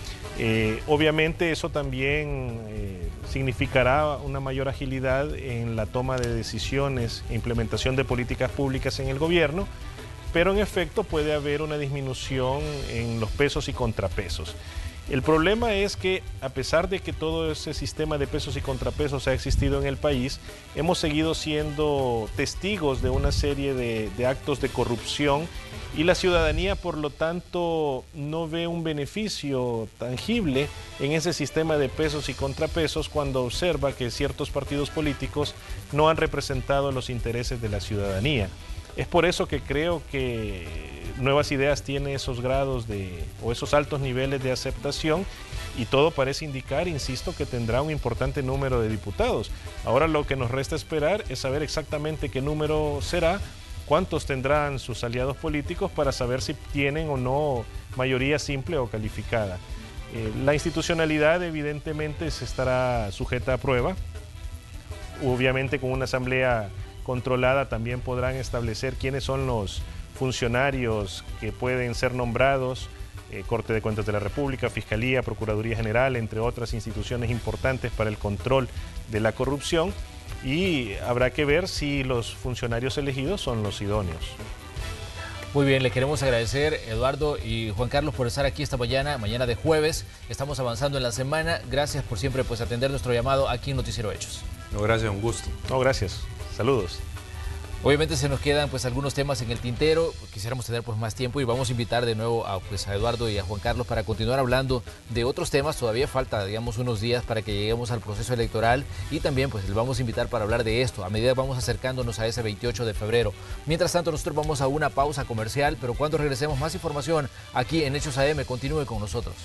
Eh, obviamente eso también eh, significará una mayor agilidad en la toma de decisiones e implementación de políticas públicas en el gobierno, pero en efecto puede haber una disminución en los pesos y contrapesos. El problema es que a pesar de que todo ese sistema de pesos y contrapesos ha existido en el país, hemos seguido siendo testigos de una serie de, de actos de corrupción y la ciudadanía, por lo tanto, no ve un beneficio tangible en ese sistema de pesos y contrapesos cuando observa que ciertos partidos políticos no han representado los intereses de la ciudadanía. Es por eso que creo que Nuevas Ideas tiene esos grados de, o esos altos niveles de aceptación, y todo parece indicar, insisto, que tendrá un importante número de diputados. Ahora lo que nos resta esperar es saber exactamente qué número será, cuántos tendrán sus aliados políticos para saber si tienen o no mayoría simple o calificada. Eh, la institucionalidad evidentemente se estará sujeta a prueba. Obviamente con una asamblea controlada también podrán establecer quiénes son los funcionarios que pueden ser nombrados, eh, Corte de Cuentas de la República, Fiscalía, Procuraduría General, entre otras instituciones importantes para el control de la corrupción, y habrá que ver si los funcionarios elegidos son los idóneos. Muy bien, le queremos agradecer, Eduardo y Juan Carlos, por estar aquí esta mañana, mañana de jueves. Estamos avanzando en la semana. Gracias por siempre pues, atender nuestro llamado aquí en Noticiero Hechos. No, gracias, un gusto. No, gracias. Saludos. Obviamente se nos quedan pues algunos temas en el tintero, quisiéramos tener pues más tiempo y vamos a invitar de nuevo a, pues, a Eduardo y a Juan Carlos para continuar hablando de otros temas. Todavía falta, digamos, unos días para que lleguemos al proceso electoral, y también pues les vamos a invitar para hablar de esto a medida que vamos acercándonos a ese veintiocho de febrero. Mientras tanto, nosotros vamos a una pausa comercial, pero cuando regresemos más información aquí en Hechos A M, continúe con nosotros.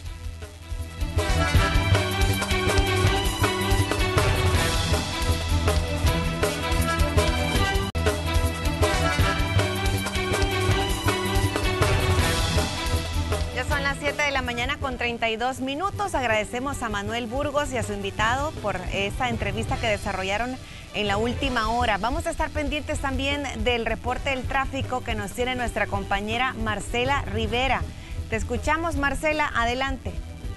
Mañana con treinta y dos minutos. Agradecemos a Manuel Burgos y a su invitado por esta entrevista que desarrollaron en la última hora. Vamos a estar pendientes también del reporte del tráfico que nos tiene nuestra compañera Marcela Rivera. Te escuchamos, Marcela, adelante.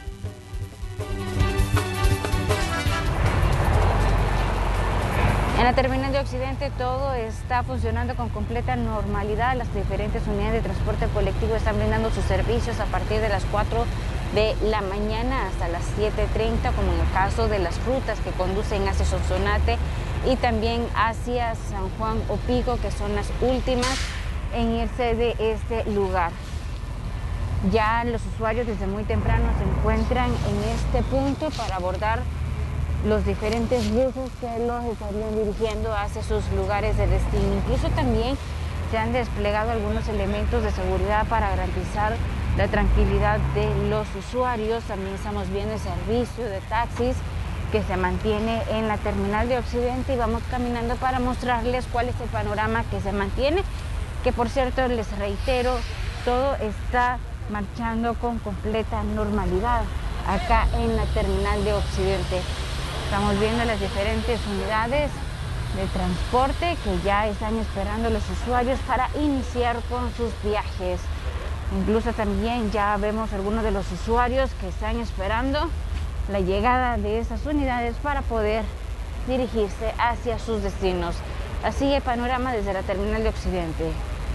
En la terminal de Occidente todo está funcionando con completa normalidad. Las diferentes unidades de transporte colectivo están brindando sus servicios a partir de las cuatro de la mañana hasta las siete treinta, como en el caso de las rutas que conducen hacia Sonsonate y también hacia San Juan Opico, que son las últimas en irse de este lugar. Ya los usuarios desde muy temprano se encuentran en este punto para abordar los diferentes buses que los estarían dirigiendo hacia sus lugares de destino. Incluso también se han desplegado algunos elementos de seguridad para garantizar la tranquilidad de los usuarios. También estamos viendo el servicio de taxis que se mantiene en la terminal de Occidente, y vamos caminando para mostrarles cuál es el panorama que se mantiene, que por cierto les reitero, todo está marchando con completa normalidad acá en la terminal de Occidente. Estamos viendo las diferentes unidades de transporte que ya están esperando los usuarios para iniciar con sus viajes. Incluso también ya vemos algunos de los usuarios que están esperando la llegada de esas unidades para poder dirigirse hacia sus destinos. Así el panorama desde la terminal de Occidente.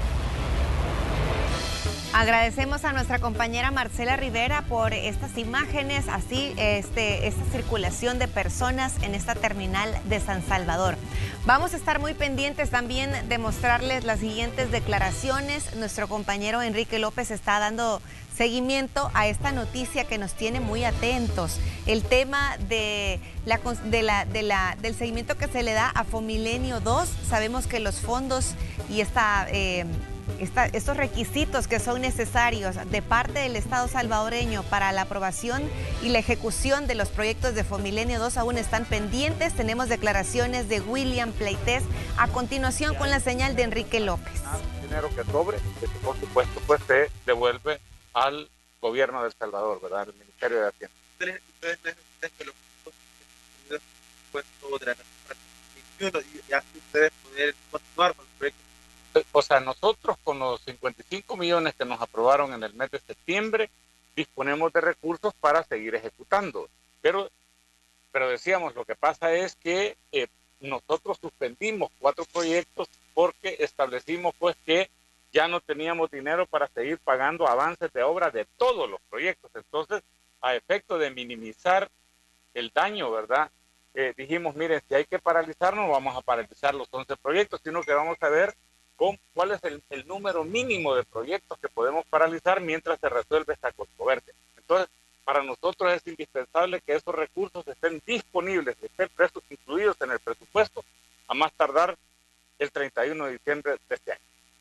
Agradecemos a nuestra compañera Marcela Rivera por estas imágenes, así este, esta circulación de personas en esta terminal de San Salvador. Vamos a estar muy pendientes también de mostrarles las siguientes declaraciones. Nuestro compañero Enrique López está dando seguimiento a esta noticia que nos tiene muy atentos. El tema de la, de la, de la, del seguimiento que se le da a Fomilenio dos. Sabemos que los fondos y esta... Eh, Esta, estos requisitos que son necesarios de parte del Estado salvadoreño para la aprobación y la ejecución de los proyectos de Fomilenio dos aún están pendientes. Tenemos declaraciones de William Pleites a continuación con la señal de Enrique López. Dinero que sobre, que por supuesto pues se devuelve al gobierno de El Salvador, ¿verdad? Al Ministerio de Hacienda. Ustedes ustedes que los puestos de la y así ustedes poder continuar con el proyecto. O sea, nosotros con los cincuenta y cinco millones que nos aprobaron en el mes de septiembre, disponemos de recursos para seguir ejecutando. Pero, pero decíamos, lo que pasa es que eh, nosotros suspendimos cuatro proyectos porque establecimos pues que ya no teníamos dinero para seguir pagando avances de obra de todos los proyectos. Entonces, a efecto de minimizar el daño, ¿verdad? Eh, dijimos, miren, si hay que paralizarnos, vamos a paralizar los once proyectos, sino que vamos a ver con cuál es el, el número mínimo de proyectos que podemos paralizar mientras se resuelve esta controversia. Entonces, para nosotros es indispensable que esos recursos estén disponibles, estén incluidos en el presupuesto, a más tardar el treinta y uno de diciembre de este año.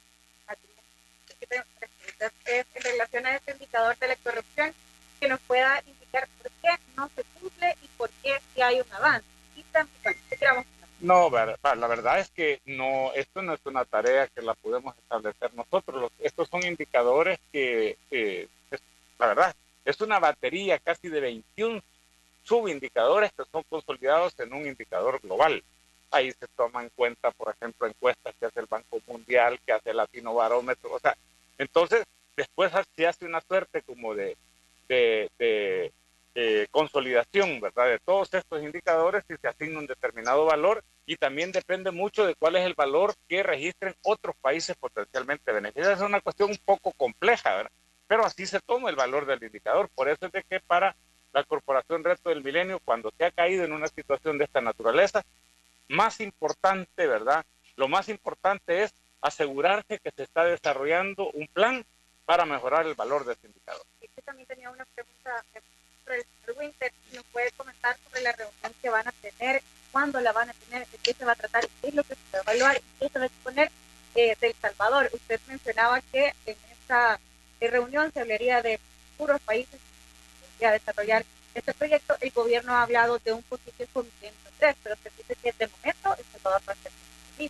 preguntas. Es en relación a este indicador de la corrupción, que nos pueda indicar por qué no se cumple y por qué sí hay un avance. Y también, bueno, ¿qué queramos? No, la verdad es que no, esto no es una tarea que la podemos establecer nosotros. Estos son indicadores que, eh, es, la verdad, es una batería casi de veintiún subindicadores que son consolidados en un indicador global. Ahí se toman en cuenta, por ejemplo, encuestas que hace el Banco Mundial, que hace el Latino Barómetro. O sea, entonces, después se hace una suerte como de, de, de Eh, consolidación, ¿verdad?, de todos estos indicadores y se asigna un determinado valor, y también depende mucho de cuál es el valor que registren otros países potencialmente beneficiados. Es una cuestión un poco compleja, ¿verdad?, pero así se toma el valor del indicador. Por eso es de que para la Corporación Reto del Milenio, cuando se ha caído en una situación de esta naturaleza, más importante, ¿verdad?, lo más importante es asegurarse que se está desarrollando un plan para mejorar el valor de este indicador. Yo también tenía una pregunta sobre el señor Winter, si nos puede comentar sobre la reunión que van a tener, cuándo la van a tener, de qué se va a tratar, qué es lo que se va a evaluar y qué se va a exponer eh, de El Salvador. Usted mencionaba que en esta eh, reunión se hablaría de puros países que a desarrollar este proyecto. El gobierno ha hablado de un posible comité entre tres, pero se dice que de momento El Salvador va a ser el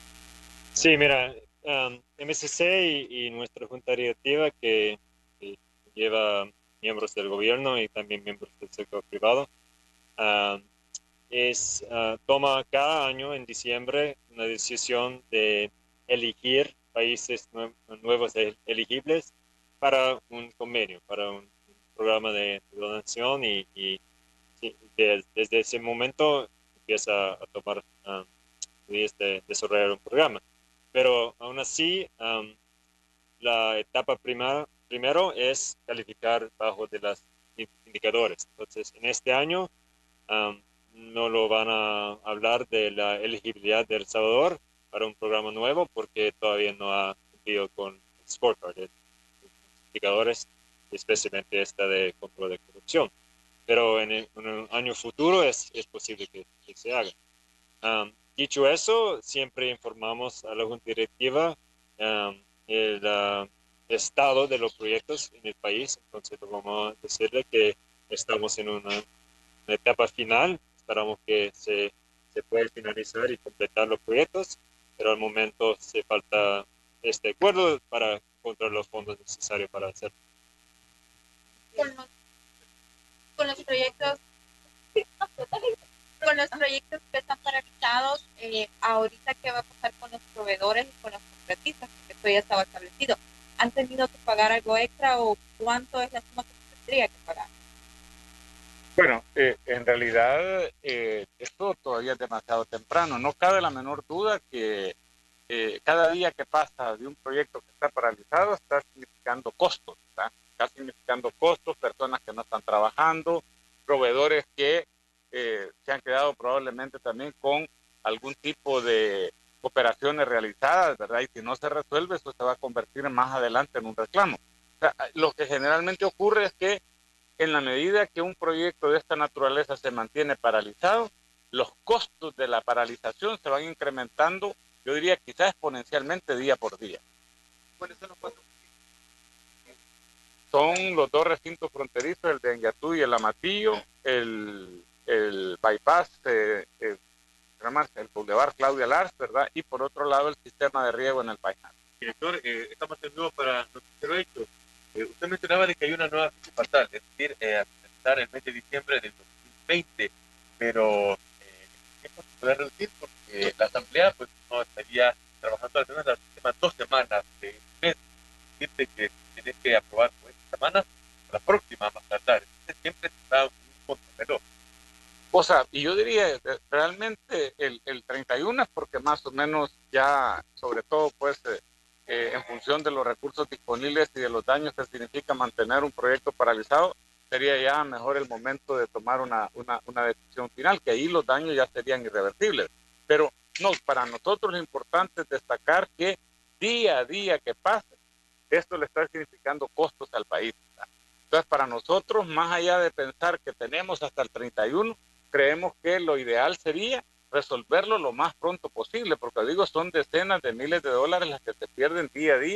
Sí, mira, um, M S C y, y nuestra junta directiva que, que lleva miembros del gobierno y también miembros del sector privado, uh, es, uh, toma cada año en diciembre una decisión de elegir países nue nuevos elegibles para un convenio, para un, un programa de donación, y, y sí, de, desde ese momento empieza a tomar um, medidas de desarrollar un programa. Pero aún así, um, la etapa prima, primero es calificar bajo de los indicadores. Entonces, en este año um, no lo van a hablar de la elegibilidad de El Salvador para un programa nuevo porque todavía no ha cumplido con el scorecard, los indicadores, especialmente esta de control de corrupción. Pero en, el, en un año futuro es, es posible que, que se haga. Um, Dicho eso, siempre informamos a la Junta Directiva um, el uh, estado de los proyectos en el país. Entonces, vamos a decirle que estamos en una, una etapa final. Esperamos que se, se pueda finalizar y completar los proyectos, pero al momento se falta este acuerdo para encontrar los fondos necesarios para hacerlo. Con los, con los proyectos... Con los proyectos que están paralizados, eh, ahorita qué va a pasar con los proveedores y con los contratistas, porque esto ya estaba establecido. ¿Han tenido que pagar algo extra o cuánto es la suma que se tendría que pagar? Bueno, eh, en realidad eh, esto todavía es demasiado temprano. No cabe la menor duda que eh, cada día que pasa de un proyecto que está paralizado está significando costos, ¿está? Está significando costos, personas que no están trabajando, proveedores que Eh, se han quedado probablemente también con algún tipo de operaciones realizadas, ¿verdad? Y si no se resuelve, eso se va a convertir más adelante en un reclamo. O sea, lo que generalmente ocurre es que en la medida que un proyecto de esta naturaleza se mantiene paralizado, los costos de la paralización se van incrementando, yo diría quizás exponencialmente día por día. ¿Cuáles son los cuatro? Son los dos recintos fronterizos, el de Anyatú y el Amatillo, el el bypass, eh, eh, el Boulevard Claudia Lars, ¿verdad? Y por otro lado el sistema de riego en el Painal. Director, eh, estamos de nuevo para Noticiero Hecho. Eh, usted mencionaba de que hay una nueva fecha fatal, es decir, eh, a comenzar el mes de diciembre del dos mil veinte, pero eh, esto se puede reducir porque la Asamblea pues no estaría trabajando al menos las últimas dos semanas de mes, es decir, que tiene que aprobar por esta semana, la próxima más tardar. Entonces siempre está un contrarreloj. O sea, y yo diría, realmente el, el treinta y uno es porque más o menos ya, sobre todo pues eh, eh, en función de los recursos disponibles y de los daños que significa mantener un proyecto paralizado, sería ya mejor el momento de tomar una, una, una decisión final, que ahí los daños ya serían irreversibles. Pero no, para nosotros lo importante es destacar que día a día que pase, esto le está significando costos al país, ¿verdad? Entonces, para nosotros, más allá de pensar que tenemos hasta el treinta y uno, creemos que lo ideal sería resolverlo lo más pronto posible, porque digo, son decenas de miles de dólares las que se pierden día a día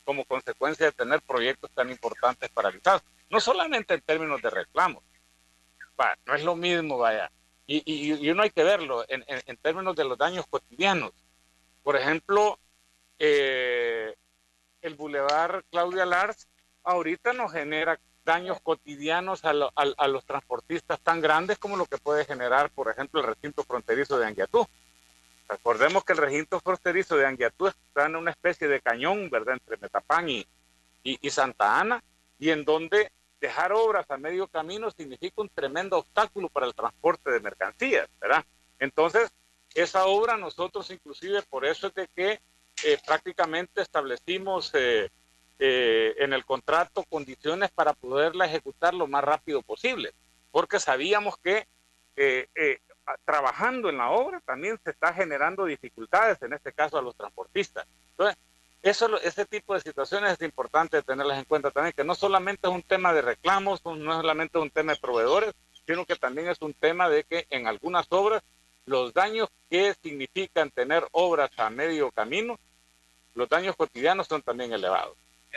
como consecuencia de tener proyectos tan importantes paralizados. No solamente en términos de reclamos, va, no es lo mismo, vaya, y, y, y uno hay que verlo en, en, en términos de los daños cotidianos. Por ejemplo, eh, el Boulevard Claudia Lars ahorita nos genera daños cotidianos a, lo, a, a los transportistas tan grandes como lo que puede generar, por ejemplo, el recinto fronterizo de Anguiatú. Recordemos que el recinto fronterizo de Anguiatú está en una especie de cañón, ¿verdad?, entre Metapán y, y, y Santa Ana, y en donde dejar obras a medio camino significa un tremendo obstáculo para el transporte de mercancías, ¿verdad? Entonces, esa obra nosotros inclusive, por eso es de que eh, prácticamente establecimos eh, eh, en el contrato condiciones para poderla ejecutar lo más rápido posible, porque sabíamos que eh, eh, trabajando en la obra también se está generando dificultades, en este caso a los transportistas. Entonces, eso, ese tipo de situaciones es importante tenerlas en cuenta también, que no solamente es un tema de reclamos, no solamente es un tema de proveedores, sino que también es un tema de que en algunas obras los daños que significan tener obras a medio camino, los daños cotidianos son también elevados.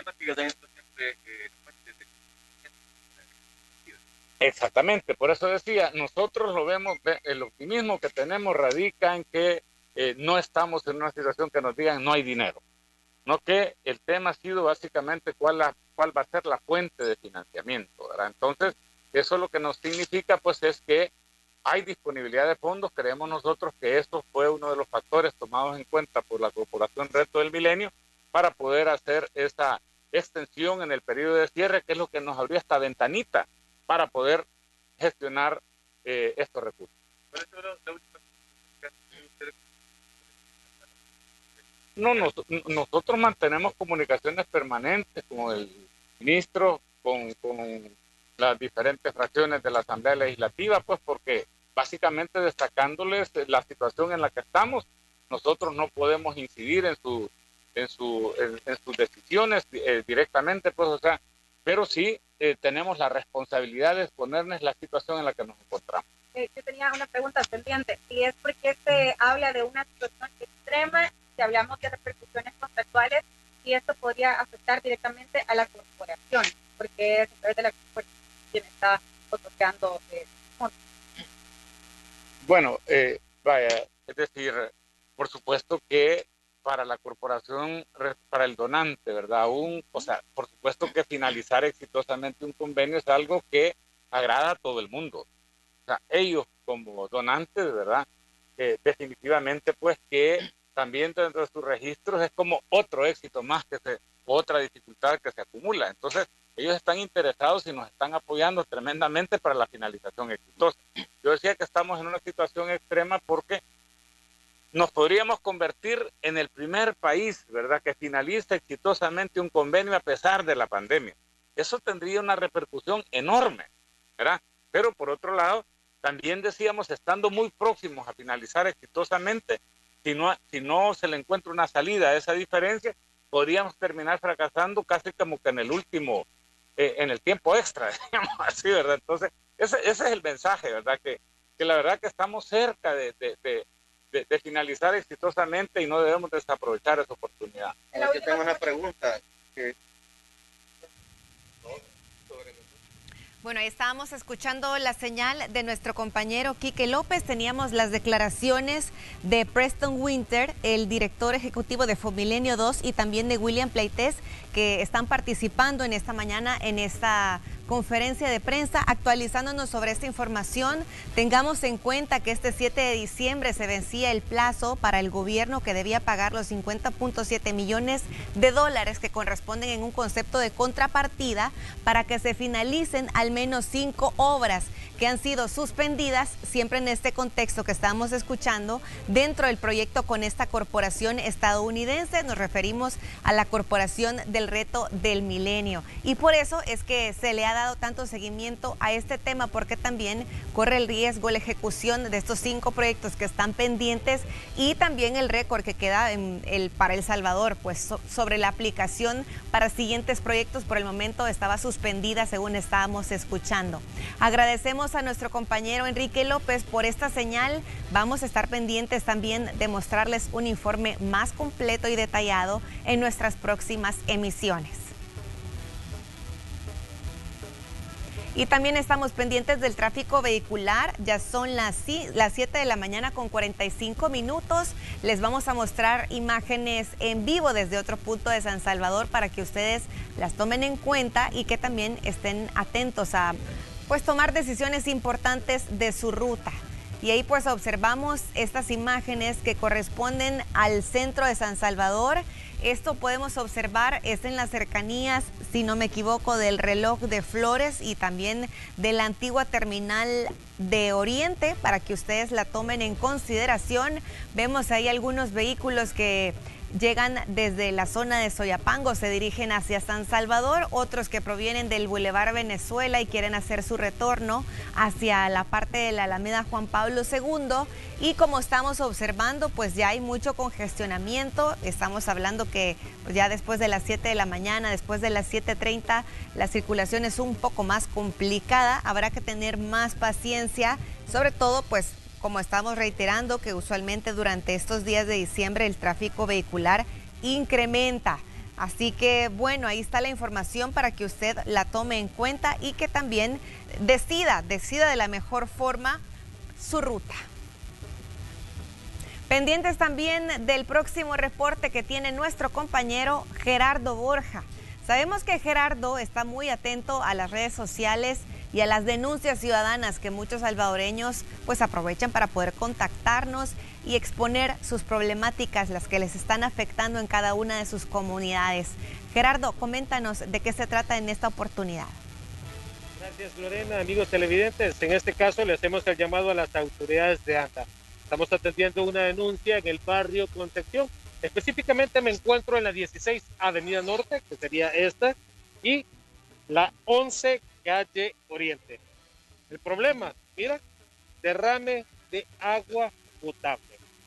Exactamente, por eso decía, nosotros lo vemos, el optimismo que tenemos radica en que eh, no estamos en una situación que nos digan no hay dinero, no que el tema ha sido básicamente cuál, la, cuál va a ser la fuente de financiamiento, ¿verdad? Entonces, eso lo que nos significa pues es que hay disponibilidad de fondos. Creemos nosotros que esto fue uno de los factores tomados en cuenta por la Corporación Reto del Milenio para poder hacer esa extensión en el periodo de cierre, que es lo que nos abrió esta ventanita para poder gestionar eh, estos recursos. No, nos, nosotros mantenemos comunicaciones permanentes con el ministro, con, con las diferentes fracciones de la Asamblea Legislativa, pues porque básicamente destacándoles la situación en la que estamos, nosotros no podemos incidir en su en su en, en sus decisiones eh, directamente, pues, o sea, pero sí eh, tenemos la responsabilidad de exponerles la situación en la que nos encontramos. Eh, yo tenía una pregunta pendiente, y es porque se habla de una situación extrema, si hablamos de repercusiones contractuales, y esto podría afectar directamente a la corporación, porque es a través de la corporación quien está otorgando eh, fondos. Bueno, eh, vaya, es decir, por supuesto que para la corporación, para el donante, ¿verdad? Un, o sea, por supuesto que finalizar exitosamente un convenio es algo que agrada a todo el mundo. O sea, ellos como donantes, ¿verdad? Eh, definitivamente, pues que también dentro de sus registros es como otro éxito más, que se, otra dificultad que se acumula. Entonces, ellos están interesados y nos están apoyando tremendamente para la finalización exitosa. Yo decía que estamos en una situación extrema porque nos podríamos convertir en el primer país, ¿verdad?, que finaliza exitosamente un convenio a pesar de la pandemia. Eso tendría una repercusión enorme, ¿verdad? Pero por otro lado, también decíamos, estando muy próximos a finalizar exitosamente, si no, si no se le encuentra una salida a esa diferencia, podríamos terminar fracasando casi como que en el último, eh, en el tiempo extra, digamos así, ¿verdad? Entonces, ese, ese es el mensaje, ¿verdad? Que, que la verdad que estamos cerca de, de, de, de, de finalizar exitosamente y no debemos desaprovechar esa oportunidad. Yo tengo una pregunta. Que... Bueno, estábamos escuchando la señal de nuestro compañero Quique López. Teníamos las declaraciones de Preston Winter, el director ejecutivo de Fomilenio dos, y también de William Pleites, que están participando en esta mañana en esta conferencia de prensa, actualizándonos sobre esta información. Tengamos en cuenta que este siete de diciembre se vencía el plazo para el gobierno, que debía pagar los cincuenta punto siete millones de dólares que corresponden en un concepto de contrapartida para que se finalicen al menos cinco obras que han sido suspendidas, siempre en este contexto que estamos escuchando, dentro del proyecto con esta corporación estadounidense. Nos referimos a la Corporación del Reto del Milenio, y por eso es que se le ha dado tanto seguimiento a este tema, porque también corre el riesgo la ejecución de estos cinco proyectos que están pendientes y también el récord que queda en el, para El Salvador, pues so, sobre la aplicación para siguientes proyectos. Por el momento estaba suspendida, según estábamos escuchando. Agradecemos a nuestro compañero Enrique López por esta señal. Vamos a estar pendientes también de mostrarles un informe más completo y detallado en nuestras próximas emisiones. Y también estamos pendientes del tráfico vehicular. Ya son las, las siete de la mañana con cuarenta y cinco minutos. Les vamos a mostrar imágenes en vivo desde otro punto de San Salvador para que ustedes las tomen en cuenta y que también estén atentos a pues, tomar decisiones importantes de su ruta. Y ahí pues observamos estas imágenes que corresponden al centro de San Salvador. Esto podemos observar, es en las cercanías, si no me equivoco, del reloj de Flores y también de la antigua terminal de Oriente, para que ustedes la tomen en consideración. Vemos ahí algunos vehículos que llegan desde la zona de Soyapango, se dirigen hacia San Salvador, otros que provienen del Boulevard Venezuela y quieren hacer su retorno hacia la parte de la Alameda Juan Pablo segundo. Y como estamos observando, pues ya hay mucho congestionamiento. Estamos hablando que pues ya después de las siete de la mañana, después de las siete treinta, la circulación es un poco más complicada. Habrá que tener más paciencia, sobre todo pues como estamos reiterando que usualmente durante estos días de diciembre el tráfico vehicular incrementa. Así que bueno, ahí está la información para que usted la tome en cuenta y que también decida, decida de la mejor forma su ruta. Pendientes también del próximo reporte que tiene nuestro compañero Gerardo Borja. Sabemos que Gerardo está muy atento a las redes sociales y a las denuncias ciudadanas que muchos salvadoreños pues aprovechan para poder contactarnos y exponer sus problemáticas, las que les están afectando en cada una de sus comunidades. Gerardo, coméntanos de qué se trata en esta oportunidad. Gracias, Lorena. Amigos televidentes, en este caso le hacemos el llamado a las autoridades de ANDA. Estamos atendiendo una denuncia en el barrio Concepción. Específicamente me encuentro en la dieciséis Avenida Norte, que sería esta, y la once Calle Oriente. El problema, mira, derrame de agua potable.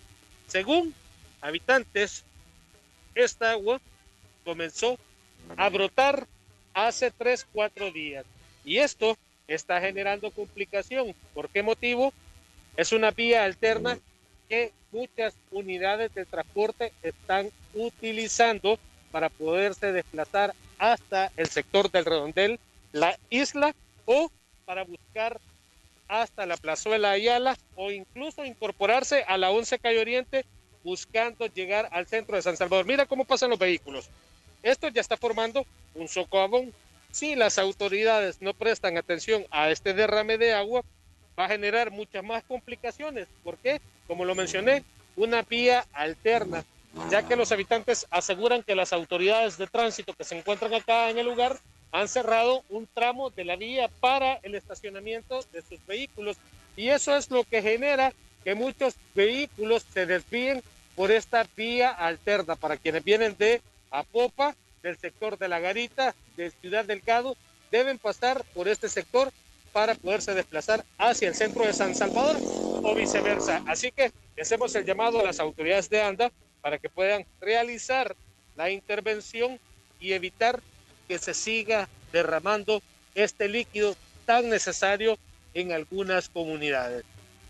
Según habitantes, esta agua comenzó a brotar hace tres, cuatro días. Y esto está generando complicación. ¿Por qué motivo? Es una vía alterna que muchas unidades de transporte están utilizando para poderse desplazar hasta el sector del Redondel, la isla, o para buscar hasta la Plazuela Ayala, o incluso incorporarse a la once Calle Oriente buscando llegar al centro de San Salvador. Mira cómo pasan los vehículos. Esto ya está formando un socavón. Si las autoridades no prestan atención a este derrame de agua, va a generar muchas más complicaciones. ¿Por qué? Como lo mencioné, una vía alterna, ya que los habitantes aseguran que las autoridades de tránsito que se encuentran acá en el lugar han cerrado un tramo de la vía para el estacionamiento de sus vehículos, y eso es lo que genera que muchos vehículos se desvíen por esta vía alterna. Para quienes vienen de Apopa, del sector de La Garita, de Ciudad Delgado, deben pasar por este sector para poderse desplazar hacia el centro de San Salvador o viceversa. Así que hacemos el llamado a las autoridades de ANDA para que puedan realizar la intervención y evitar que se siga derramando este líquido tan necesario en algunas comunidades.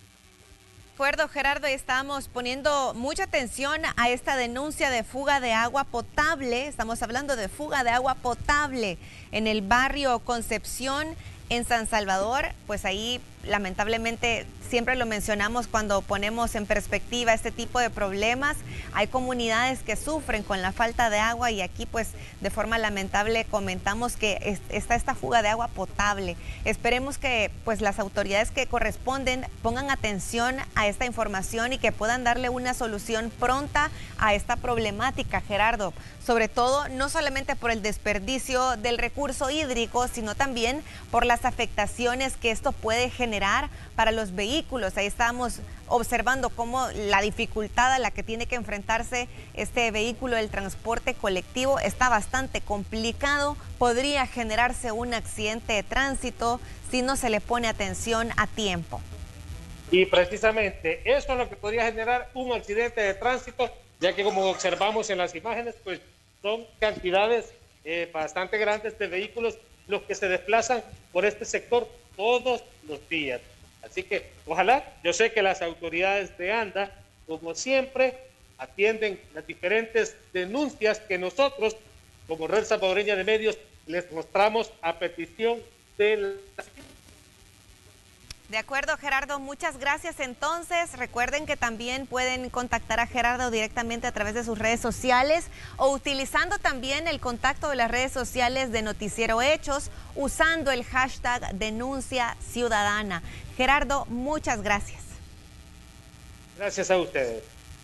De acuerdo, Gerardo, estamos poniendo mucha atención a esta denuncia de fuga de agua potable. Estamos hablando de fuga de agua potable en el barrio Concepción, en San Salvador. Pues ahí lamentablemente siempre lo mencionamos cuando ponemos en perspectiva este tipo de problemas. Hay comunidades que sufren con la falta de agua y aquí pues de forma lamentable comentamos que está esta fuga de agua potable. Esperemos que pues las autoridades que corresponden pongan atención a esta información y que puedan darle una solución pronta a esta problemática, Gerardo. Sobre todo, no solamente por el desperdicio del recurso hídrico, sino también por las afectaciones que esto puede generar generar para los vehículos. Ahí estábamos observando cómo la dificultad a la que tiene que enfrentarse este vehículo del transporte colectivo está bastante complicado. Podría generarse un accidente de tránsito si no se le pone atención a tiempo. Y precisamente eso es lo que podría generar un accidente de tránsito, ya que como observamos en las imágenes, pues son cantidades eh, bastante grandes de vehículos los que se desplazan por este sector todos los días. Así que ojalá, yo sé que las autoridades de ANDA, como siempre, atienden las diferentes denuncias que nosotros, como Red Salvadoreña de Medios, les mostramos a petición de la... De acuerdo, Gerardo, muchas gracias. Entonces, recuerden que también pueden contactar a Gerardo directamente a través de sus redes sociales o utilizando también el contacto de las redes sociales de Noticiero Hechos, usando el hashtag Denuncia Ciudadana. Gerardo, muchas gracias. Gracias a ustedes.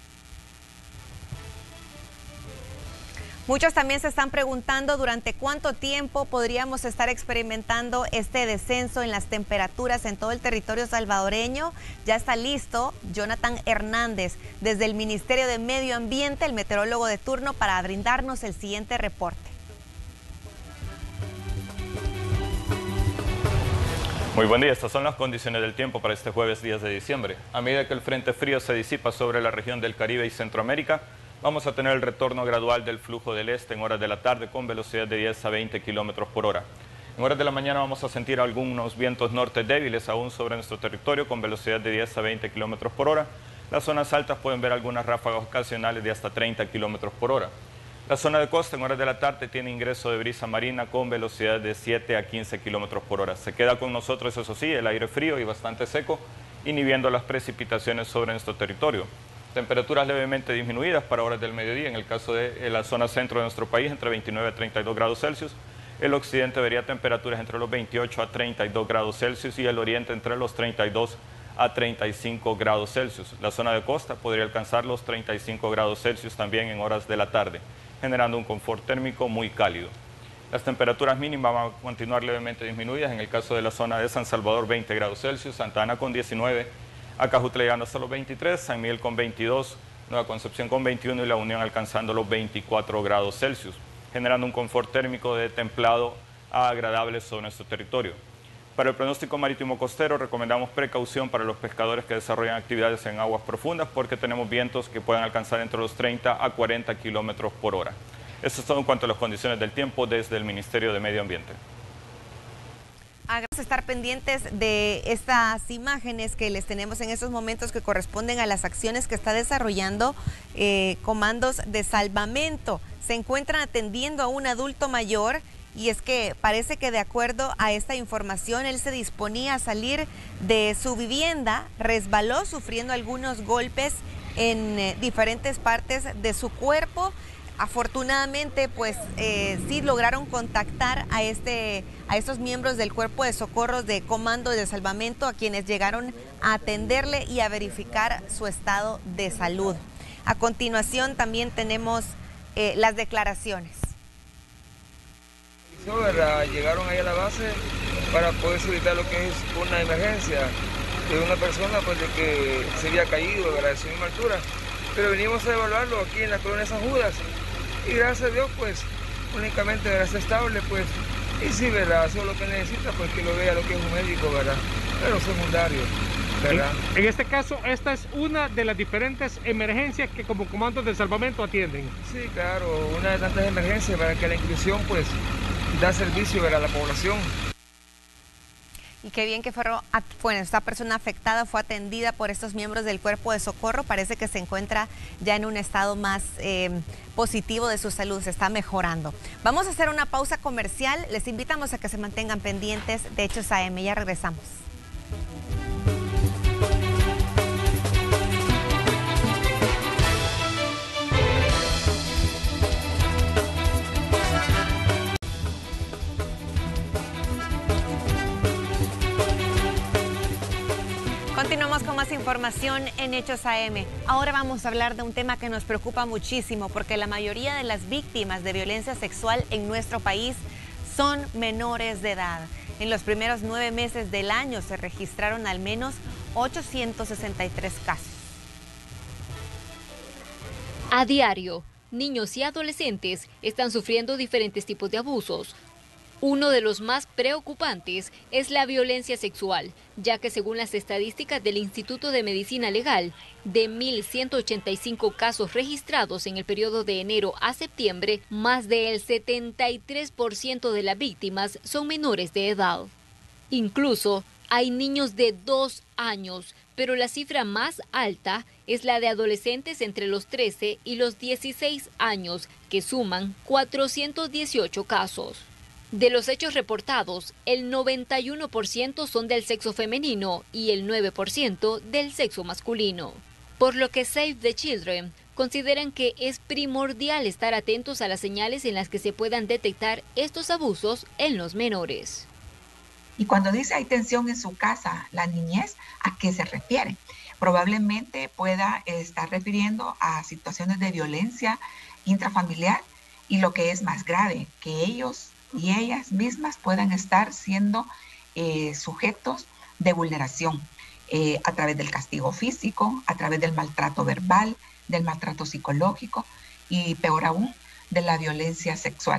Muchos también se están preguntando durante cuánto tiempo podríamos estar experimentando este descenso en las temperaturas en todo el territorio salvadoreño. Ya está listo Jonathan Hernández desde el Ministerio de Medio Ambiente, el meteorólogo de turno, para brindarnos el siguiente reporte. Muy buen día, estas son las condiciones del tiempo para este jueves diez de diciembre. A medida que el frente frío se disipa sobre la región del Caribe y Centroamérica, vamos a tener el retorno gradual del flujo del este en horas de la tarde con velocidad de diez a veinte kilómetros por hora. En horas de la mañana vamos a sentir algunos vientos norte débiles aún sobre nuestro territorio con velocidad de diez a veinte kilómetros por hora. Las zonas altas pueden ver algunas ráfagas ocasionales de hasta treinta kilómetros por hora. La zona de costa en horas de la tarde tiene ingreso de brisa marina con velocidad de siete a quince kilómetros por hora. Se queda con nosotros, eso sí, el aire frío y bastante seco, inhibiendo las precipitaciones sobre nuestro territorio. Temperaturas levemente disminuidas para horas del mediodía, en el caso de la zona centro de nuestro país, entre veintinueve a treinta y dos grados Celsius. El occidente vería temperaturas entre los veintiocho a treinta y dos grados Celsius y el oriente entre los treinta y dos a treinta y cinco grados Celsius. La zona de costa podría alcanzar los treinta y cinco grados Celsius también en horas de la tarde, generando un confort térmico muy cálido. Las temperaturas mínimas van a continuar levemente disminuidas, en el caso de la zona de San Salvador veinte grados Celsius, Santa Ana con diecinueve, Acajutla llegando hasta los veintitrés, San Miguel con veintidós, Nueva Concepción con veintiuno y La Unión alcanzando los veinticuatro grados Celsius, generando un confort térmico de templado a agradable sobre nuestro territorio. Para el pronóstico marítimo costero recomendamos precaución para los pescadores que desarrollan actividades en aguas profundas porque tenemos vientos que pueden alcanzar entre los treinta a cuarenta kilómetros por hora. Esto es todo en cuanto a las condiciones del tiempo desde el Ministerio de Medio Ambiente. Vamos a estar pendientes de estas imágenes que les tenemos en estos momentos que corresponden a las acciones que está desarrollando eh, comandos de salvamento. Se encuentran atendiendo a un adulto mayor y es que parece que de acuerdo a esta información él se disponía a salir de su vivienda, resbaló sufriendo algunos golpes en eh, diferentes partes de su cuerpo. Afortunadamente, pues eh, sí lograron contactar a, este, a estos miembros del Cuerpo de Socorros de Comando de Salvamento, a quienes llegaron a atenderle y a verificar su estado de salud. A continuación también tenemos eh, las declaraciones. Llegaron ahí a la base para poder solicitar lo que es una emergencia de una persona pues, de que se había caído ¿verdad? De su misma altura. Pero venimos a evaluarlo aquí en la colonia San Judas. Y gracias a Dios, pues, únicamente gracias estable, pues, y sí, ¿verdad? Eso es lo que necesita, pues, que lo vea lo que es un médico, ¿verdad? Pero secundario, ¿verdad? En, en este caso, esta es una de las diferentes emergencias que como comandos de salvamento atienden. Sí, claro, una de tantas emergencias para que la institución, pues, da servicio, ¿verdad? A la población. Y qué bien que fue, bueno, esta persona afectada fue atendida por estos miembros del Cuerpo de Socorro. Parece que se encuentra ya en un estado más eh, positivo de su salud, se está mejorando. Vamos a hacer una pausa comercial. Les invitamos a que se mantengan pendientes de Hechos A M. Ya regresamos. Continuamos con más información en Hechos A M. Ahora vamos a hablar de un tema que nos preocupa muchísimo porque la mayoría de las víctimas de violencia sexual en nuestro país son menores de edad. En los primeros nueve meses del año se registraron al menos ochocientos sesenta y tres casos. A diario, niños y adolescentes están sufriendo diferentes tipos de abusos. Uno de los más preocupantes es la violencia sexual, ya que según las estadísticas del Instituto de Medicina Legal, de mil ciento ochenta y cinco casos registrados en el periodo de enero a septiembre, más del setenta y tres por ciento de las víctimas son menores de edad. Incluso hay niños de dos años, pero la cifra más alta es la de adolescentes entre los trece y los dieciséis años, que suman cuatrocientos dieciocho casos. De los hechos reportados, el noventa y uno por ciento son del sexo femenino y el nueve por ciento del sexo masculino. Por lo que Save the Children consideran que es primordial estar atentos a las señales en las que se puedan detectar estos abusos en los menores. Y cuando dice hay tensión en su casa, la niñez, ¿a qué se refiere? Probablemente pueda estar refiriendo a situaciones de violencia intrafamiliar y lo que es más grave, que ellos y ellas mismas puedan estar siendo eh, sujetos de vulneración eh, a través del castigo físico, a través del maltrato verbal, del maltrato psicológico y peor aún, de la violencia sexual.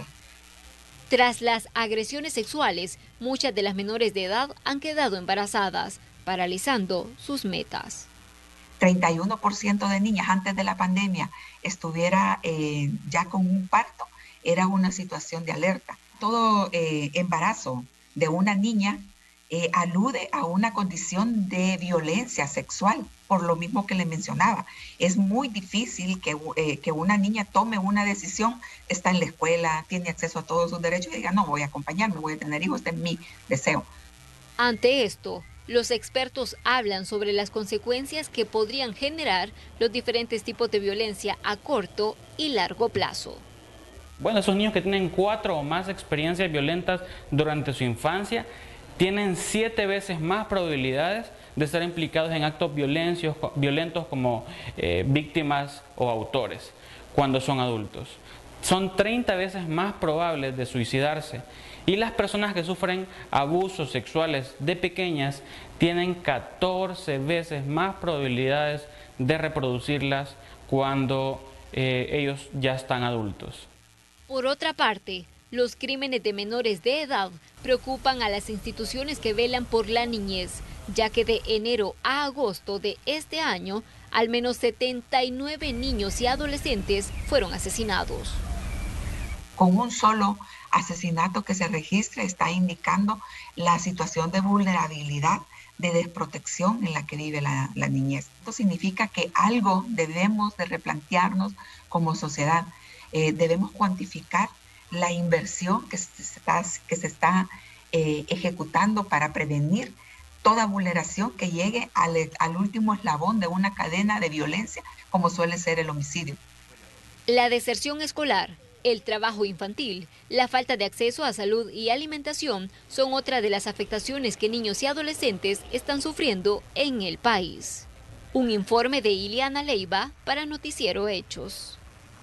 Tras las agresiones sexuales, muchas de las menores de edad han quedado embarazadas, paralizando sus metas. treinta y uno por ciento de niñas antes de la pandemia estuviera eh, ya con un parto, era una situación de alerta. Todo eh, embarazo de una niña eh, alude a una condición de violencia sexual, por lo mismo que le mencionaba. Es muy difícil que, eh, que una niña tome una decisión, está en la escuela, tiene acceso a todos sus derechos y diga, no, voy a acompañarme, voy a tener hijos, este es mi deseo. Ante esto, los expertos hablan sobre las consecuencias que podrían generar los diferentes tipos de violencia a corto y largo plazo. Bueno, esos niños que tienen cuatro o más experiencias violentas durante su infancia tienen siete veces más probabilidades de ser implicados en actos violentos, violentos como eh, víctimas o autores cuando son adultos. Son treinta veces más probables de suicidarse y las personas que sufren abusos sexuales de pequeñas tienen catorce veces más probabilidades de reproducirlas cuando eh, ellos ya están adultos. Por otra parte, los crímenes de menores de edad preocupan a las instituciones que velan por la niñez, ya que de enero a agosto de este año, al menos setenta y nueve niños y adolescentes fueron asesinados. Con un solo asesinato que se registre está indicando la situación de vulnerabilidad, de desprotección en la que vive la, la niñez. Esto significa que algo debemos de replantearnos como sociedad. Eh, debemos cuantificar la inversión que se está, que se está eh, ejecutando para prevenir toda vulneración que llegue al, al último eslabón de una cadena de violencia, como suele ser el homicidio. La deserción escolar, el trabajo infantil, la falta de acceso a salud y alimentación son otra de las afectaciones que niños y adolescentes están sufriendo en el país. Un informe de Ileana Leiva para Noticiero Hechos.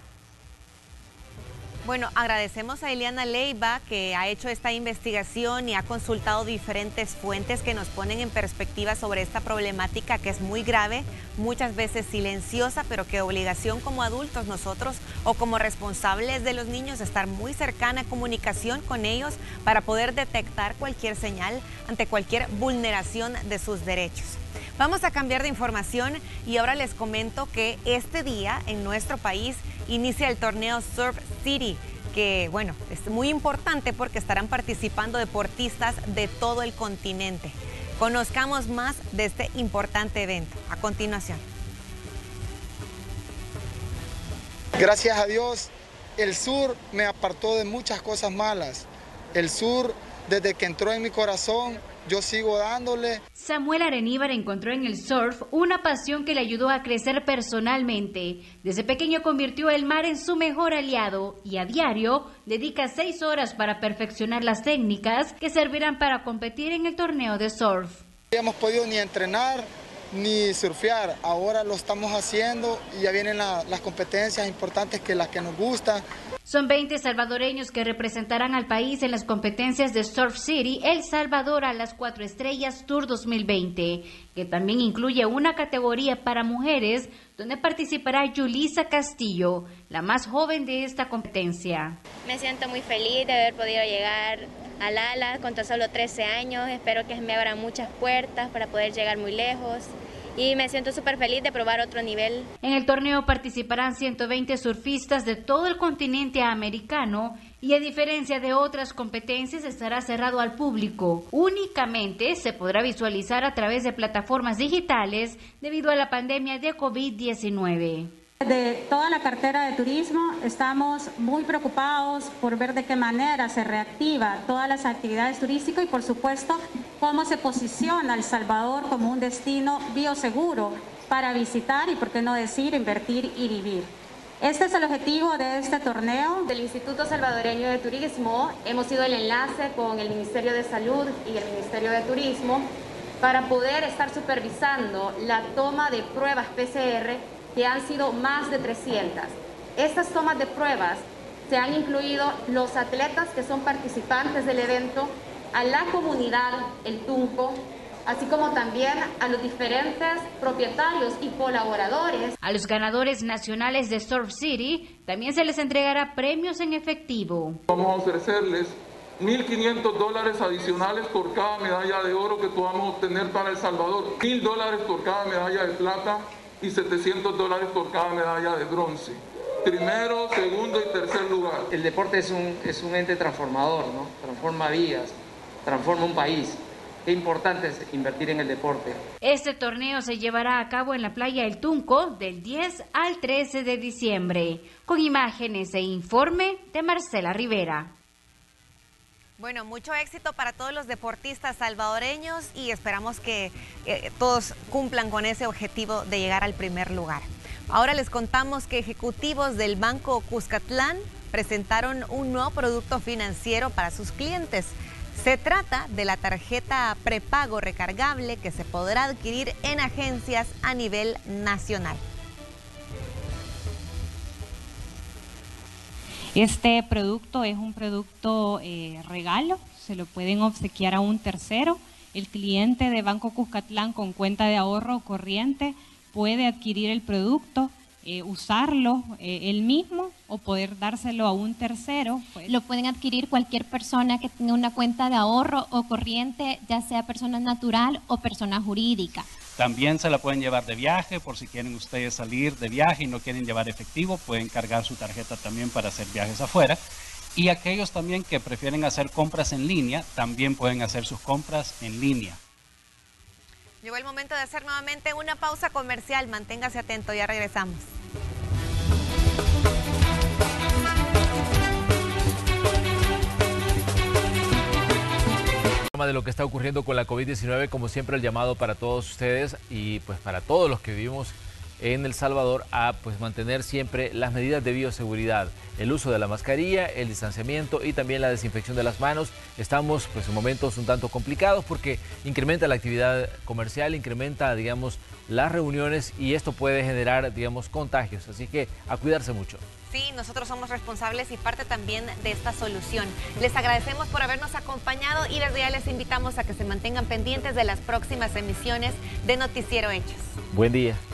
Bueno, agradecemos a Ileana Leiva que ha hecho esta investigación y ha consultado diferentes fuentes que nos ponen en perspectiva sobre esta problemática que es muy grave, muchas veces silenciosa, pero que obligación como adultos nosotros o como responsables de los niños estar muy cercana en comunicación con ellos para poder detectar cualquier señal ante cualquier vulneración de sus derechos. Vamos a cambiar de información y ahora les comento que este día en nuestro país inicia el torneo Surf City, que bueno, es muy importante porque estarán participando deportistas de todo el continente. Conozcamos más de este importante evento a continuación. Gracias a Dios, el sur me apartó de muchas cosas malas. El sur, desde que entró en mi corazón, yo sigo dándole. Samuel Areníbar encontró en el surf una pasión que le ayudó a crecer personalmente. Desde pequeño convirtió el mar en su mejor aliado y a diario dedica seis horas para perfeccionar las técnicas que servirán para competir en el torneo de surf. No hemos podido ni entrenar ni surfear, ahora lo estamos haciendo y ya vienen la, las competencias importantes que las que nos gustan. Son veinte salvadoreños que representarán al país en las competencias de Surf City El Salvador a las Cuatro Estrellas Tour dos mil veinte, que también incluye una categoría para mujeres, donde participará Yulisa Castillo, la más joven de esta competencia. Me siento muy feliz de haber podido llegar al ala con tan solo trece años. Espero que me abran muchas puertas para poder llegar muy lejos. Y me siento súper feliz de probar otro nivel. En el torneo participarán ciento veinte surfistas de todo el continente americano y a diferencia de otras competencias estará cerrado al público. Únicamente se podrá visualizar a través de plataformas digitales debido a la pandemia de COVID diecinueve. De toda la cartera de turismo estamos muy preocupados por ver de qué manera se reactiva todas las actividades turísticas y por supuesto cómo se posiciona El Salvador como un destino bioseguro para visitar y por qué no decir invertir y vivir. Este es el objetivo de este torneo. Del Instituto Salvadoreño de Turismo hemos sido el enlace con el Ministerio de Salud y el Ministerio de Turismo para poder estar supervisando la toma de pruebas P C R, que han sido más de trescientas. Estas tomas de pruebas se han incluido los atletas que son participantes del evento, a la comunidad El Tunco, así como también a los diferentes propietarios y colaboradores. A los ganadores nacionales de Surf City también se les entregará premios en efectivo. Vamos a ofrecerles mil quinientos dólares adicionales por cada medalla de oro que podamos obtener para El Salvador, mil dólares por cada medalla de plata y setecientos dólares por cada medalla de bronce. Primero, segundo y tercer lugar. El deporte es un, es un ente transformador, ¿no? Transforma vidas, transforma un país. Qué importante es invertir en el deporte. Este torneo se llevará a cabo en la playa El Tunco del diez al trece de diciembre. Con imágenes e informe de Marcela Rivera. Bueno, mucho éxito para todos los deportistas salvadoreños y esperamos que eh, todos cumplan con ese objetivo de llegar al primer lugar. Ahora les contamos que ejecutivos del Banco Cuscatlán presentaron un nuevo producto financiero para sus clientes. Se trata de la tarjeta prepago recargable que se podrá adquirir en agencias a nivel nacional. Este producto es un producto eh, regalo, se lo pueden obsequiar a un tercero. El cliente de Banco Cuscatlán con cuenta de ahorro corriente puede adquirir el producto, eh, usarlo eh, él mismo o poder dárselo a un tercero. Pues. Lo pueden adquirir cualquier persona que tenga una cuenta de ahorro o corriente, ya sea persona natural o persona jurídica. También se la pueden llevar de viaje, por si quieren ustedes salir de viaje y no quieren llevar efectivo, pueden cargar su tarjeta también para hacer viajes afuera. Y aquellos también que prefieren hacer compras en línea, también pueden hacer sus compras en línea. Llegó el momento de hacer nuevamente una pausa comercial. Manténgase atento, ya regresamos. De lo que está ocurriendo con la COVID diecinueve, como siempre el llamado para todos ustedes y pues para todos los que vivimos en El Salvador a pues mantener siempre las medidas de bioseguridad, el uso de la mascarilla, el distanciamiento y también la desinfección de las manos. Estamos pues en momentos un tanto complicados porque incrementa la actividad comercial, incrementa digamos las reuniones y esto puede generar digamos contagios, así que a cuidarse mucho. Sí, nosotros somos responsables y parte también de esta solución. Les agradecemos por habernos acompañado y desde ya les invitamos a que se mantengan pendientes de las próximas emisiones de Noticiero Hechos. Buen día.